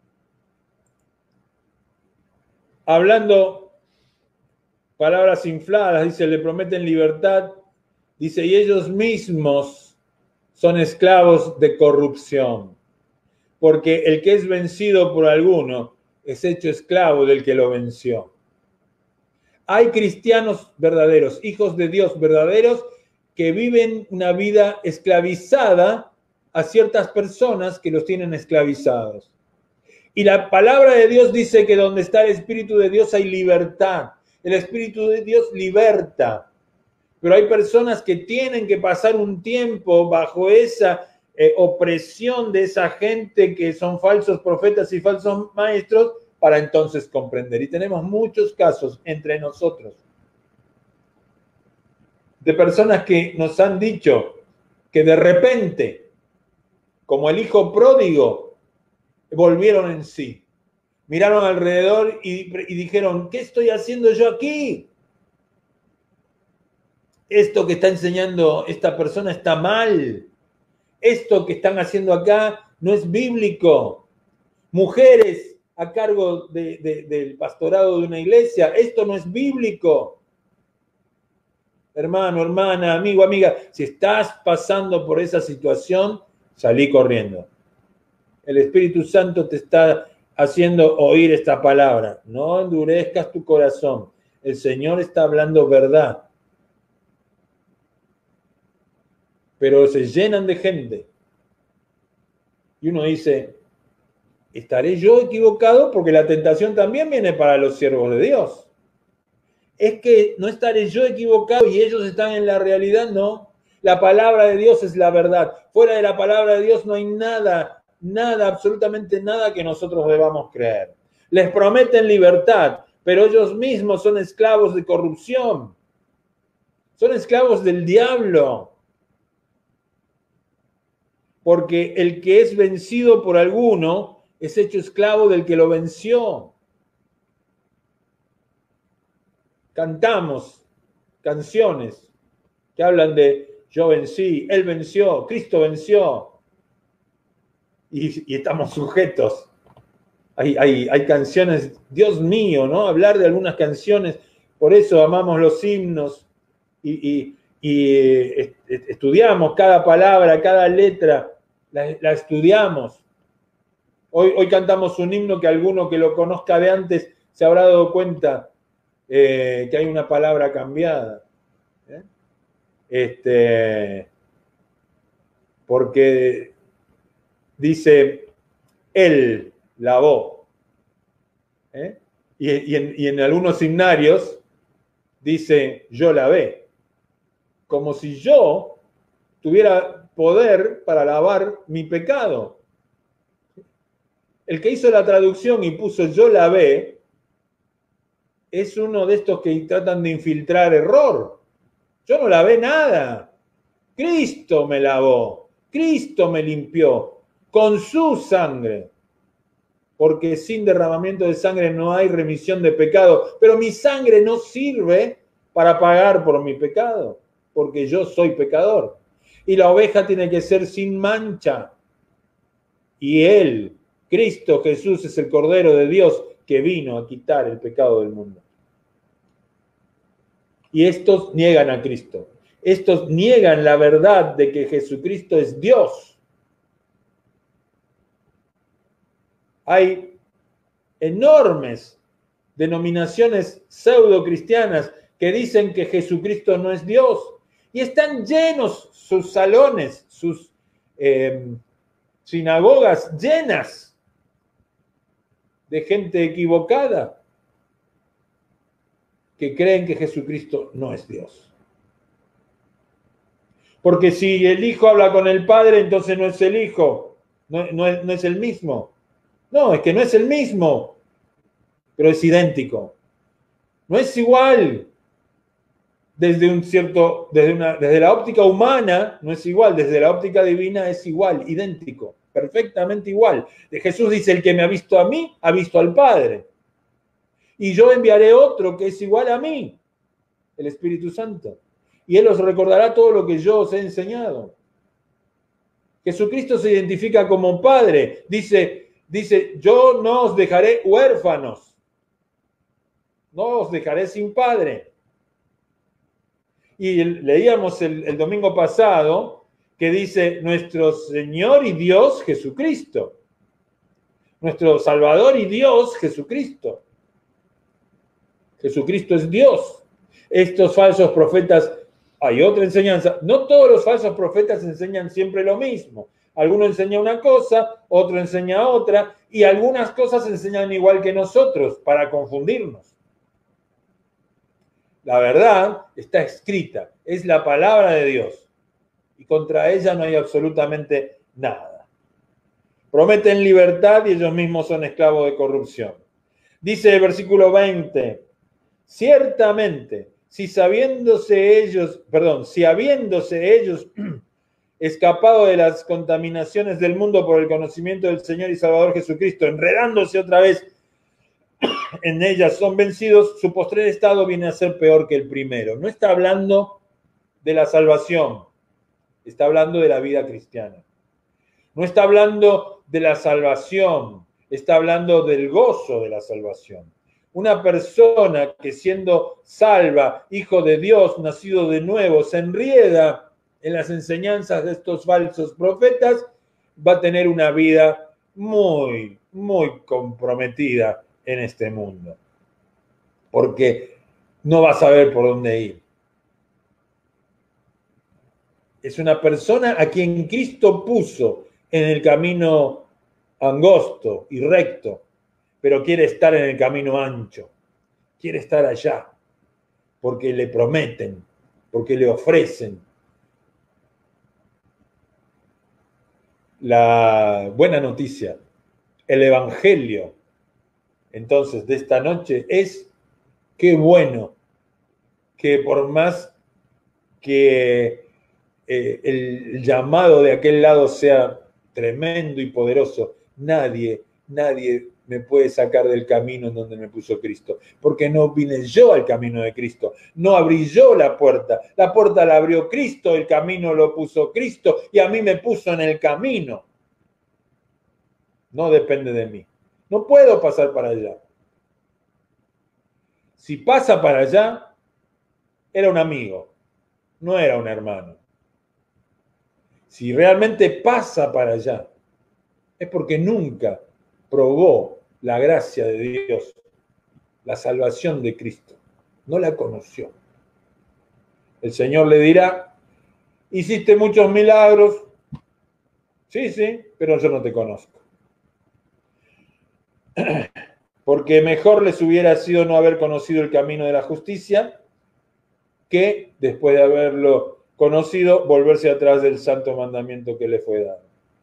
hablando palabras infladas, dice, le prometen libertad, dice, y ellos mismos son esclavos de corrupción, porque el que es vencido por alguno es hecho esclavo del que lo venció. Hay cristianos verdaderos, hijos de Dios verdaderos, que viven una vida esclavizada a ciertas personas que los tienen esclavizados. Y la palabra de Dios dice que donde está el Espíritu de Dios hay libertad. El Espíritu de Dios liberta. Pero hay personas que tienen que pasar un tiempo bajo esa opresión de esa gente que son falsos profetas y falsos maestros para entonces comprender. Y tenemos muchos casos entre nosotros de personas que nos han dicho que de repente, como el hijo pródigo, volvieron en sí. Miraron alrededor y dijeron, ¿qué estoy haciendo yo aquí? Esto que está enseñando esta persona está mal. Esto que están haciendo acá no es bíblico. Mujeres a cargo del pastorado de una iglesia, esto no es bíblico. Hermano, hermana, amigo, amiga, si estás pasando por esa situación, salí corriendo. El Espíritu Santo te está haciendo oír esta palabra. No endurezcas tu corazón. El Señor está hablando verdad. Pero se llenan de gente. Y uno dice, ¿estaré yo equivocado? Porque la tentación también viene para los siervos de Dios. Es que no estaré yo equivocado y ellos están en la realidad, no. La palabra de Dios es la verdad. Fuera de la palabra de Dios no hay nada, absolutamente nada que nosotros debamos creer. Les prometen libertad, pero ellos mismos son esclavos de corrupción. Son esclavos del diablo. Porque el que es vencido por alguno es hecho esclavo del que lo venció. Cantamos canciones que hablan de yo vencí, él venció, Cristo venció. Y estamos sujetos. Hay canciones, Dios mío, ¿no? Hablar de algunas canciones, por eso amamos los himnos y estudiamos cada palabra, cada letra, la estudiamos. Hoy cantamos un himno que alguno que lo conozca de antes se habrá dado cuenta que hay una palabra cambiada. Porque dice, él lavó. Y en algunos himnarios dice, yo lavé. Como si yo tuviera poder para lavar mi pecado. El que hizo la traducción y puso yo lavé, es uno de estos que tratan de infiltrar error. Yo no lavé nada. Cristo me lavó. Cristo me limpió con su sangre. Porque sin derramamiento de sangre no hay remisión de pecado. Pero mi sangre no sirve para pagar por mi pecado. Porque yo soy pecador. Y la oveja tiene que ser sin mancha. Y Él, Cristo Jesús, es el Cordero de Dios que vino a quitar el pecado del mundo. Y estos niegan a Cristo. Estos niegan la verdad de que Jesucristo es Dios. Hay enormes denominaciones pseudo-cristianas que dicen que Jesucristo no es Dios. Y están llenos sus salones, sus sinagogas llenas de gente equivocada que creen que Jesucristo no es Dios. Porque si el Hijo habla con el Padre, entonces no es el Hijo, no es el mismo. No, es que no es el mismo, pero es idéntico. No es igual. Desde la óptica humana no es igual, desde la óptica divina es igual, idéntico, perfectamente igual. Jesús dice, el que me ha visto a mí, ha visto al Padre. Y yo enviaré otro que es igual a mí, el Espíritu Santo. Y Él os recordará todo lo que yo os he enseñado. Jesucristo se identifica como Padre. Dice, yo no os dejaré huérfanos. No os dejaré sin Padre. Y leíamos el domingo pasado que dice nuestro Señor y Dios Jesucristo. nuestro Salvador y Dios, Jesucristo. Jesucristo es Dios. Estos falsos profetas, hay otra enseñanza. No todos los falsos profetas enseñan siempre lo mismo. Alguno enseña una cosa, otro enseña otra, y algunas cosas enseñan igual que nosotros para confundirnos. La verdad está escrita, es la palabra de Dios, y contra ella no hay absolutamente nada. Prometen libertad y ellos mismos son esclavos de corrupción. Dice el versículo 20, ciertamente, si habiéndose ellos escapado de las contaminaciones del mundo por el conocimiento del Señor y Salvador Jesucristo, enredándose otra vez en ellas, son vencidos, su postrer estado viene a ser peor que el primero. No está hablando de la salvación, está hablando de la vida cristiana. No está hablando de la salvación, está hablando del gozo de la salvación. Una persona que siendo salva, hijo de Dios, nacido de nuevo, se enrieda en las enseñanzas de estos falsos profetas, va a tener una vida muy, muy comprometida en este mundo. Porque no va a saber por dónde ir. Es una persona a quien Cristo puso en el camino angosto y recto, pero quiere estar en el camino ancho, quiere estar allá, porque le prometen, porque le ofrecen. La buena noticia, el evangelio, entonces, de esta noche es qué bueno que por más que el llamado de aquel lado sea tremendo y poderoso, nadie me puede sacar del camino en donde me puso Cristo, porque no vine yo al camino de Cristo, no abrí yo la puerta la abrió Cristo, el camino lo puso Cristo y a mí me puso en el camino. No depende de mí, no puedo pasar para allá. Si pasa para allá, era un amigo, no era un hermano. Si realmente pasa para allá, es porque nunca probó la gracia de Dios, la salvación de Cristo. No la conoció. El Señor le dirá, hiciste muchos milagros. Sí, pero yo no te conozco. Porque mejor les hubiera sido no haber conocido el camino de la justicia que, después de haberlo conocido, volverse atrás del santo mandamiento que le fue dado.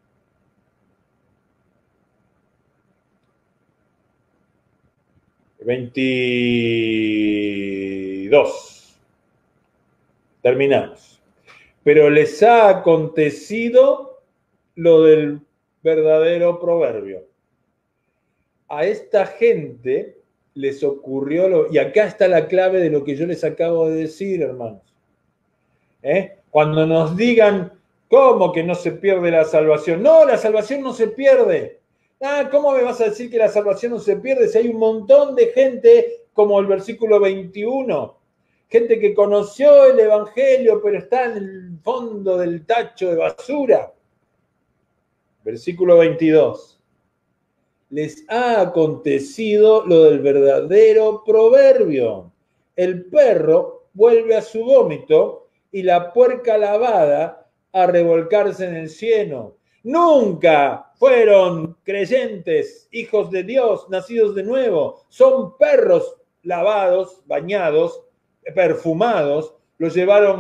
(22) Terminamos. Pero les ha acontecido lo del verdadero proverbio. A esta gente les ocurrió, y acá está la clave de lo que yo les acabo de decir, hermanos. Cuando nos digan, ¿cómo que no se pierde la salvación? No, la salvación no se pierde. ¿Cómo me vas a decir que la salvación no se pierde si hay un montón de gente, como el versículo 21, gente que conoció el evangelio, pero está en el fondo del tacho de basura? Versículo 22. Les ha acontecido lo del verdadero proverbio. El perro vuelve a su vómito y la puerca lavada a revolcarse en el cieno. Nunca fueron creyentes, hijos de Dios, nacidos de nuevo. Son perros lavados, bañados, perfumados. Los llevaron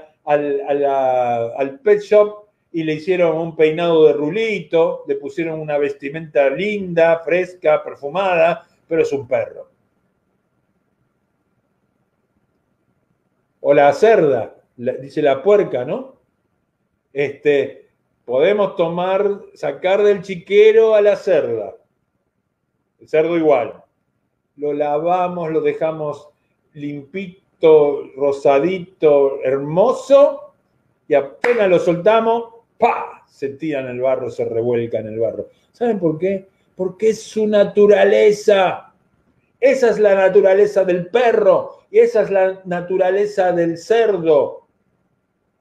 al pet shop y le hicieron un peinado de rulito, le pusieron una vestimenta linda, fresca, perfumada, pero es un perro. O la cerda, dice la puerca, ¿no? Podemos sacar del chiquero a la cerda. El cerdo igual. Lo lavamos, lo dejamos limpito, rosadito, hermoso, y apenas lo soltamos, ¡pah!, se tira en el barro, se revuelca en el barro. ¿Saben por qué? Porque es su naturaleza. Esa es la naturaleza del perro y esa es la naturaleza del cerdo.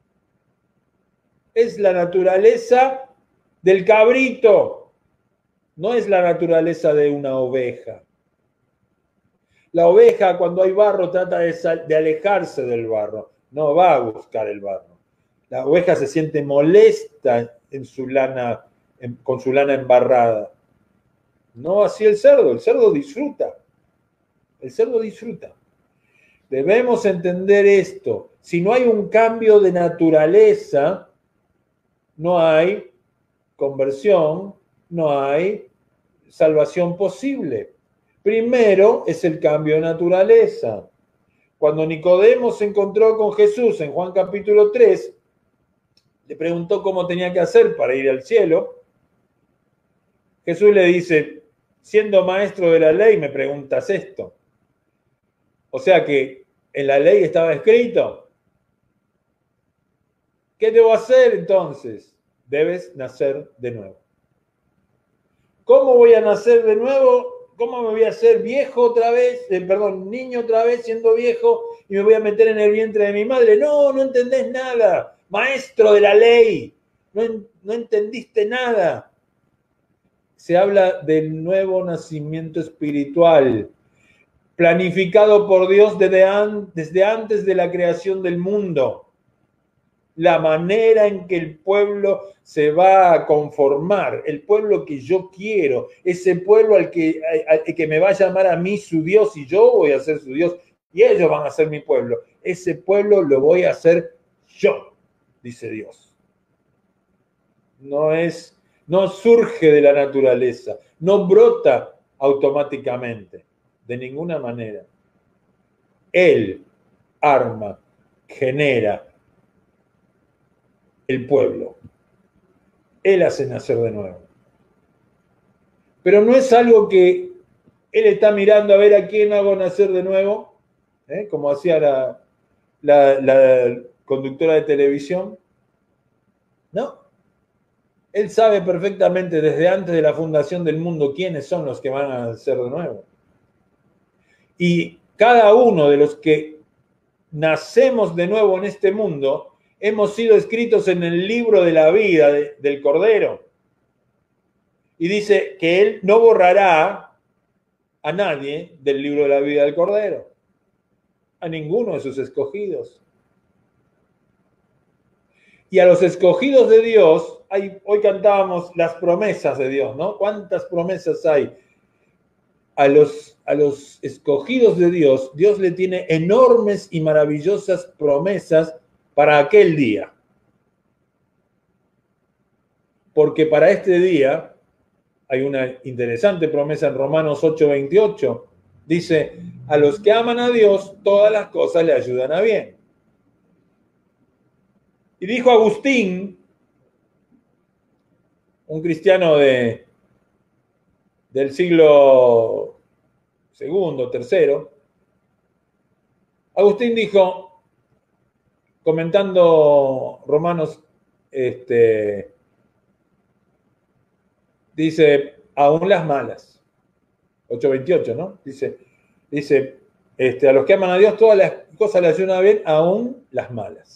Es la naturaleza del cabrito. No es la naturaleza de una oveja. La oveja, cuando hay barro, trata de alejarse del barro. No va a buscar el barro. La oveja se siente molesta en su lana, con su lana embarrada. No así el cerdo disfruta. El cerdo disfruta. Debemos entender esto. Si no hay un cambio de naturaleza, no hay conversión, no hay salvación posible. Primero es el cambio de naturaleza. Cuando Nicodemo se encontró con Jesús en Juan capítulo 3, le preguntó cómo tenía que hacer para ir al cielo. Jesús le dice, siendo maestro de la ley, me preguntas esto. O sea que en la ley estaba escrito. ¿Qué debo hacer entonces? Debes nacer de nuevo. ¿Cómo voy a nacer de nuevo? ¿Cómo me voy a hacer viejo otra vez? Niño otra vez siendo viejo y me voy a meter en el vientre de mi madre. No, no entendés nada. Maestro de la ley, no entendiste nada. Se habla del nuevo nacimiento espiritual, planificado por Dios desde antes de la creación del mundo. La manera en que el pueblo se va a conformar, el pueblo que yo quiero, ese pueblo al que me va a llamar a mí su Dios y yo voy a ser su Dios y ellos van a ser mi pueblo. Ese pueblo lo voy a hacer yo, dice Dios. No surge de la naturaleza, no brota automáticamente, de ninguna manera. Él arma, genera el pueblo. Él hace nacer de nuevo. Pero no es algo que él está mirando a ver a quién hago nacer de nuevo, como hacía la conductora de televisión. No. Él sabe perfectamente desde antes de la fundación del mundo quiénes son los que van a nacer de nuevo. Y cada uno de los que nacemos de nuevo en este mundo hemos sido escritos en el libro de la vida del Cordero. Y dice que Él no borrará a nadie del libro de la vida del Cordero. A ninguno de sus escogidos. Y a los escogidos de Dios, hoy cantábamos las promesas de Dios, ¿no? ¿Cuántas promesas hay? A los escogidos de Dios, Dios le tiene enormes y maravillosas promesas para aquel día. Porque para este día hay una interesante promesa en Romanos 8:28. Dice, a los que aman a Dios, todas las cosas le ayudan a bien. Y dijo Agustín, un cristiano del siglo II, III, Agustín dijo, comentando Romanos, dice, aún las malas, 8:28, ¿no? Dice, a los que aman a Dios todas las cosas le ayudan bien, aún las malas.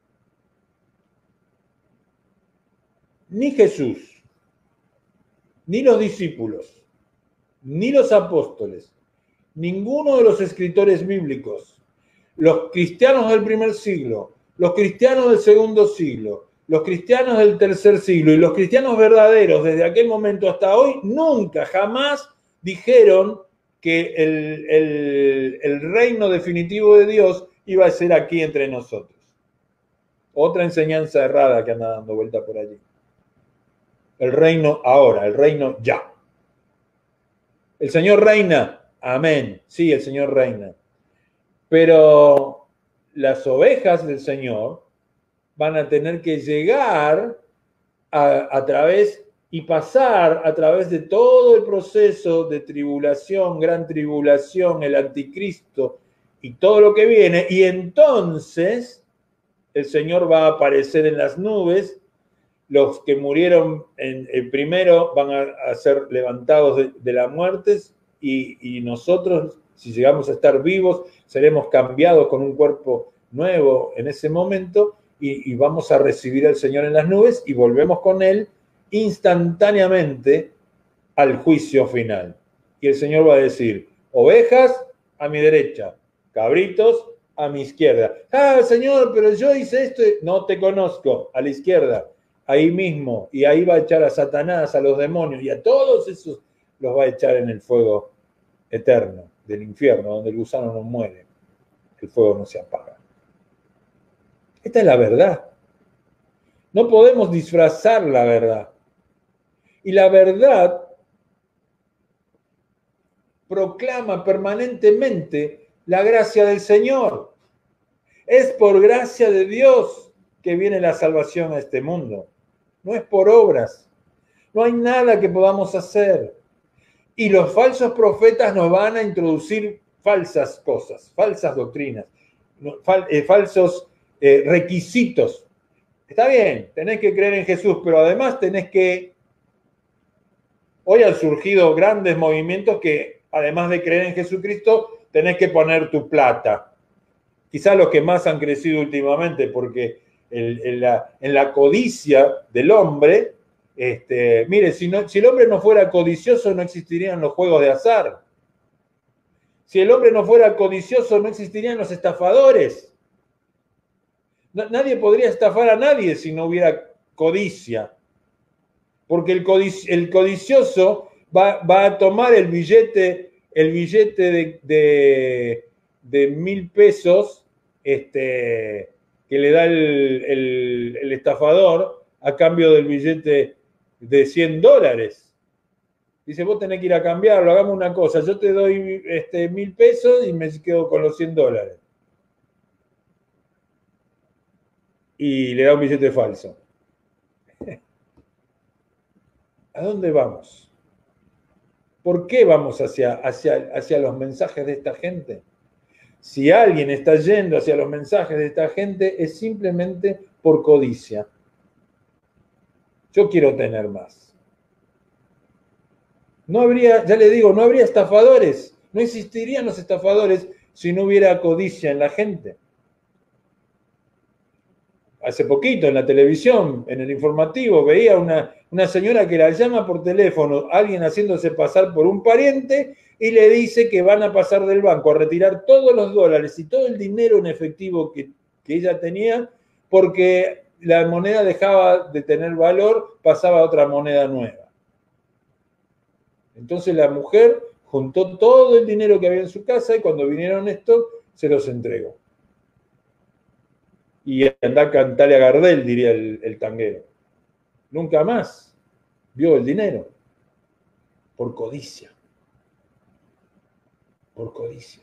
Ni Jesús, ni los discípulos, ni los apóstoles, ninguno de los escritores bíblicos, los cristianos del primer siglo, los cristianos del segundo siglo, los cristianos del tercer siglo y los cristianos verdaderos desde aquel momento hasta hoy, nunca, jamás dijeron que el reino definitivo de Dios iba a ser aquí entre nosotros. Otra enseñanza errada que anda dando vuelta por allí. El reino ahora, el reino ya. El Señor reina, amén. Sí, el Señor reina. Pero las ovejas del Señor van a tener que llegar a través y pasar a través de todo el proceso de tribulación, gran tribulación, el anticristo y todo lo que viene. Y entonces el Señor va a aparecer en las nubes. Los que murieron en primero van a ser levantados de las muertes y nosotros, si llegamos a estar vivos, seremos cambiados con un cuerpo nuevo en ese momento y vamos a recibir al Señor en las nubes y volvemos con Él instantáneamente al juicio final. Y el Señor va a decir, ovejas a mi derecha, cabritos a mi izquierda. Ah, Señor, pero yo hice esto. No te conozco, a la izquierda, ahí mismo. Y ahí va a echar a Satanás, a los demonios, y a todos esos los va a echar en el fuego eterno del infierno, donde el gusano no muere, el fuego no se apaga. Esta es la verdad. No podemos disfrazar la verdad. Y la verdad proclama permanentemente la gracia del Señor. Es por gracia de Dios que viene la salvación a este mundo. No es por obras. No hay nada que podamos hacer. Y los falsos profetas nos van a introducir falsas cosas, falsas doctrinas, falsos requisitos. Está bien, tenés que creer en Jesús, pero además tenés que... Hoy han surgido grandes movimientos que, además de creer en Jesucristo, tenés que poner tu plata. Quizás los que más han crecido últimamente, porque en la codicia del hombre, mire, si el hombre no fuera codicioso, no existirían los juegos de azar. Si el hombre no fuera codicioso, no existirían los estafadores. Nadie podría estafar a nadie si no hubiera codicia. Porque el codicioso va a tomar el billete de 1.000 pesos que le da el estafador a cambio del billete de $100. Dice, vos tenés que ir a cambiarlo, hagamos una cosa, yo te doy 1.000 pesos y me quedo con los $100. Y le da un billete falso. ¿A dónde vamos? ¿Por qué vamos hacia los mensajes de esta gente? Si alguien está yendo hacia los mensajes de esta gente, es simplemente por codicia. Yo quiero tener más. No habría, ya le digo, no habría estafadores. No existirían los estafadores si no hubiera codicia en la gente. Hace poquito en la televisión, en el informativo, veía una señora que la llama por teléfono, alguien haciéndose pasar por un pariente, y le dice que van a pasar del banco a retirar todos los dólares y todo el dinero en efectivo que ella tenía, porque la moneda dejaba de tener valor, pasaba a otra moneda nueva. Entonces la mujer juntó todo el dinero que había en su casa y cuando vinieron estos, se los entregó. Y andá a cantarle a Gardel, diría el tanguero. Nunca más vio el dinero. Por codicia. Por codicia.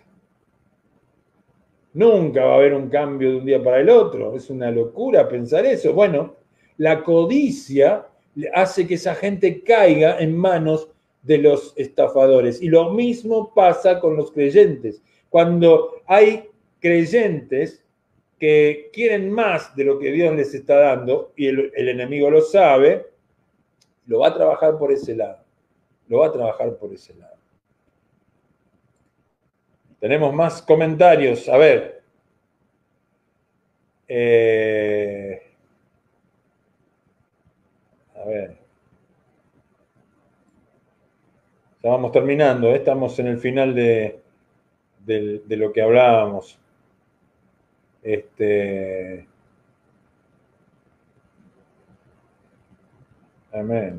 Nunca va a haber un cambio de un día para el otro. Es una locura pensar eso. Bueno, la codicia hace que esa gente caiga en manos de los estafadores. Y lo mismo pasa con los creyentes. Cuando hay creyentes que quieren más de lo que Dios les está dando, y el enemigo lo sabe, lo va a trabajar por ese lado. Lo va a trabajar por ese lado. Tenemos más comentarios. A ver. A ver. Ya vamos terminando. Estamos en el final de lo que hablábamos. Amén.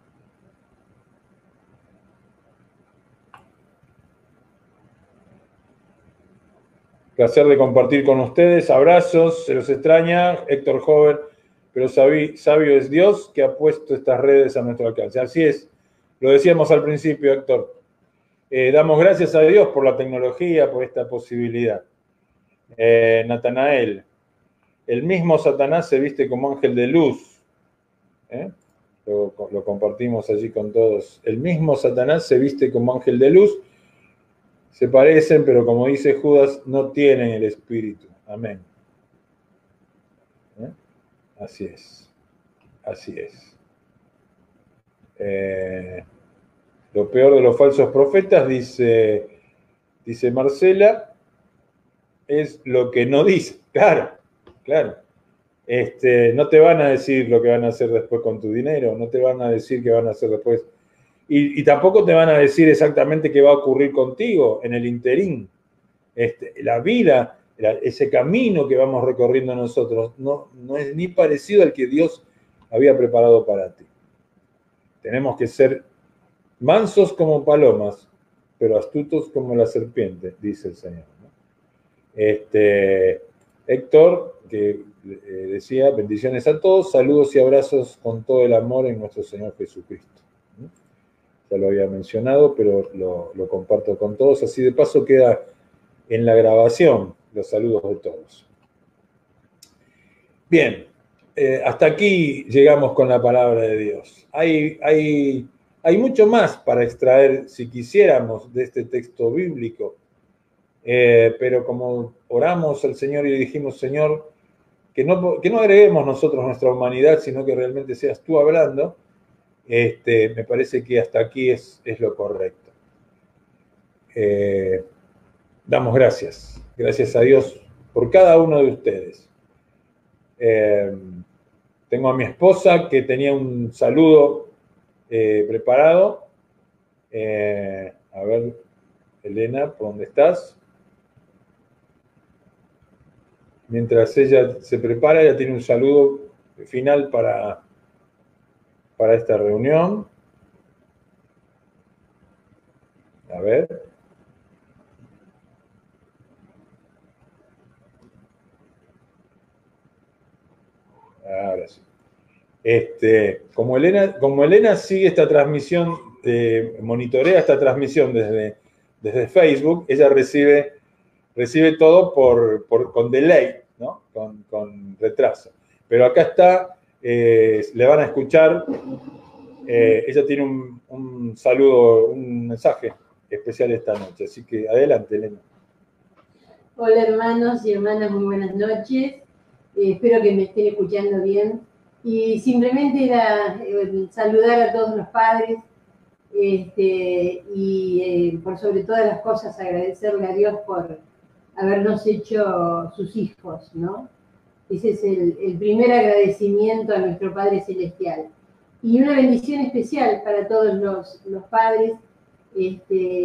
Placer de compartir con ustedes. Abrazos, se los extraña. Héctor Jover, pero sabio es Dios que ha puesto estas redes a nuestro alcance. Así es, lo decíamos al principio, Héctor. Damos gracias a Dios por la tecnología, por esta posibilidad. Natanael, el mismo Satanás se viste como ángel de luz. Lo compartimos allí con todos. El mismo Satanás se viste como ángel de luz. Se parecen, pero como dice Judas, no tienen el espíritu. Amén. Así es. Así es. Lo peor de los falsos profetas, dice Marcela, es lo que no dice. Claro, claro. No te van a decir lo que van a hacer después con tu dinero, no te van a decir qué van a hacer después Y tampoco te van a decir exactamente qué va a ocurrir contigo en el interín. La vida, ese camino que vamos recorriendo nosotros, no es ni parecido al que Dios había preparado para ti. Tenemos que ser mansos como palomas, pero astutos como la serpiente, dice el Señor, ¿no? Héctor, que decía, bendiciones a todos, saludos y abrazos con todo el amor en nuestro Señor Jesucristo. Ya lo había mencionado, pero lo comparto con todos, así de paso queda en la grabación los saludos de todos. Bien, hasta aquí llegamos con la palabra de Dios. Hay mucho más para extraer, si quisiéramos, de este texto bíblico, pero como oramos al Señor y le dijimos, Señor, que no agreguemos nosotros nuestra humanidad, sino que realmente seas tú hablando, me parece que hasta aquí es lo correcto. Damos gracias a Dios por cada uno de ustedes. Tengo a mi esposa que tenía un saludo preparado. A ver, Elena, ¿por dónde estás? Mientras ella se prepara, ella tiene un saludo final para esta reunión. A ver. Ahora sí. Como Elena sigue esta transmisión, monitorea esta transmisión desde Facebook, ella recibe todo con delay, ¿no? Con retraso. Pero acá está, le van a escuchar, ella tiene un saludo, un mensaje especial esta noche. Así que adelante, Elena. Hola hermanos y hermanas, muy buenas noches. Espero que me estén escuchando bien. Y simplemente era saludar a todos los padres y por sobre todas las cosas agradecerle a Dios por habernos hecho sus hijos, ¿no? Ese es el primer agradecimiento a nuestro Padre Celestial. Y una bendición especial para todos los padres y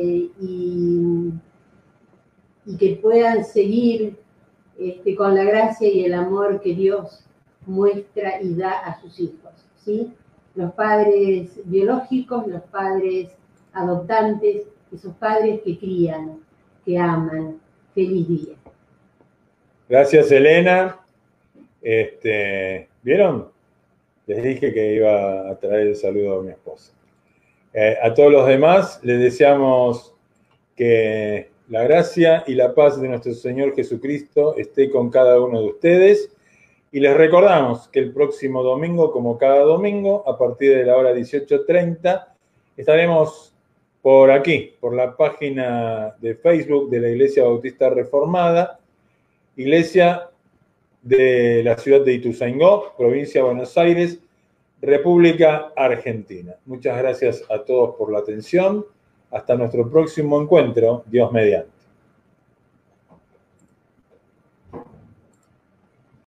que puedan seguir con la gracia y el amor que Dios muestra y da a sus hijos, ¿sí? Los padres biológicos, los padres adoptantes, esos padres que crían, que aman. Feliz día. Gracias, Elena. ¿Vieron? Les dije que iba a traer el saludo a mi esposa. A todos los demás les deseamos que la gracia y la paz de nuestro Señor Jesucristo esté con cada uno de ustedes. Y les recordamos que el próximo domingo, como cada domingo, a partir de la hora 18:30, estaremos por aquí, por la página de Facebook de la Iglesia Bautista Reformada, Iglesia de la ciudad de Ituzaingó, provincia de Buenos Aires, República Argentina. Muchas gracias a todos por la atención. Hasta nuestro próximo encuentro, Dios mediante.